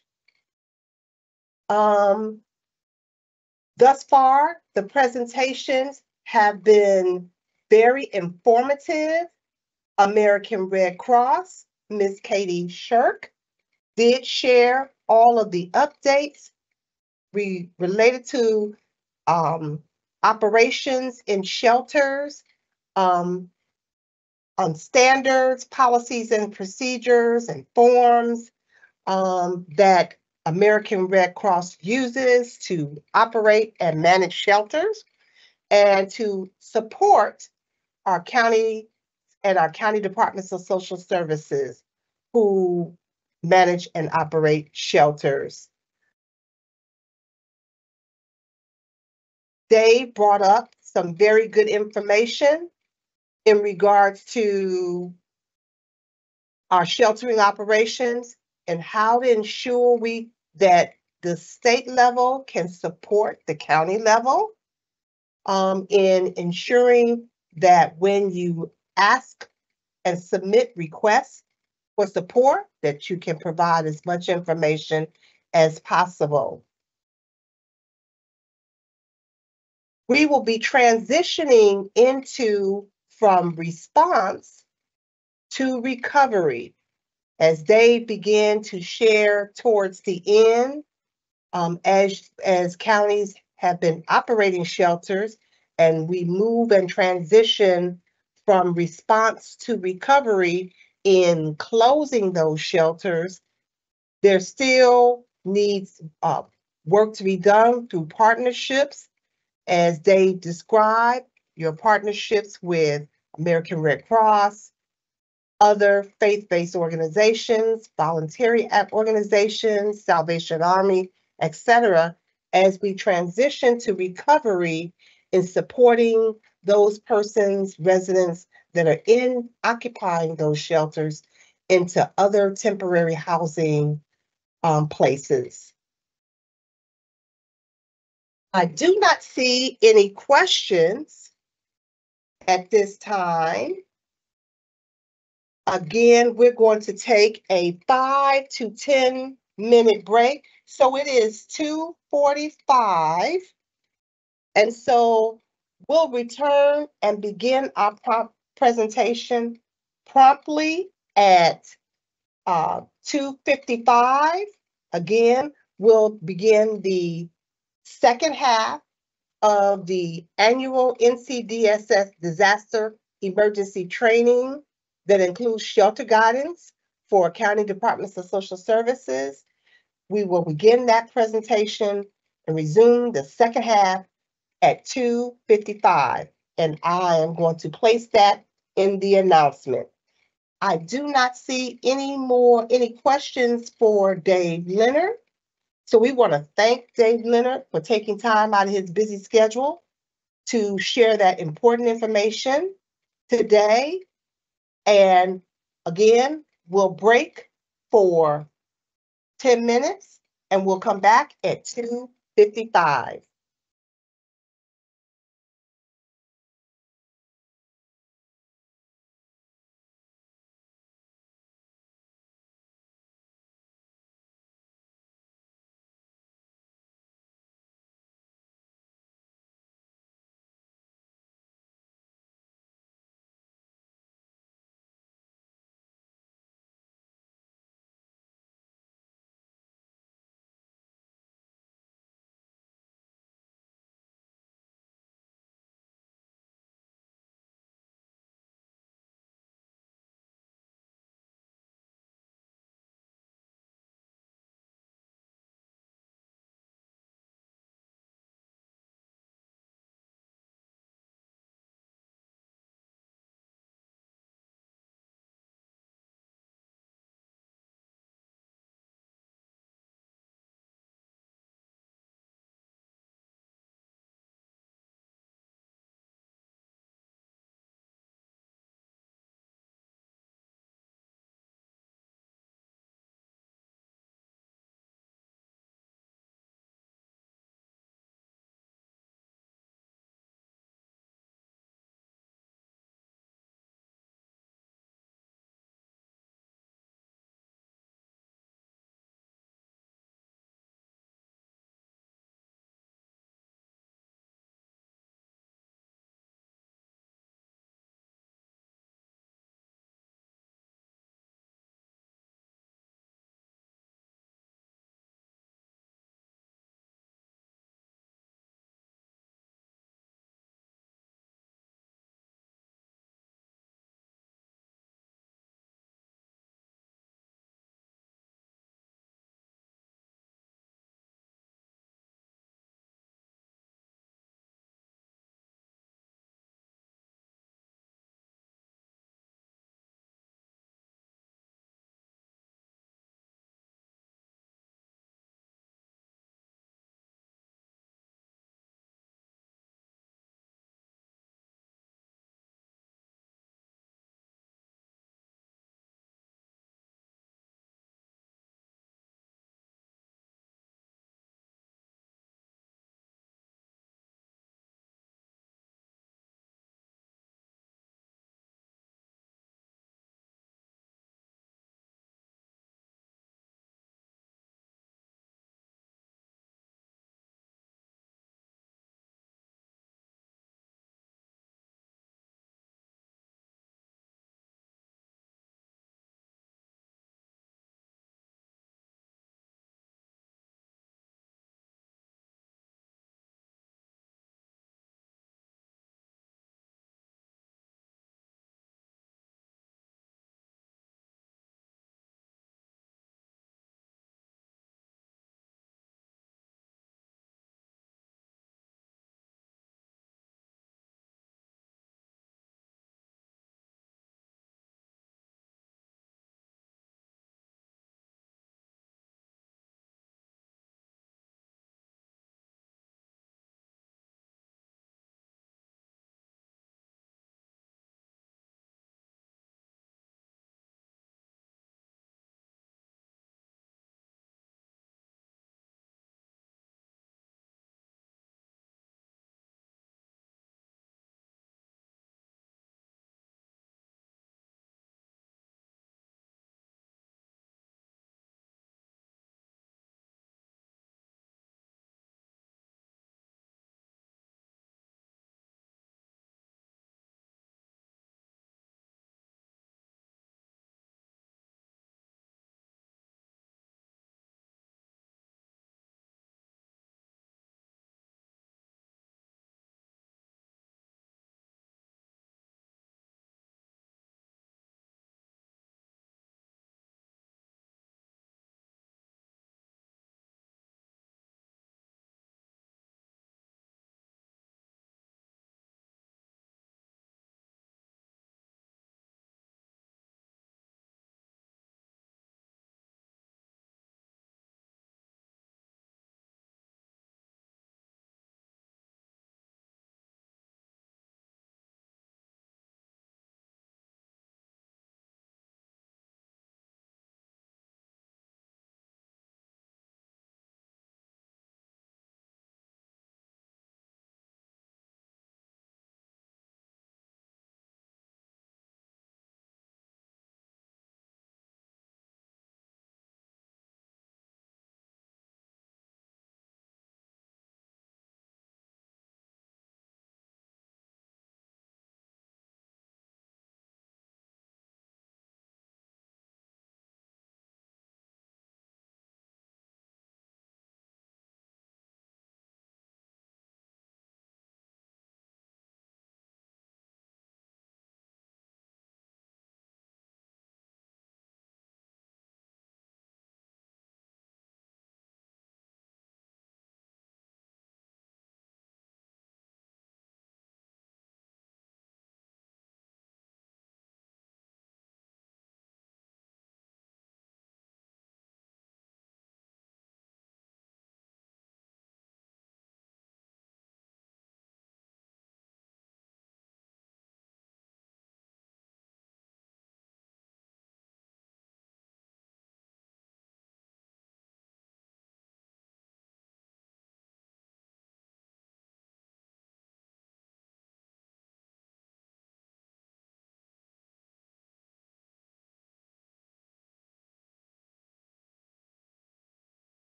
Um, thus far, the presentations have been very informative. American Red Cross, Miz Katie Shirk, did share all of the updates re related to um, operations in shelters, um, on standards, policies and procedures and forms um, that American Red Cross uses to operate and manage shelters and to support our county and our county departments of social services who manage and operate shelters. Dave brought up some very good information in regards to our sheltering operations and how to ensure we that the state level can support the county level um, in ensuring that when you ask and submit requests for support, that you can provide as much information as possible. We will be transitioning into from response to recovery as they begin to share towards the end, um, as, as counties have been operating shelters and we move and transition from response to recovery in closing those shelters, there still needs uh, work to be done through partnerships, as they describe your partnerships with American Red Cross, other faith-based organizations, voluntary organizations, Salvation Army, et cetera, as we transition to recovery in supporting those persons, residents that are in occupying those shelters into other temporary housing um, places. I do not see any questions at this time. Again, we're going to take a five to ten minute break. So it is two forty-five. And so we'll return and begin our prompt presentation promptly at uh, two fifty-five. Again, we'll begin the second half of the annual N C D S S disaster emergency training that includes shelter guidance for county departments of social services. We will begin that presentation and resume the second half at two fifty-five. And I am going to place that in the announcement. I do not see any more, any questions for Dave Leonard. So we want to thank Dave Leonard for taking time out of his busy schedule to share that important information today. And again, we'll break for ten minutes and we'll come back at two fifty-five.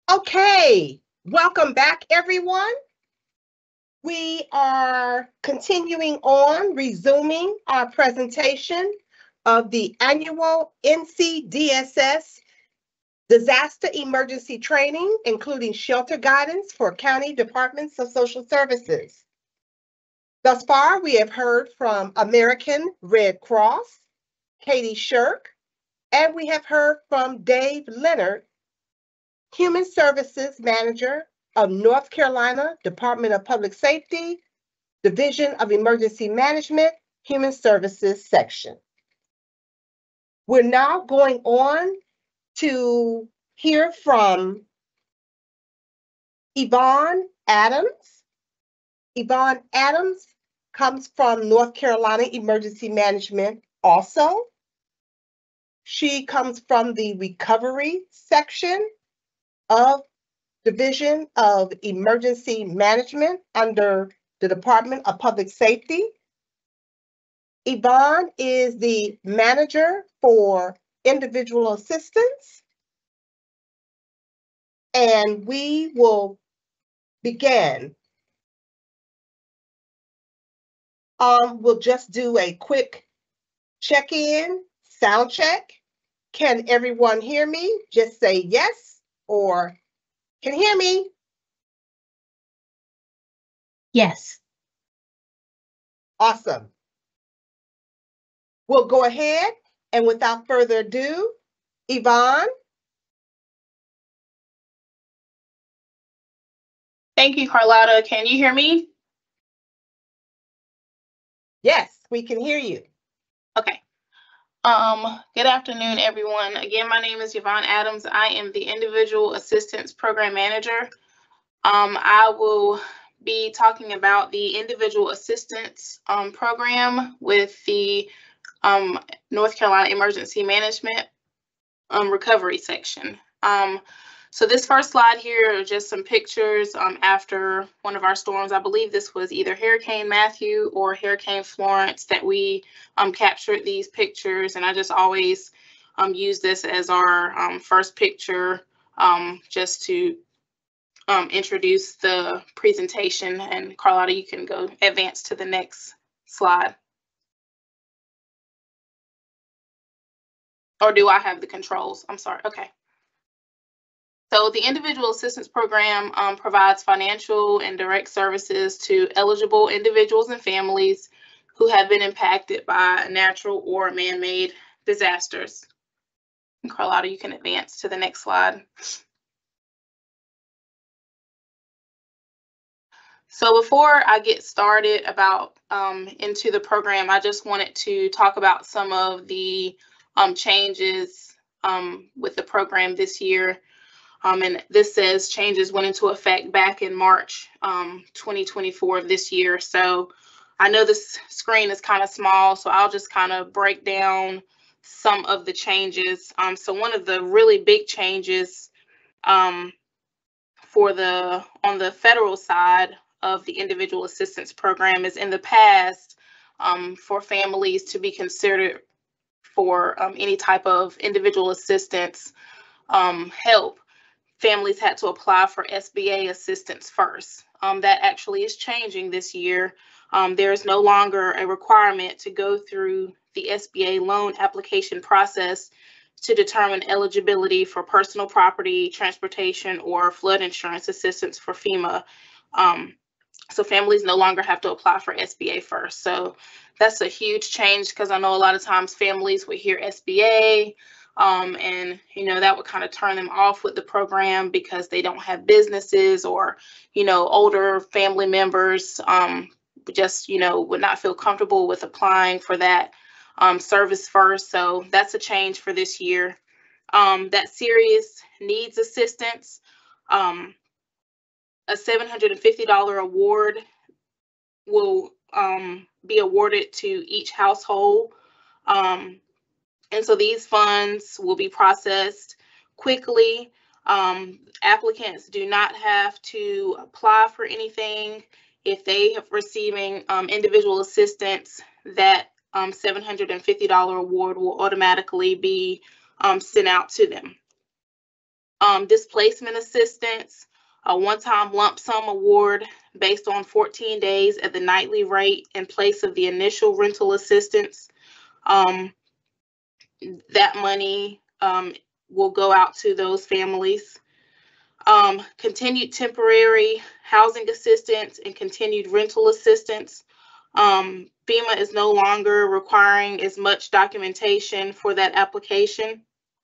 Okay, welcome back, everyone. We are continuing on, resuming our presentation of the annual N C D S S disaster emergency training, including shelter guidance for county departments of social services. Thus far, we have heard from American Red Cross, Katie Shirk, and we have heard from Dave Leonard, Human Services Manager of North Carolina Department of Public Safety, Division of Emergency Management, Human Services Section. We're now going on to hear from Yvonne Adams. Yvonne Adams comes from North Carolina Emergency Management also. She comes from the recovery section of Division of Emergency Management under the Department of Public Safety. Yvonne is the manager for individual assistance, and we will begin. Um, we'll just do a quick check-in, sound check. Can everyone hear me? Just say yes or can hear me? Yes. Awesome. We'll go ahead and without further ado, Yvonne. Thank you, Carlotta. Can you hear me? Yes, we can hear you. Okay. Um, good afternoon, everyone. Again, my name is Yvonne Adams. I am the Individual Assistance Program Manager. Um, I will be talking about the Individual Assistance um, Program with the um, North Carolina Emergency Management um, Recovery Section. Um, So this first slide here are just some pictures um, after one of our storms. I believe this was either Hurricane Matthew or Hurricane Florence that we um, captured these pictures. And I just always um, use this as our um, first picture um, just to um, introduce the presentation. And Carlotta, you can go advance to the next slide. Or do I have the controls? I'm sorry. Okay. So the Individual Assistance Program um, provides financial and direct services to eligible individuals and families who have been impacted by natural or man-made disasters. And Carlotta, you can advance to the next slide. So before I get started about um, into the program, I just wanted to talk about some of the um, changes um, with the program this year. Um, and this says changes went into effect back in March um, twenty twenty-four of this year. So I know this screen is kind of small, so I'll just kind of break down some of the changes. Um, so one of the really big changes um, for the on the federal side of the Individual Assistance Program is in the past um, for families to be considered for um, any type of individual assistance um, help. Families had to apply for S B A assistance first. Um, that actually is changing this year. Um, there is no longer a requirement to go through the S B A loan application process to determine eligibility for personal property, transportation, or flood insurance assistance for FEMA. Um, so families no longer have to apply for S B A first. So that's a huge change because I know a lot of times families would hear S B A, Um, and, you know, that would kind of turn them off with the program because they don't have businesses or, you know, older family members um, just, you know, would not feel comfortable with applying for that um, service first. So that's a change for this year. Um, that serious needs assistance, um, a seven hundred fifty dollars award will um, be awarded to each household. Um, And so these funds will be processed quickly. Um, applicants do not have to apply for anything. If they have receiving um, individual assistance, that um, seven hundred fifty dollars award will automatically be um, sent out to them. Um, displacement assistance, a one-time lump sum award based on fourteen days at the nightly rate in place of the initial rental assistance. Um, that money um, will go out to those families. Um, continued temporary housing assistance and continued rental assistance. Um, FEMA is no longer requiring as much documentation for that application.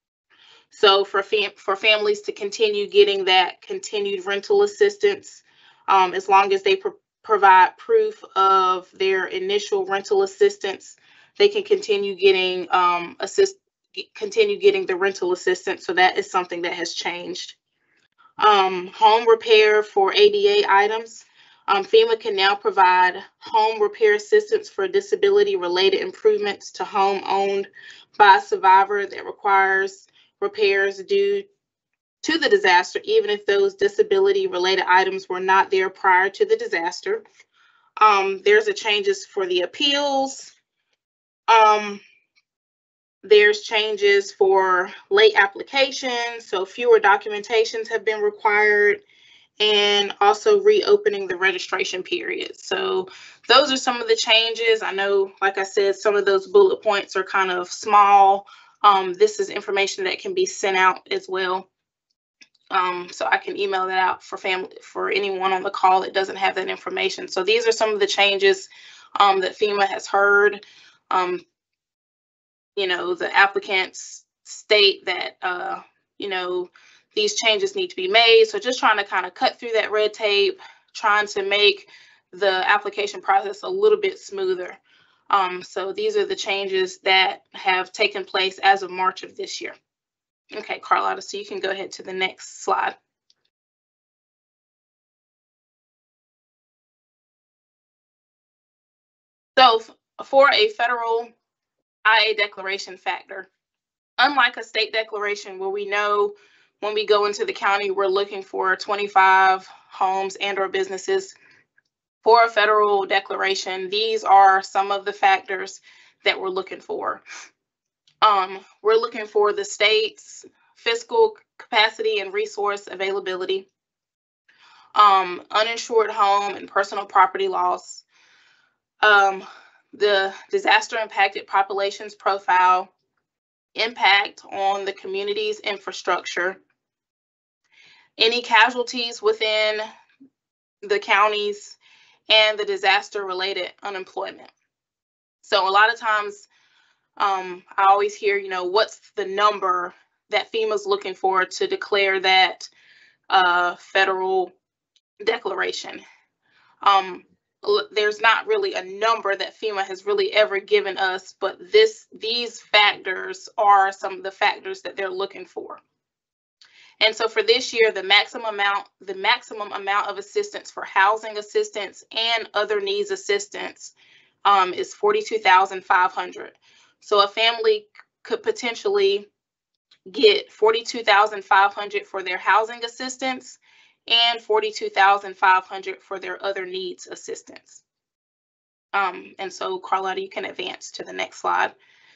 So for fam for families to continue getting that continued rental assistance, um, as long as they pro provide proof of their initial rental assistance, they can continue getting um, assist continue getting the rental assistance. So that is something that has changed. Um, home repair for A D A items. Um, FEMA can now provide home repair assistance for disability-related improvements to home owned by a survivor that requires repairs due to the disaster, even if those disability-related items were not there prior to the disaster. Um, there's a changes for the appeals. Um, there's changes for late applications, so fewer documentations have been required, and also reopening the registration period. So those are some of the changes. I know, like I said, some of those bullet points are kind of small. Um, this is information that can be sent out as well. Um, so I can email that out for family, for anyone on the call that doesn't have that information. So these are some of the changes um, that FEMA has heard. Um, you know, the applicants state that, uh, you know, these changes need to be made. So just trying to kind of cut through that red tape, trying to make the application process a little bit smoother. Um, so these are the changes that have taken place as of March of this year. Okay, Carlotta, so you can go ahead to the next slide. So for a federal I A declaration factor, unlike a state declaration where we know when we go into the county, we're looking for twenty-five homes and or businesses, for a federal declaration, these are some of the factors that we're looking for. Um, we're looking for the state's fiscal capacity and resource availability, um, uninsured home and personal property loss, um, the disaster impacted populations profile, impact on the community's infrastructure, any casualties within the counties, and the disaster related unemployment. So a lot of times um, I always hear, you know, what's the number that FEMA's looking for to declare that uh, federal declaration. Um, there's not really a number that FEMA has really ever given us, but this these factors are some of the factors that they're looking for. And so for this year, the maximum amount, the maximum amount of assistance for housing assistance and other needs assistance um, is forty-two thousand five hundred dollars. So a family could potentially get forty-two thousand five hundred dollars for their housing assistance and forty-two thousand five hundred dollars for their other needs assistance. Um, and so Carlotta, you can advance to the next slide.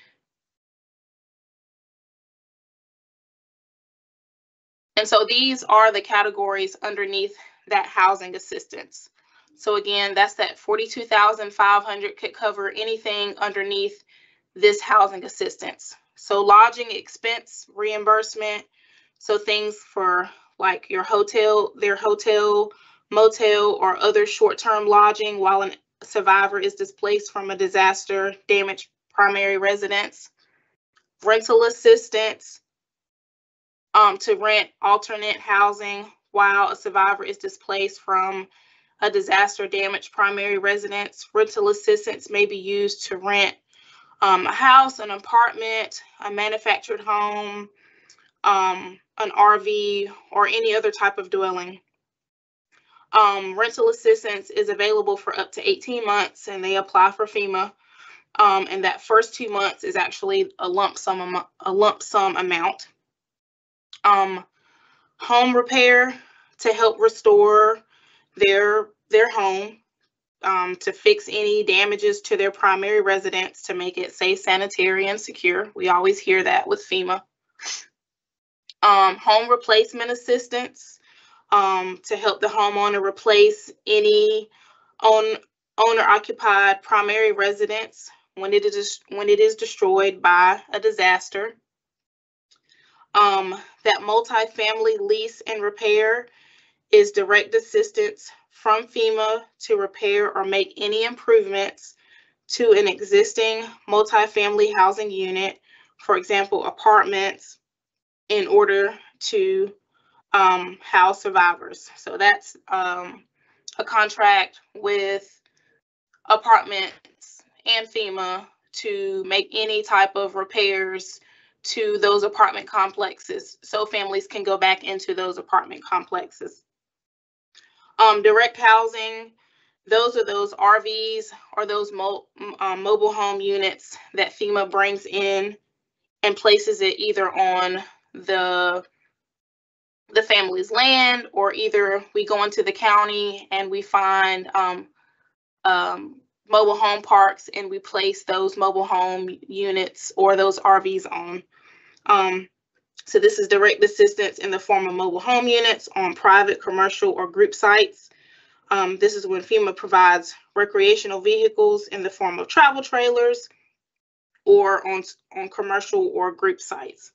And so these are the categories underneath that housing assistance. So again, that's that forty-two thousand five hundred could cover anything underneath this housing assistance. So lodging expense reimbursement, so things for like your hotel, their hotel, motel, or other short-term lodging while a survivor is displaced from a disaster damaged primary residence. Rental assistance, Um, to rent alternate housing while a survivor is displaced from a disaster damaged primary residence. Rental assistance may be used to rent um, a house, an apartment, a manufactured home, um, an R V, or any other type of dwelling. Um, rental assistance is available for up to eighteen months, and they apply for FEMA. Um, and that first two months is actually a lump sum, a lump sum amount. Um, home repair to help restore their their home, um, to fix any damages to their primary residence to make it safe, sanitary, and secure. We always hear that with FEMA. Um, home replacement assistance um, to help the homeowner replace any own, owner-occupied primary residence when it is when it is destroyed by a disaster. Um, that multifamily lease and repair is direct assistance from FEMA to repair or make any improvements to an existing multifamily housing unit, for example, apartments, in order to um, house survivors. So that's um, a contract with apartments and FEMA to make any type of repairs to those apartment complexes so families can go back into those apartment complexes. Um, direct housing, those are those R Vs or those mo um, mobile home units that FEMA brings in and places it either on the the family's land, or either we go into the county and we find um, um, mobile home parks and we place those mobile home units or those R Vs on. Um, so this is direct assistance in the form of mobile home units on private, commercial, or group sites. Um, this is when FEMA provides recreational vehicles in the form of travel trailers or on, on commercial or group sites.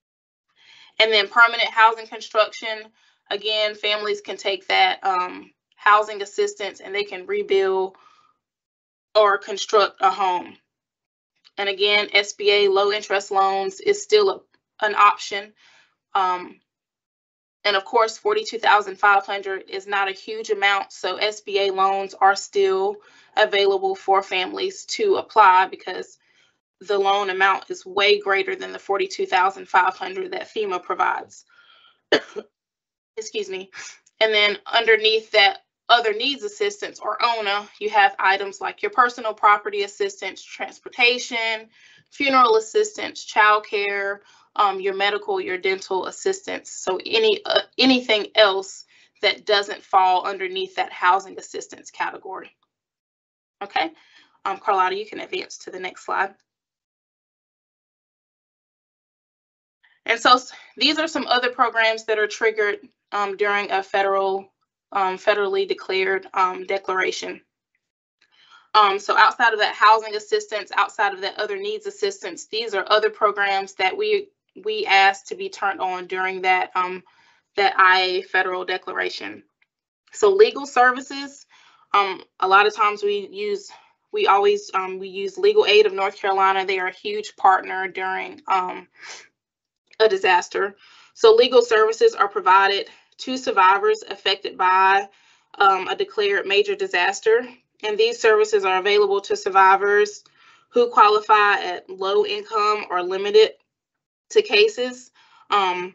And then permanent housing construction, again, families can take that um, housing assistance and they can rebuild or construct a home. And again, S B A low interest loans is still a, an option. Um, and of course, forty-two thousand five hundred dollars is not a huge amount, so S B A loans are still available for families to apply because the loan amount is way greater than the forty-two thousand five hundred dollars that FEMA provides. Excuse me. And then underneath that other needs assistance, or O N A, you have items like your personal property assistance, transportation, funeral assistance, childcare, um, your medical, your dental assistance. So any uh, anything else that doesn't fall underneath that housing assistance category. Okay, um, Carlotta, you can advance to the next slide. And so these are some other programs that are triggered um, during a federal, um, federally declared um, declaration. Um, so outside of that housing assistance, outside of that other needs assistance, these are other programs that we we asked to be turned on during that um, that I A federal declaration. So legal services, um, a lot of times we use we always um, we use Legal Aid of North Carolina. They are a huge partner during um, a disaster. So legal services are provided to survivors affected by um, a declared major disaster. And these services are available to survivors who qualify at low income or limited to cases. Um,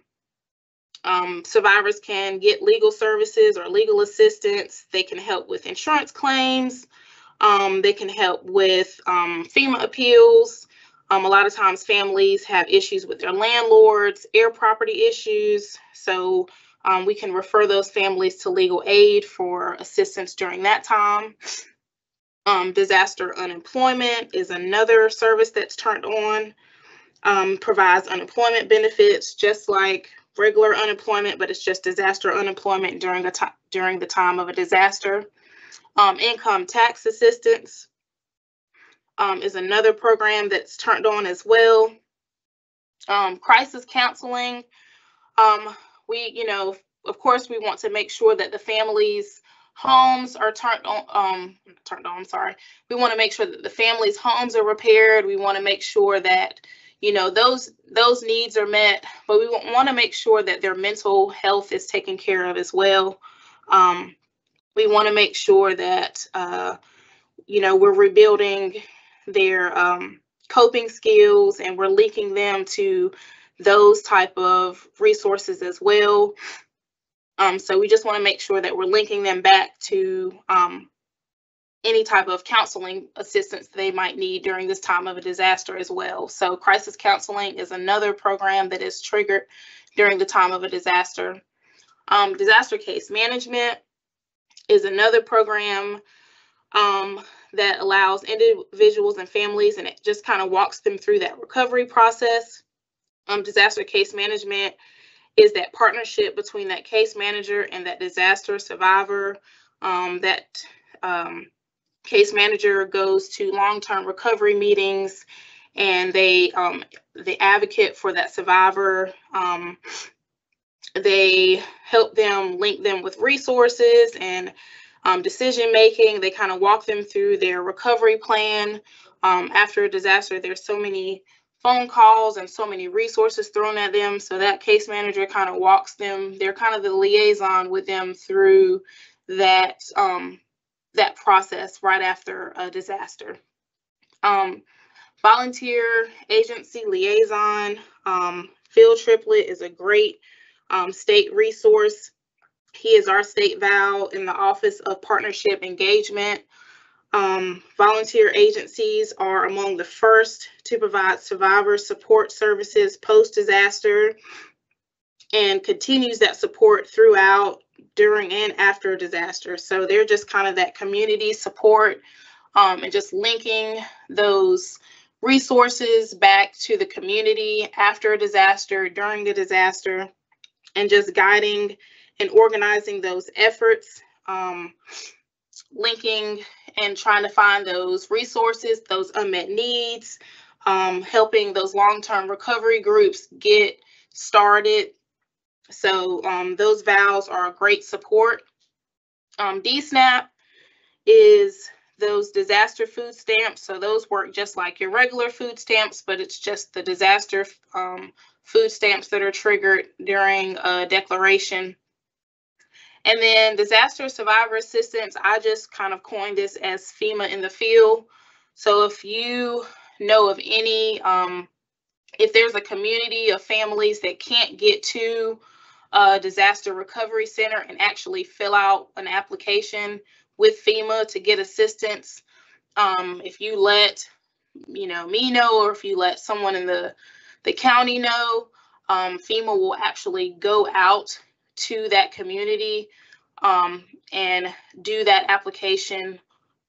um, survivors can get legal services or legal assistance. They can help with insurance claims. Um, they can help with um, FEMA appeals. Um, a lot of times families have issues with their landlords, air property issues. So um, we can refer those families to legal aid for assistance during that time. Um, disaster unemployment is another service that's turned on. Um, provides unemployment benefits just like regular unemployment, but it's just disaster unemployment during the time during the time of a disaster. Um, income tax assistance um, is another program that's turned on as well. Um, crisis counseling. Um, we, you know, of course, we want to make sure that the families' homes are turned on. Um, turned on. Sorry. We want to make sure that the families' homes are repaired. We want to make sure that, you know, those those needs are met, but we want to make sure that their mental health is taken care of as well. Um, we want to make sure that, uh, you know, we're rebuilding their um, coping skills and we're linking them to those type of resources as well. Um, so we just want to make sure that we're linking them back to um, any type of counseling assistance they might need during this time of a disaster as well. So crisis counseling is another program that is triggered during the time of a disaster. Um, disaster case management is another program um, that allows individuals and families, and it just kind of walks them through that recovery process. Um, disaster case management is that partnership between that case manager and that disaster survivor. Um, that um, case manager goes to long-term recovery meetings, and they um, they advocate for that survivor. Um, they help them, link them with resources and um, decision making. They kind of walk them through their recovery plan. Um, after a disaster, there's so many phone calls and so many resources thrown at them. So that case manager kind of walks them. They're kind of the liaison with them through that um, that process right after a disaster. Um, volunteer agency liaison, um, Phil Triplett is a great um, state resource. He is our state val in the Office of Partnership Engagement. Um, volunteer agencies are among the first to provide survivor support services post-disaster and continues that support throughout, during, and after a disaster. So they're just kind of that community support um, and just linking those resources back to the community after a disaster, during the disaster, and just guiding and organizing those efforts. Um, linking and trying to find those resources, those unmet needs, um, helping those long-term recovery groups get started. So um, those vals are a great support. Um, D SNAP is those disaster food stamps. So those work just like your regular food stamps, but it's just the disaster um, food stamps that are triggered during a declaration. And then disaster survivor assistance, I just kind of coined this as FEMA in the field. So if you know of any, um, if there's a community of families that can't get to a disaster recovery center and actually fill out an application with FEMA to get assistance, um, if you let, you know, me know, or if you let someone in the, the county know, um, FEMA will actually go out to that community um, and do that application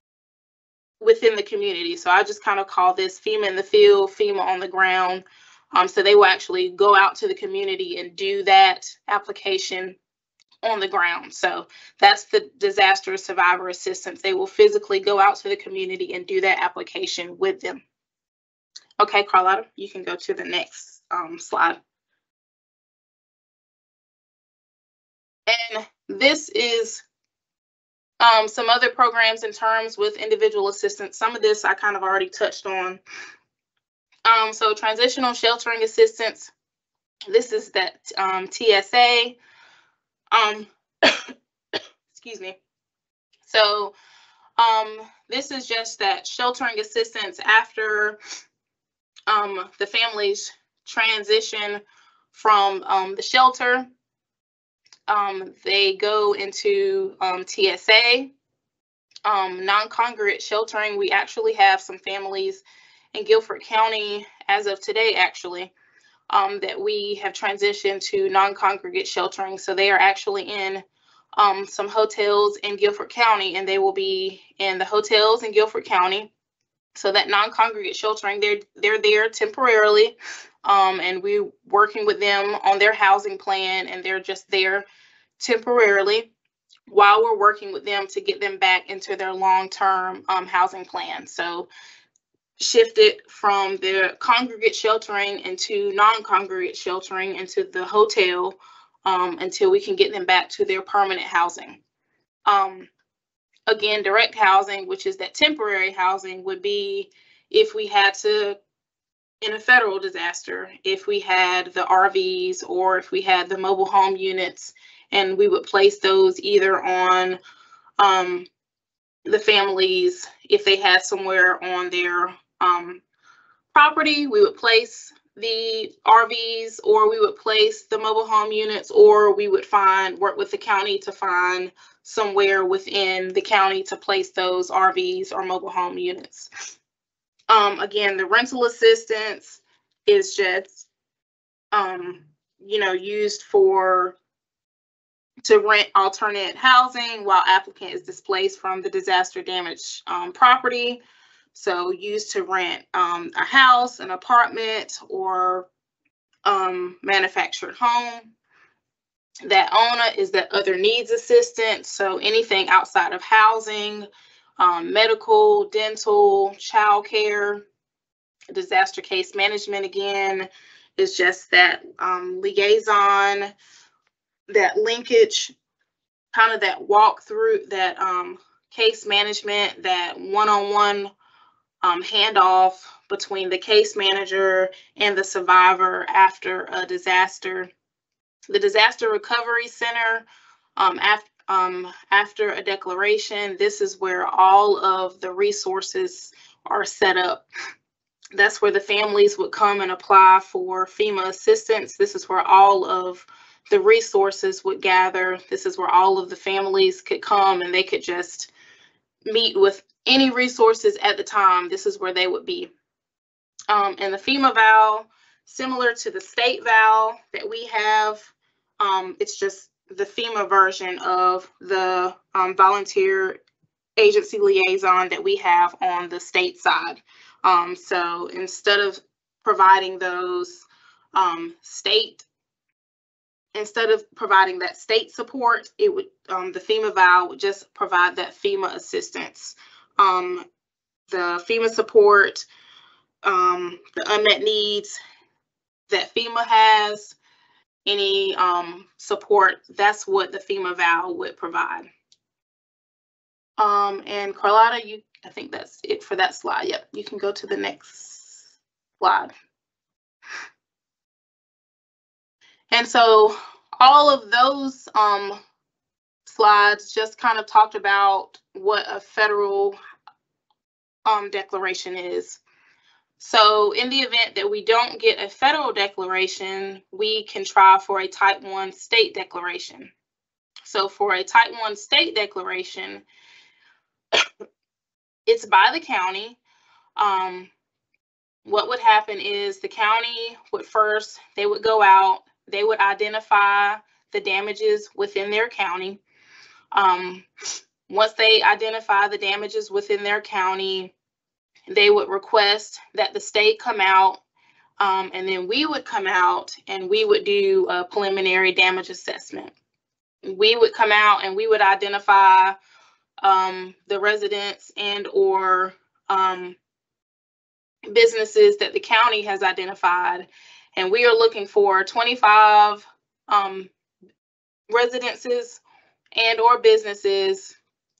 within the community. So I just kind of call this FEMA in the field, FEMA on the ground. Um, so they will actually go out to the community and do that application on the ground. So that's the disaster survivor assistance. They will physically go out to the community and do that application with them. Okay, Carlotta, you can go to the next um, slide. And this is um, some other programs in terms with individual assistance. Some of this I kind of already touched on. Um, so transitional sheltering assistance. This is that um, T S A. Um, excuse me. So um, this is just that sheltering assistance after um, the families transition from um, the shelter. Um, they go into um, T S A, um, non-congregate sheltering. We actually have some families in Guilford County as of today, actually, um, that we have transitioned to non-congregate sheltering. So they are actually in um, some hotels in Guilford County, and they will be in the hotels in Guilford County. So that non-congregate sheltering, they're, they're there temporarily, um, and we're working with them on their housing plan, and they're just there temporarily while we're working with them to get them back into their long-term um, housing plan. So shifted from their congregate sheltering into non-congregate sheltering into the hotel um, until we can get them back to their permanent housing. Um, again, direct housing, which is that temporary housing, would be if we had to, in a federal disaster, if we had the R Vs or if we had the mobile home units, and we would place those either on um, the families, if they had somewhere on their um, property, we would place the R Vs, or we would place the mobile home units, or we would find, work with the county to find somewhere within the county to place those R Vs or mobile home units. Um, again, the rental assistance is just, um, you know, used for to rent alternate housing while applicant is displaced from the disaster damaged um, property. So used to rent um, a house, an apartment, or um, manufactured home. That O N A is that other needs assistance. So anything outside of housing, um, medical, dental, childcare, disaster case management again is just that um, liaison, that linkage, kind of that walk through, that um, case management, that one-on-one um, handoff between the case manager and the survivor after a disaster. The Disaster Recovery Center, um, after, um, after a declaration, this is where all of the resources are set up. That's where the families would come and apply for FEMA assistance. This is where all of the resources would gather. This is where all of the families could come and they could just meet with any resources at the time. This is where they would be. Um, and the FEMA V A L, similar to the state V A L that we have, um, it's just the FEMA version of the um, volunteer agency liaison that we have on the state side. Um, so instead of providing those um, state, instead of providing that state support, it would um, the FEMA V A L would just provide that FEMA assistance. Um, the FEMA support, um, the unmet needs that FEMA has, any um, support, that's what the FEMA V A L would provide. Um, and Carlotta, you, I think that's it for that slide. Yep, you can go to the next slide. And so all of those um, slides just kind of talked about what a federal um, declaration is. So in the event that we don't get a federal declaration, we can try for a type one state declaration. So for a type one state declaration, it's by the county. Um, what would happen is the county would first, they would go out, they would identify the damages within their county. Um, once they identify the damages within their county, they would request that the state come out, um, and then we would come out and we would do a preliminary damage assessment. We would come out and we would identify um, the residents and or um, businesses that the county has identified, and we are looking for twenty-five um, residences and or businesses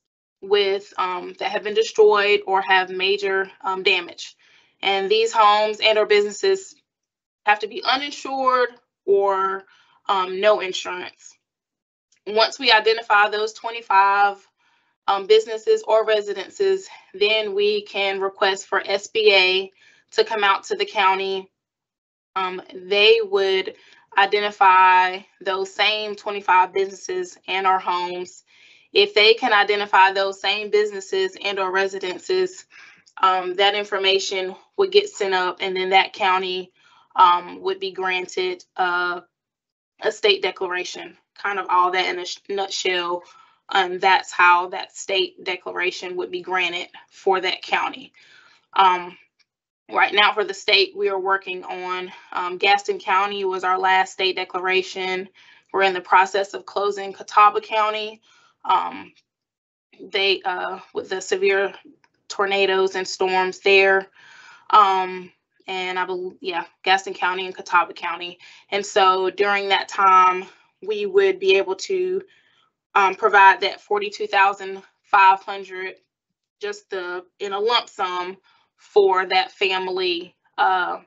with um, that have been destroyed or have major um, damage. And these homes and or businesses have to be uninsured or um, no insurance. Once we identify those twenty-five um, businesses or residences, then we can request for S B A to come out to the county. Um, they would identify those same twenty-five businesses and our homes. If they can identify those same businesses and or residences, um, that information would get sent up, and then that county um, would be granted uh, a state declaration. Kind of all that in a nutshell. Um, that's how that state declaration would be granted for that county. Um, right now for the state, we are working on um, Gaston County was our last state declaration. We're in the process of closing Catawba County. Um, they, uh, with the severe tornadoes and storms there. Um, and I believe, yeah, Gaston County and Catawba County. And so during that time, we would be able to um, provide that forty-two thousand five hundred dollars just the, in a lump sum for that family, uh,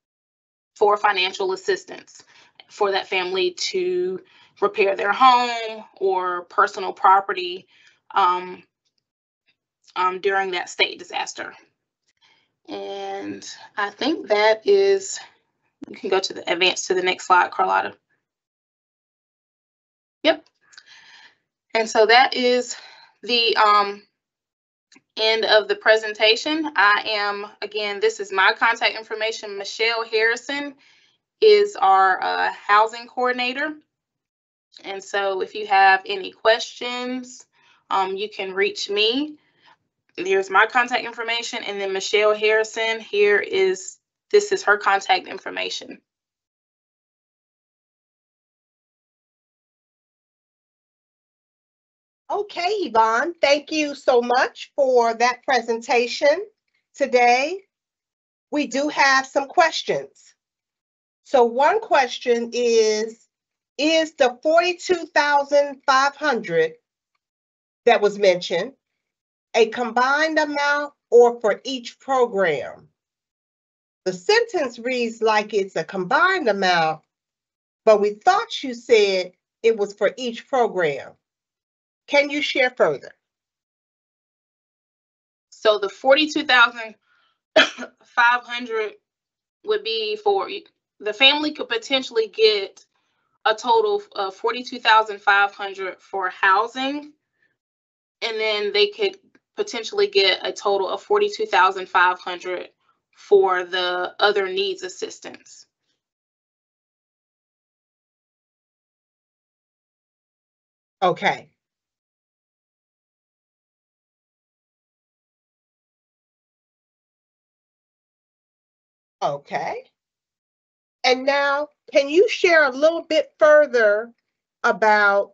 for financial assistance for that family to repair their home or personal property um, um, during that state disaster. And I think that is, you can go to the advance to the next slide, Carlotta. Yep. And so that is the um, end of the presentation. I am, again, this is my contact information. Michelle Harrison is our uh, housing coordinator. And so if you have any questions, um, you can reach me. Here's my contact information, and then Michelle Harrison, here is, this is her contact information. Okay, Yvonne, thank you so much for that presentation today. We do have some questions. So one question is, is the forty-two thousand five hundred that was mentioned a combined amount or for each program? The sentence reads like it's a combined amount, but we thought you said it was for each program. Can you share further? So the forty-two thousand five hundred would be for, the family could potentially get a total of forty-two thousand five hundred for housing, and then they could potentially get a total of forty-two thousand five hundred for the other needs assistance. Okay. Okay. And now, can you share a little bit further about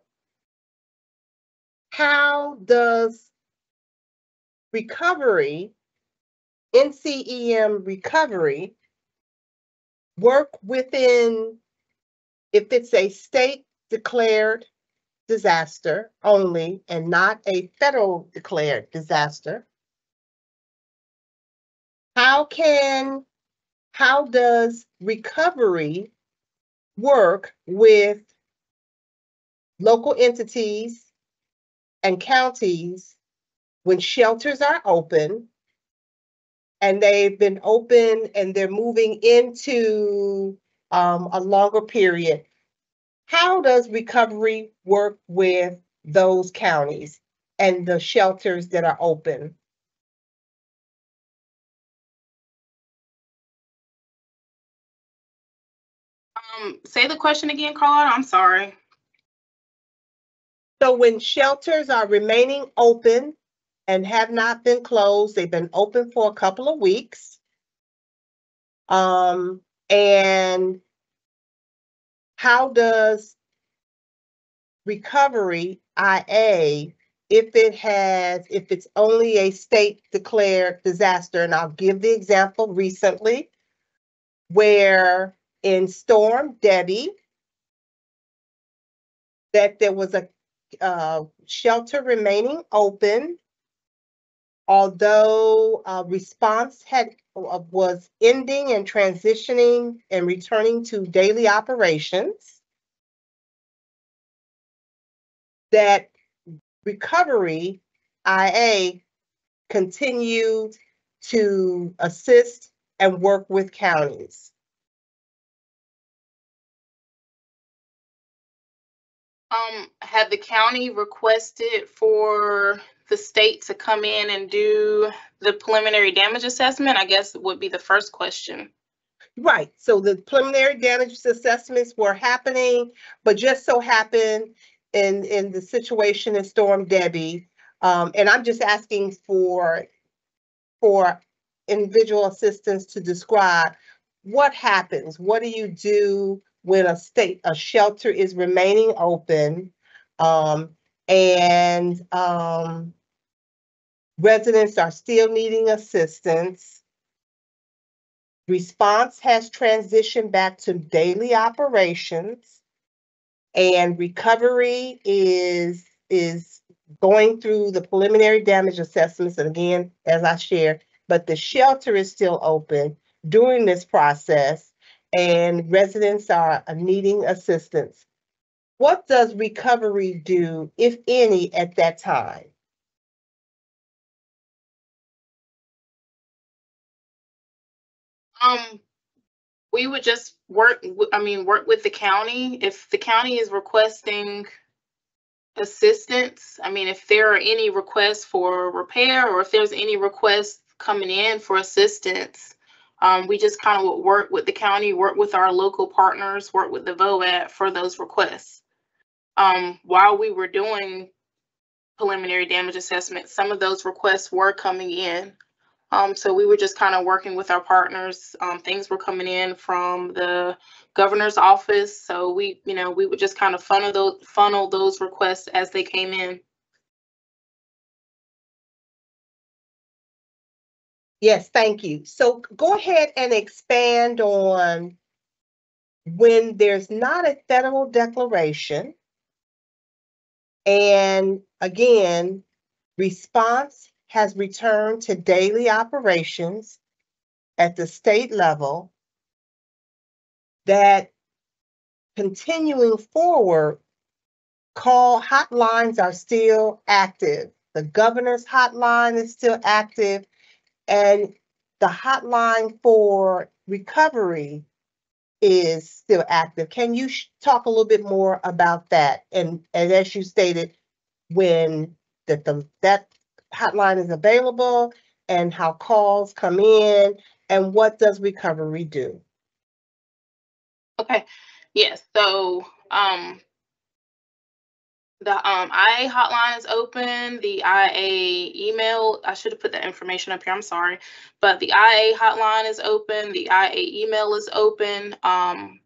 how does recovery, N C E M recovery, work within, if it's a state declared disaster only and not a federal declared disaster? How can, how does recovery work with local entities and counties when shelters are open and they've been open and they're moving into um, a longer period? How does recovery work with those counties and the shelters that are open? Um, say the question again, Carlotta. I'm sorry. So when shelters are remaining open and have not been closed, they've been open for a couple of weeks. Um, and how does recovery I A, if it has, if it's only a state declared disaster, and I'll give the example recently where in Storm Debbie, that there was a uh, shelter remaining open, although uh, response had uh, was ending and transitioning and returning to daily operations, that recovery I A continued to assist and work with counties. Um, had the county requested for the state to come in and do the preliminary damage assessment? I guess would be the first question. Right. So the preliminary damage assessments were happening, but just so happened in in the situation in Storm Debbie, um, and I'm just asking for for individual assistance to describe what happens. What do you do when a state a shelter is remaining open, um, and um, residents are still needing assistance? Response has transitioned back to daily operations, and recovery is is going through the preliminary damage assessments. And again, as I shared, but the shelter is still open during this process, and residents are needing assistance. What does recovery do, if any, at that time? Um, we would just work, I mean, work with the county. If the county is requesting assistance, I mean, if there are any requests for repair or if there's any requests coming in for assistance, um, we just kind of would work with the county, work with our local partners, work with the V O A D for those requests. Um, while we were doing preliminary damage assessment, some of those requests were coming in. Um, so we were just kind of working with our partners. Um, things were coming in from the governor's office. So we, you know, we would just kind of funnel those, funnel those requests as they came in. Yes, thank you. So go ahead and expand on when there's not a federal declaration, and again, response has returned to daily operations at the state level, that continuing forward, call hotlines are still active. The governor's hotline is still active, and the hotline for recovery is still active. Can you talk a little bit more about that? And, and as you stated, when that the that hotline is available and how calls come in, and what does recovery do? Okay. Yes. So um, the um, I A hotline is open. The I A email, I should have put that information up here. I'm sorry. But the I A hotline is open. The I A email is open. Um,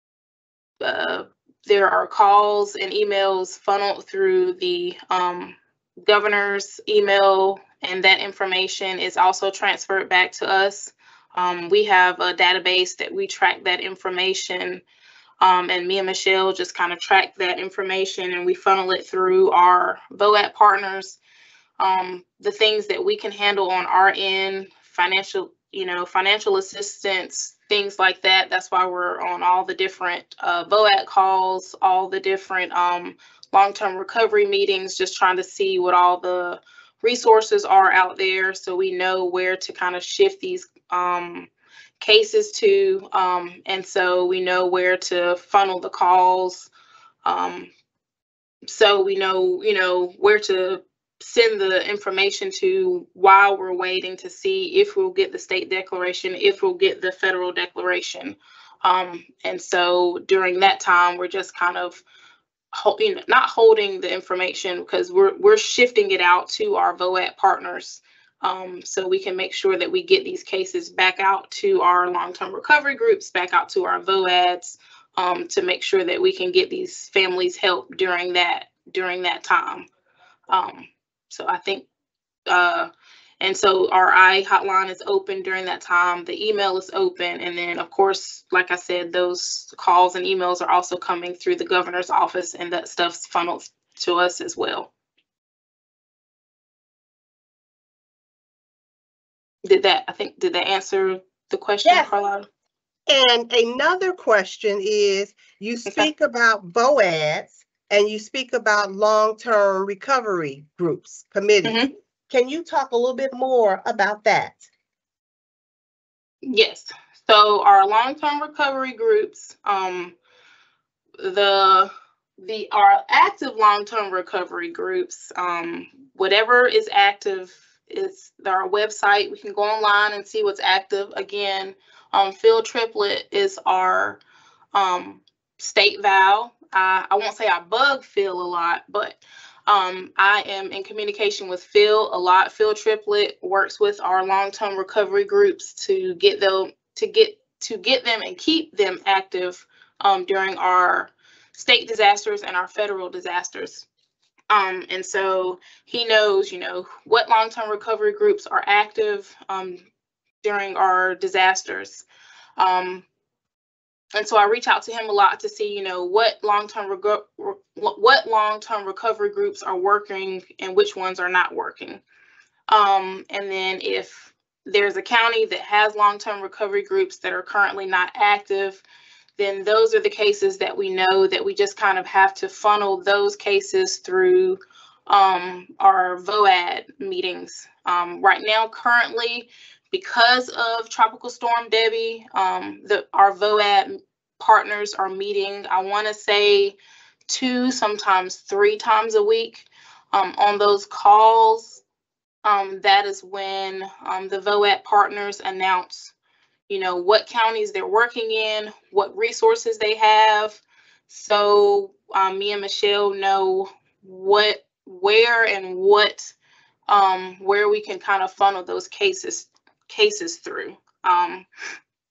uh, there are calls and emails funneled through the um, governor's email, and that information is also transferred back to us. Um, we have a database that we track that information, um, and me and Michelle just kind of track that information, and we funnel it through our V O A D partners. Um, the things that we can handle on our end, financial, you know, financial assistance, things like that. That's why we're on all the different uh, V O A D calls, all the different um, long-term recovery meetings, just trying to see what all the resources are out there, so we know where to kind of shift these um, cases to, um, and so we know where to funnel the calls. Um, so we know, you know, where to send the information to while we're waiting to see if we'll get the state declaration, if we'll get the federal declaration. Um, and so during that time, we're just kind of holding, not holding the information, because we're we're shifting it out to our V O A D partners, um, so we can make sure that we get these cases back out to our long-term recovery groups, back out to our V O A Ds, um, to make sure that we can get these families help during that during that time. Um, so I think, uh, and so our I A hotline is open during that time. The email is open. And then, of course, like I said, those calls and emails are also coming through the governor's office, and that stuff's funneled to us as well. Did that, I think, did that answer the question, Yes. Carlotta? And another question is, you speak okay. about V O A Ds, and you speak about long-term recovery groups, committees. Mm-hmm. Can you talk a little bit more about that? Yes. So our long-term recovery groups, um, the the our active long-term recovery groups, um, whatever is active is our website. We can go online and see what's active. Again, um, Phil Triplett is our um, state val. I, I won't say I bug Phil a lot, but um, I am in communication with Phil a lot. Phil Triplett works with our long-term recovery groups to get them to get to get them and keep them active um, during our state disasters and our federal disasters. Um, and so he knows, you know, what long-term recovery groups are active um, during our disasters. Um, and so I reach out to him a lot to see, you know, what long-term rego- re- what long-term recovery groups are working and which ones are not working. Um, and then if there's a county that has long-term recovery groups that are currently not active, then those are the cases that we know that we just kind of have to funnel those cases through um, our V O A D meetings. Um, right now, currently, because of Tropical Storm Debbie, um, the, our V O A D partners are meeting, I want to say, two, sometimes three times a week. Um, on those calls, um, that is when um, the V O A D partners announce, you know, what counties they're working in, what resources they have. So um, me and Michelle know what, where and what, um, where we can kind of funnel those cases cases through. Um,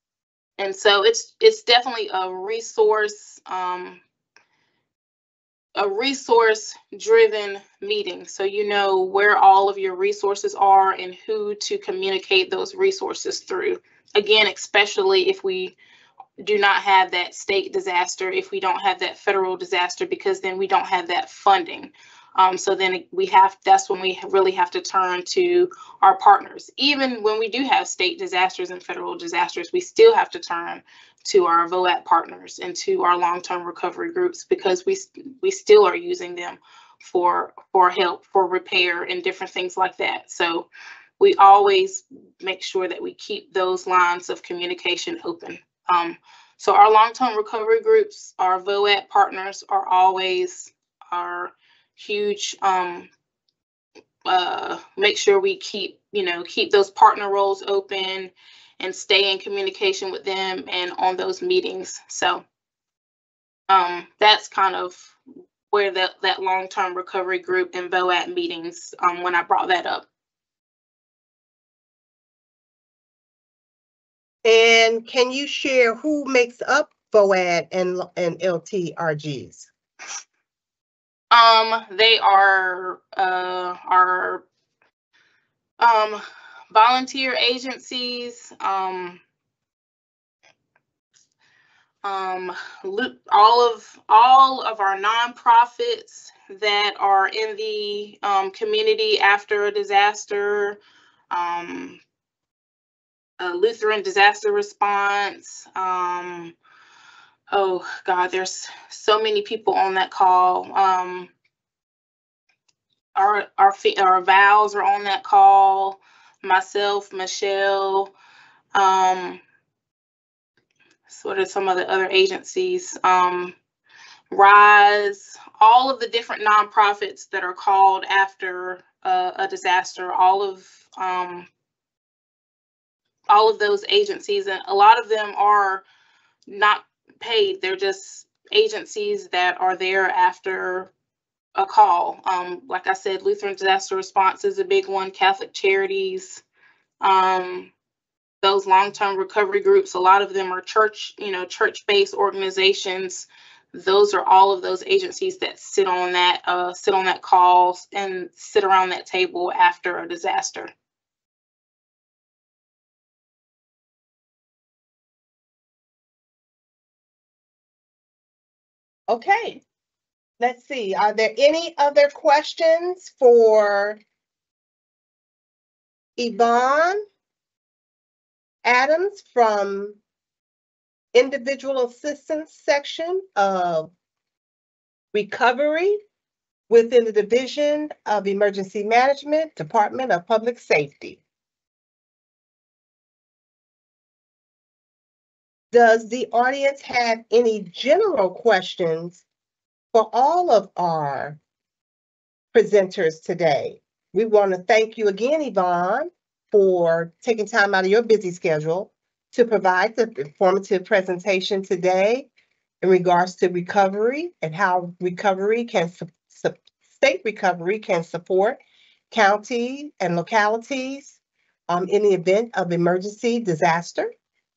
and so it's it's definitely a resource um, a resource-driven meeting, so you know where all of your resources are and who to communicate those resources through. Again, especially if we do not have that state disaster, if we don't have that federal disaster, because then we don't have that funding. Um, so then we have, that's when we really have to turn to our partners. Even when we do have state disasters and federal disasters, we still have to turn to our V O A T partners and to our long-term recovery groups, because we we still are using them for for help, for repair, and different things like that. So we always make sure that we keep those lines of communication open. Um, so our long-term recovery groups, our V O A T partners are always our huge, um, uh, make sure we keep, you know, keep those partner roles open and stay in communication with them and on those meetings. So um, that's kind of where that, that long-term recovery group and V O A T meetings, um, when I brought that up. And can you share who makes up V O A T and, and L T R Gs? Um, they are uh, our um, volunteer agencies, um, um, all of all of our nonprofits that are in the um, community after a disaster, um, uh, Lutheran Disaster Response. Um, oh God, there's so many people on that call. Um, Our, our, our vows are on that call. Myself, Michelle, um, what are some of the other agencies? Um, Rise, all of the different nonprofits that are called after uh, a disaster, all of um, all of those agencies, and a lot of them are not paid. They're just agencies that are there after a call. Um, like I said, Lutheran Disaster Response is a big one, Catholic Charities, um, those long-term recovery groups, a lot of them are church, you know, church-based organizations. Those are all of those agencies that sit on that, uh, sit on that call and sit around that table after a disaster. Okay, let's see. Are there any other questions for Yvonne Adams from Individual Assistance Section of Recovery within the Division of Emergency Management, Department of Public Safety? Does the audience have any general questions for all of our presenters today? We want to thank you again, Yvonne, for taking time out of your busy schedule to provide the informative presentation today in regards to recovery and how recovery can, state recovery can support county and localities um, in the event of emergency disaster.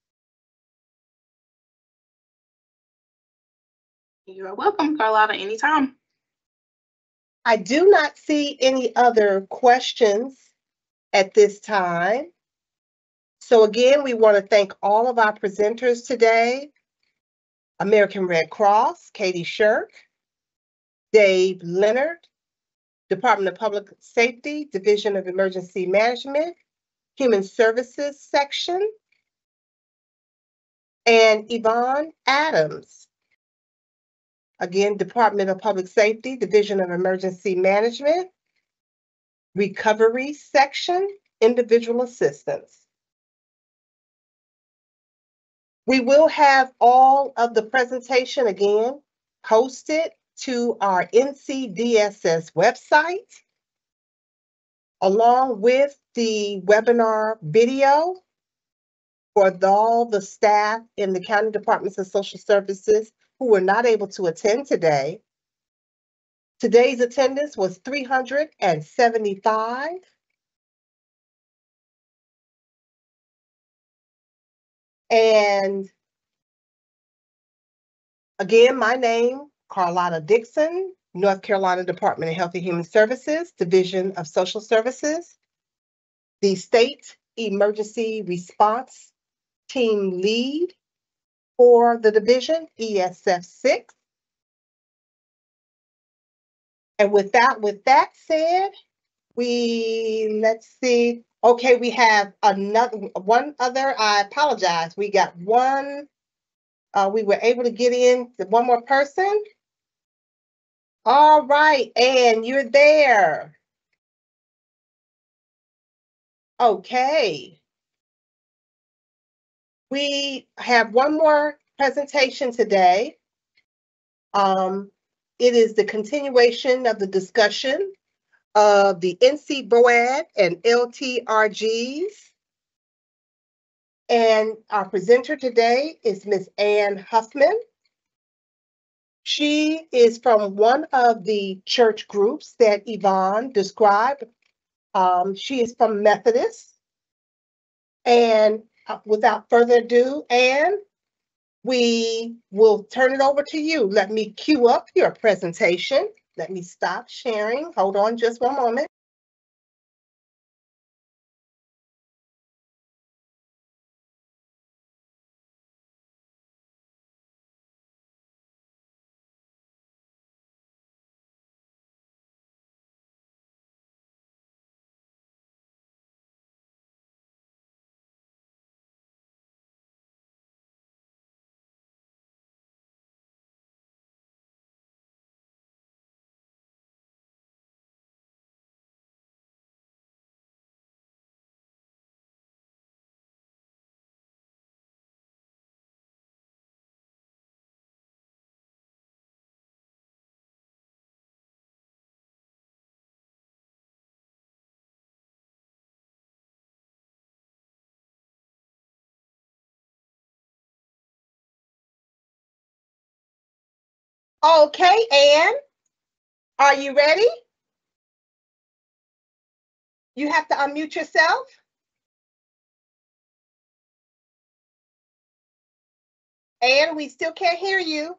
You're welcome, Carlotta, anytime. I do not see any other questions at this time. So again, we want to thank all of our presenters today. American Red Cross, Katie Shirk, Dave Leonard, Department of Public Safety, Division of Emergency Management, Human Services Section, and Yvonne Adams. Again, Department of Public Safety, Division of Emergency Management, Recovery Section, Individual Assistance. We will have all of the presentation again posted to our N C D S S website, along with the webinar video for the, all the staff in the County Departments of Social Services who were not able to attend today. Today's attendance was three hundred seventy-five. And again, my name, Carlotta Dixon, North Carolina Department of Health and Human Services, Division of Social Services, the State Emergency Response Team Lead for the division, E S F six. And with that, with that said, we, let's see, okay, we have another, one other, I apologize. We got one, uh, we were able to get in one more person. All right, Anne, you're there. Okay. We have one more presentation today. Um, it is the continuation of the discussion of the N C B O A D and L T R Gs. And our presenter today is Miz Ann Huffman. She is from one of the church groups that Yvonne described. Um, she is from Methodist. And uh, without further ado, Ann, we will turn it over to you. Let me cue up your presentation. Let me stop sharing. Hold on just one moment. Okay, Ann, are you ready? You have to unmute yourself. Ann, we still can't hear you.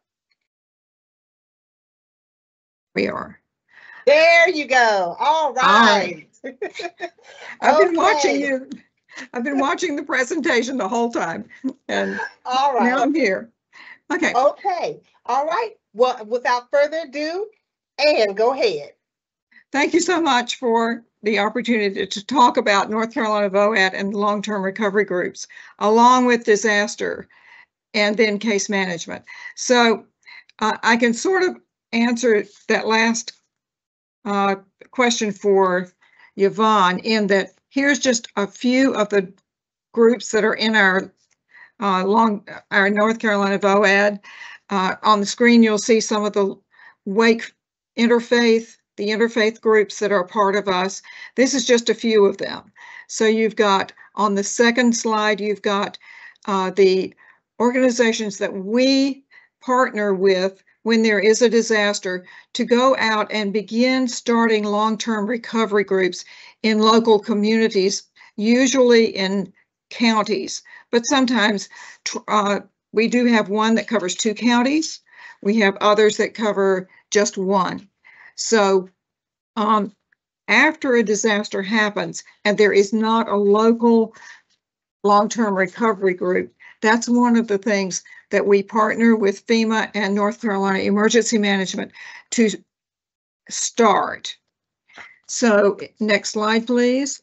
We are. There you go. All right. All right. I've been Okay. watching you. I've been watching the presentation the whole time, and All right. now I'm here. Okay. Okay. All right. Well, without further ado, Ann, go ahead. Thank you so much for the opportunity to talk about North Carolina V O A D and long-term recovery groups, along with disaster and then case management. So uh, I can sort of answer that last uh, question for Yvonne in that here's just a few of the groups that are in our uh, long our North Carolina V O A D. Uh, on the screen, you'll see some of the Wake interfaith, the interfaith groups that are part of us. This is just a few of them. So you've got on the second slide, you've got uh, the organizations that we partner with when there is a disaster to go out and begin starting long-term recovery groups in local communities, usually in counties, but sometimes uh, we do have one that covers two counties. We have others that cover just one. So um, after a disaster happens and there is not a local long-term recovery group, that's one of the things that we partner with FEMA and North Carolina Emergency Management to start. So next slide, please.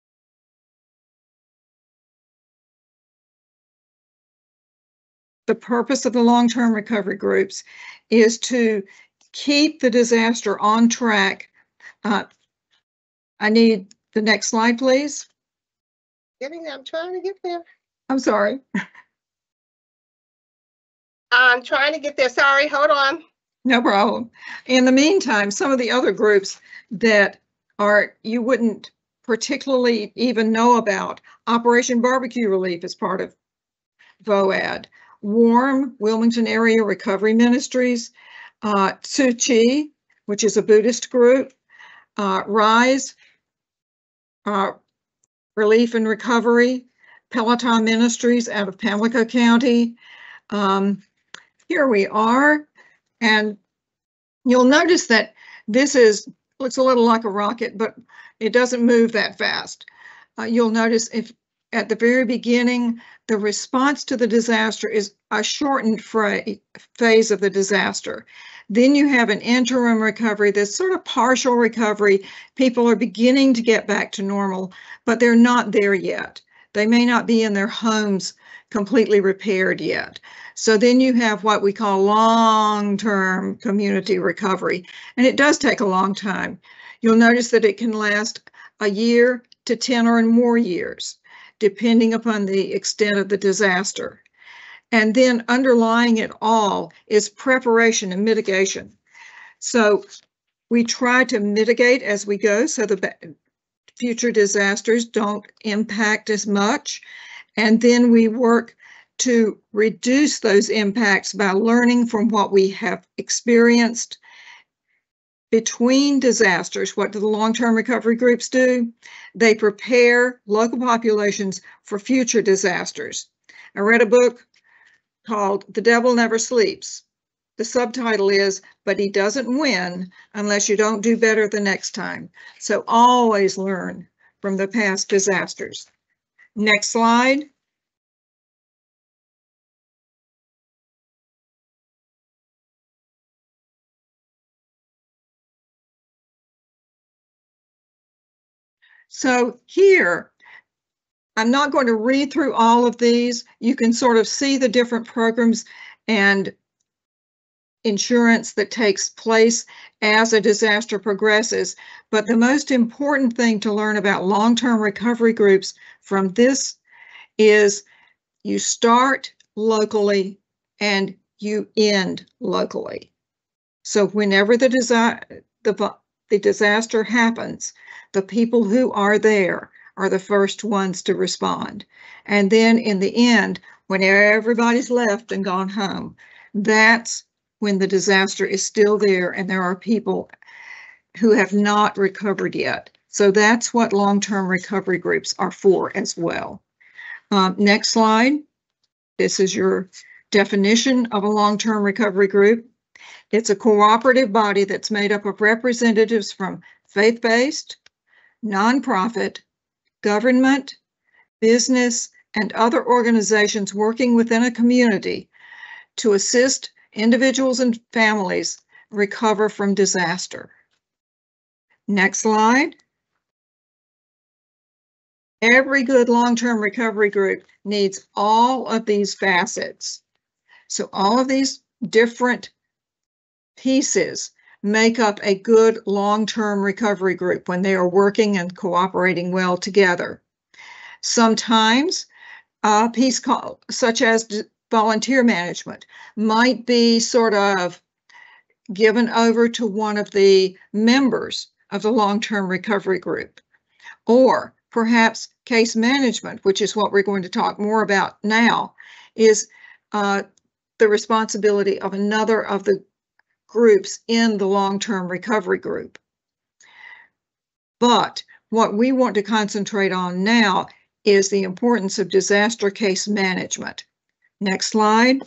The purpose of the long-term recovery groups is to keep the disaster on track. Uh, I need the next slide, please. Getting there. I'm trying to get there. I'm sorry. I'm trying to get there. Sorry, hold on. No problem. In the meantime, some of the other groups that are you wouldn't particularly even know about, Operation Barbecue Relief is part of V O A D. Warm, Wilmington Area Recovery Ministries, uh, Tzu Chi, which is a Buddhist group, uh, Rise, uh, Relief and Recovery, Peloton Ministries out of Pamlico County. Um, here we are. And You'll notice that this is looks a little like a rocket, but it doesn't move that fast. Uh, you'll notice if at the very beginning, the response to the disaster is a shortened phase of the disaster. Then you have an interim recovery, this sort of partial recovery. People are beginning to get back to normal, but they're not there yet. They may not be in their homes completely repaired yet. So then you have what we call long-term community recovery, and it does take a long time. You'll notice that it can last a year to ten or more years, depending upon the extent of the disaster. And then underlying it all is preparation and mitigation. So we try to mitigate as we go so the future disasters don't impact as much. And then we work to reduce those impacts by learning from what we have experienced between disasters. What do the long-term recovery groups do? They prepare local populations for future disasters. I read a book called The Devil Never Sleeps. The subtitle is, but he doesn't win unless you don't do better the next time. So always learn from the past disasters. Next slide. So here, I'm not going to read through all of these. You can sort of see the different programs and insurance that takes place as a disaster progresses. But the most important thing to learn about long-term recovery groups from this is you start locally and you end locally. So whenever the, desi- the, the disaster happens, the people who are there are the first ones to respond. And then in the end, when everybody's left and gone home, that's when the disaster is still there and there are people who have not recovered yet. So that's what long-term recovery groups are for as well. Um, next slide. This is your definition of a long-term recovery group. It's a cooperative body that's made up of representatives from faith-based, nonprofit, government, business, and other organizations working within a community to assist individuals and families recover from disaster. Next slide. Every good long-term recovery group needs all of these facets. So all of these different pieces make up a good long-term recovery group when they are working and cooperating well together. Sometimes a piece called, such as volunteer management might be sort of given over to one of the members of the long-term recovery group, or perhaps case management, which is what we're going to talk more about now, is uh, the responsibility of another of the groups in the long-term recovery group. But what we want to concentrate on now is the importance of disaster case management. Next slide.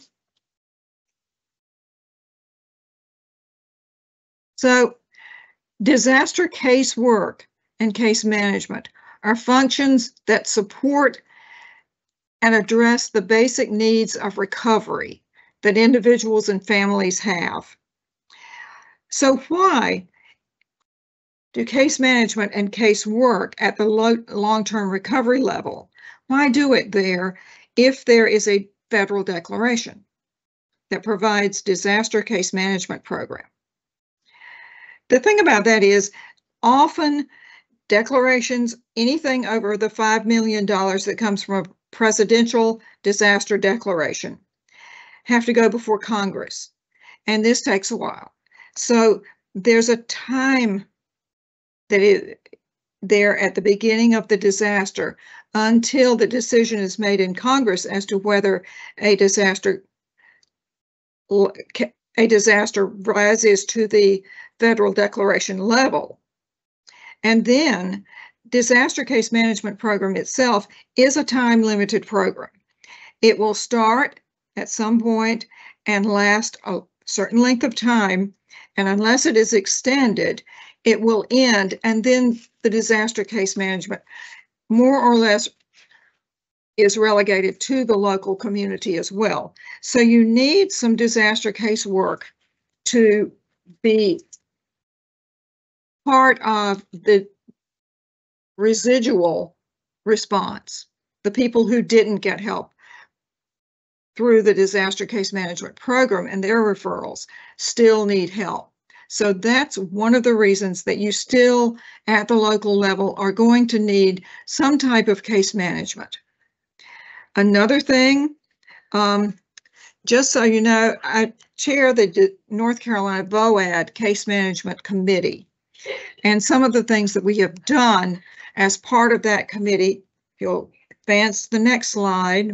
So, disaster case work and case management are functions that support and address the basic needs of recovery that individuals and families have. So why do case management and case work at the long-term recovery level? Why do it there if there is a federal declaration that provides disaster case management program? The thing about that is often declarations, anything over the five million dollars that comes from a presidential disaster declaration, have to go before Congress. And this takes a while. So there's a time that is there at the beginning of the disaster until the decision is made in Congress as to whether a disaster a disaster rises to the federal declaration level. And then disaster case management program itself is a time-limited program. It will start at some point and last a certain length of time, and unless it is extended, it will end, and then the disaster case management more or less is relegated to the local community as well. So you need some disaster case work to be part of the residual response. The people who didn't get help through the disaster case management program and their referrals still need help. So that's one of the reasons that you still at the local level are going to need some type of case management. Another thing, um, just so you know, I chair the North Carolina V O A D Case Management Committee. And some of the things that we have done as part of that committee, if you'll advance to the next slide,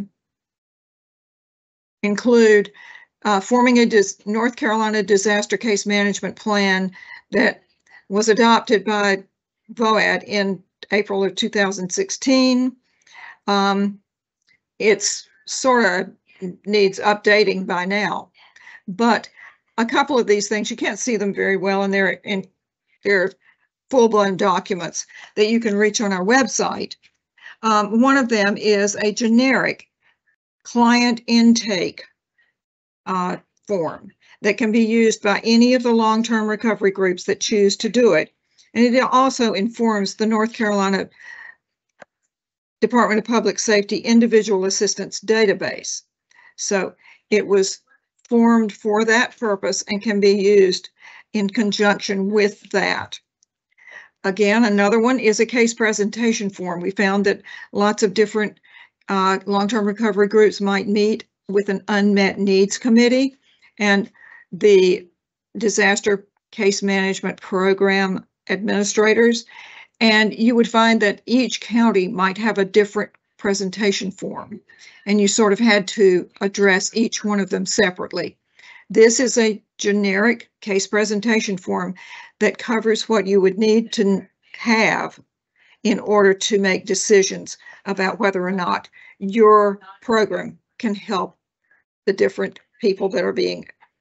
include uh, forming a dis North Carolina Disaster Case Management Plan that was adopted by V O A D in April of two thousand sixteen. Um, it's sort of needs updating by now, but a couple of these things, you can't see them very well, and they're in they're full-blown documents that you can reach on our website. Um, one of them is a generic client intake uh, form that can be used by any of the long-term recovery groups that choose to do it. And it also informs the North Carolina Department of Public Safety Individual Assistance Database. So it was formed for that purpose and can be used in conjunction with that. Again, another one is a case presentation form. We found that lots of different uh, long-term recovery groups might meet with an unmet needs committee, and the disaster case management program administrators, and you would find that each county might have a different presentation form, and you sort of had to address each one of them separately. This is a generic case presentation form that covers what you would need to have in order to make decisions about whether or not your program can help the different people that are being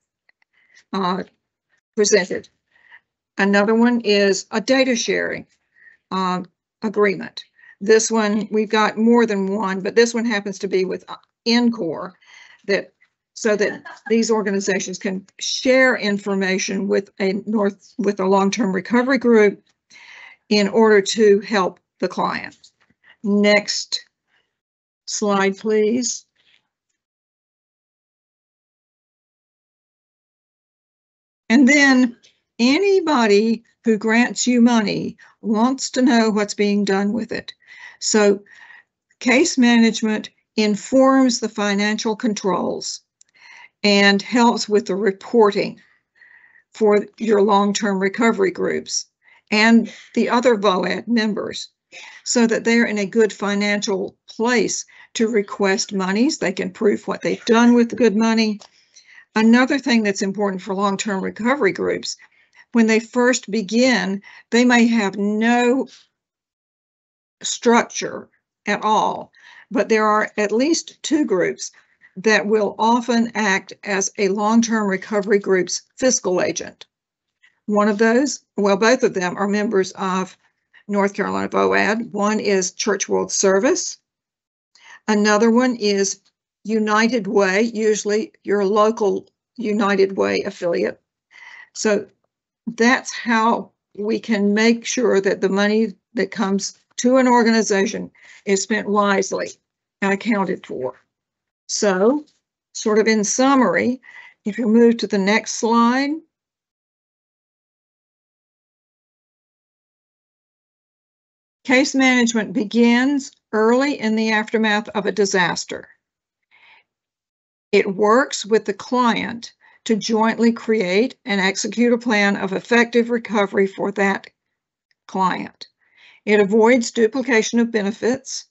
uh, presented. Another one is a data sharing uh, agreement. This one, we've got more than one, but this one happens to be with N C O R, that so that these organizations can share information with a North with a long-term recovery group in order to help the client. Next slide, please. And then anybody who grants you money wants to know what's being done with it. So case management informs the financial controls and helps with the reporting for your long-term recovery groups and the other V O A D members, so that they're in a good financial place to request monies. They can prove what they've done with the good money. Another thing that's important for long-term recovery groups, when they first begin, they may have no structure at all, but there are at least two groups that will often act as a long-term recovery group's fiscal agent. One of those, well, both of them are members of North Carolina V O A D. One is Church World Service. Another one is United Way, usually your local United Way affiliate. So that's how we can make sure that the money that comes to an organization is spent wisely and accounted for. So, sort of in summary, if you move to the next slide. Case management begins early in the aftermath of a disaster. It works with the client to jointly create and execute a plan of effective recovery for that client. It avoids duplication of benefits.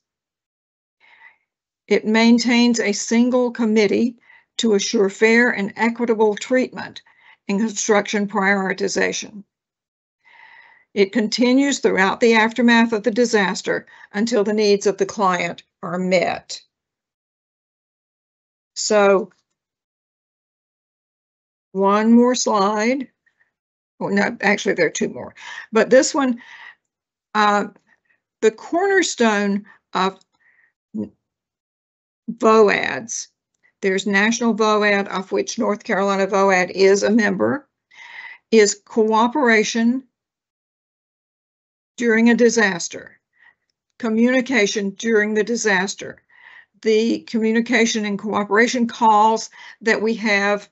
It maintains a single committee to assure fair and equitable treatment in construction prioritization. It continues throughout the aftermath of the disaster until the needs of the client are met. So one more slide. Well, no, actually, there are two more. But this one, uh, the cornerstone of V O A Ds, there's National V O A D, of which North Carolina V O A D is a member, is cooperation during a disaster, communication during the disaster. The communication and cooperation calls that we have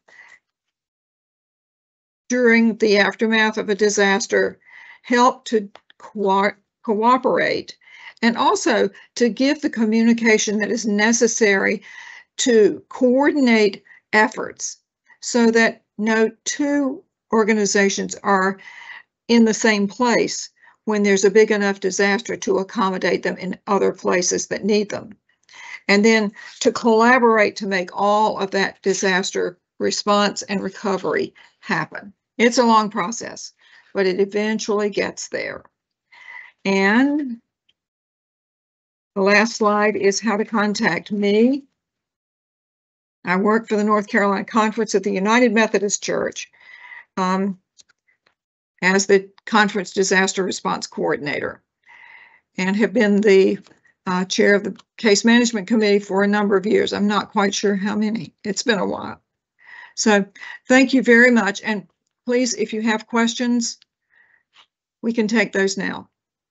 during the aftermath of a disaster help to co cooperate and also to give the communication that is necessary to coordinate efforts so that no two organizations are in the same place when there's a big enough disaster to accommodate them in other places that need them. And then to collaborate to make all of that disaster response and recovery happen. It's a long process, but it eventually gets there. And the last slide is how to contact me. I work for the North Carolina Conference at the United Methodist Church um, as the Conference Disaster Response Coordinator, and have been the uh, chair of the Case Management Committee for a number of years. I'm not quite sure how many. It's been a while. So thank you very much. And please, if you have questions, we can take those now.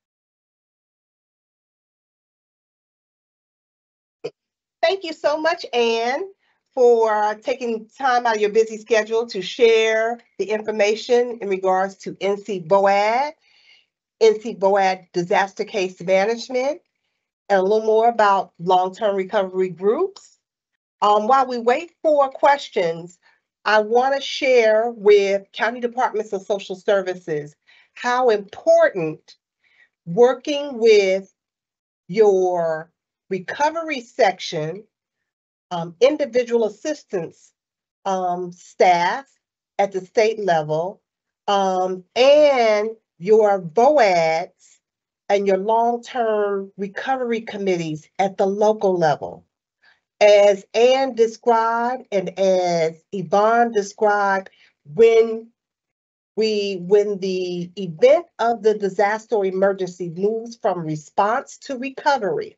Thank you so much, Anne, for taking time out of your busy schedule to share the information in regards to N C D S S, N C D S S Disaster Case Management, and a little more about long-term recovery groups. Um, while we wait for questions, I want to share with county departments of social services how important working with your recovery section, um, individual assistance um, staff at the state level, um, and your V O A Ds and your long-term recovery committees at the local level. As Anne described and as Yvonne described, when we when the event of the disaster or emergency moves from response to recovery,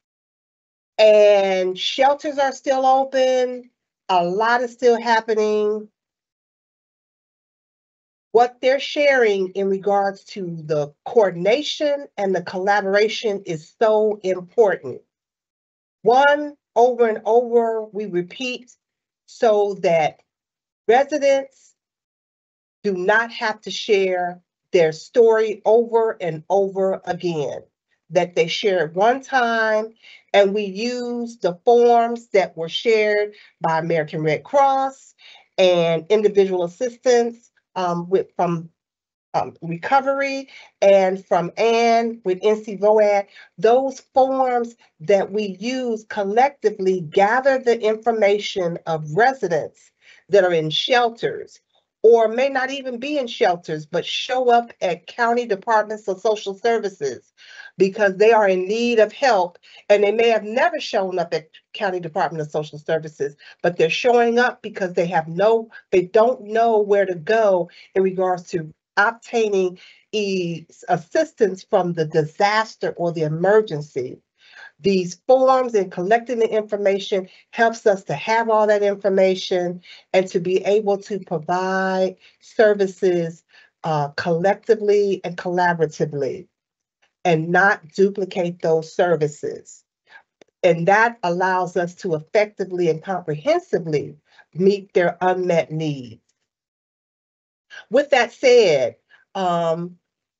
and shelters are still open, a lot is still happening, what they're sharing in regards to the coordination and the collaboration is so important. One, over and over, we repeat so that residents do not have to share their story over and over again, that they share it one time, and we use the forms that were shared by American Red Cross and individual assistance um, with from um, recovery and from Anne with N C D S S. Those forms that we use collectively gather the information of residents that are in shelters or may not even be in shelters, but show up at county departments of social services because they are in need of help, and they may have never shown up at county department of social services, but they're showing up because they have no, they don't know where to go in regards to obtaining e assistance from the disaster or the emergency. These forms and collecting the information helps us to have all that information and to be able to provide services uh, collectively and collaboratively and not duplicate those services. And that allows us to effectively and comprehensively meet their unmet needs. With that said, um,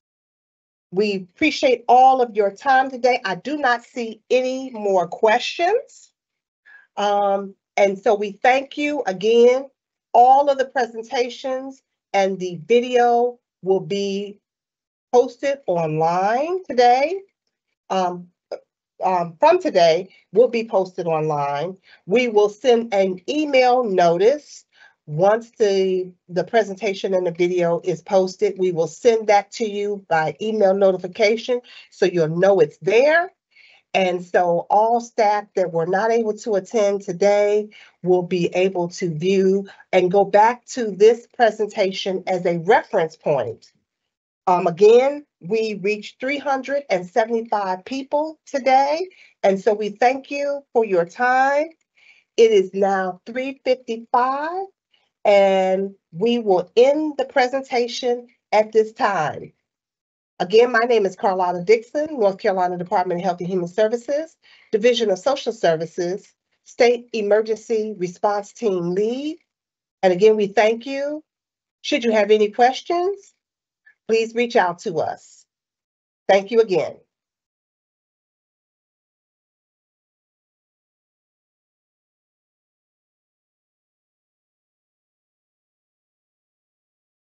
we appreciate all of your time today. I do not see any more questions. Um, and so we thank you again. All of the presentations and the video will be posted online today. Um, um, from today will be posted online. We will send an email notice once the, the presentation and the video is posted. We will send that to you by email notification so you'll know it's there. And so all staff that were not able to attend today will be able to view and go back to this presentation as a reference point. Um, again, we reached three hundred seventy-five people today, and so we thank you for your time. It is now three fifty-five, and we will end the presentation at this time. Again, my name is Carlotta Dixon, North Carolina Department of Health and Human Services, Division of Social Services, State Emergency Response Team Lead. And again, we thank you. Should you have any questions, please reach out to us. Thank you again.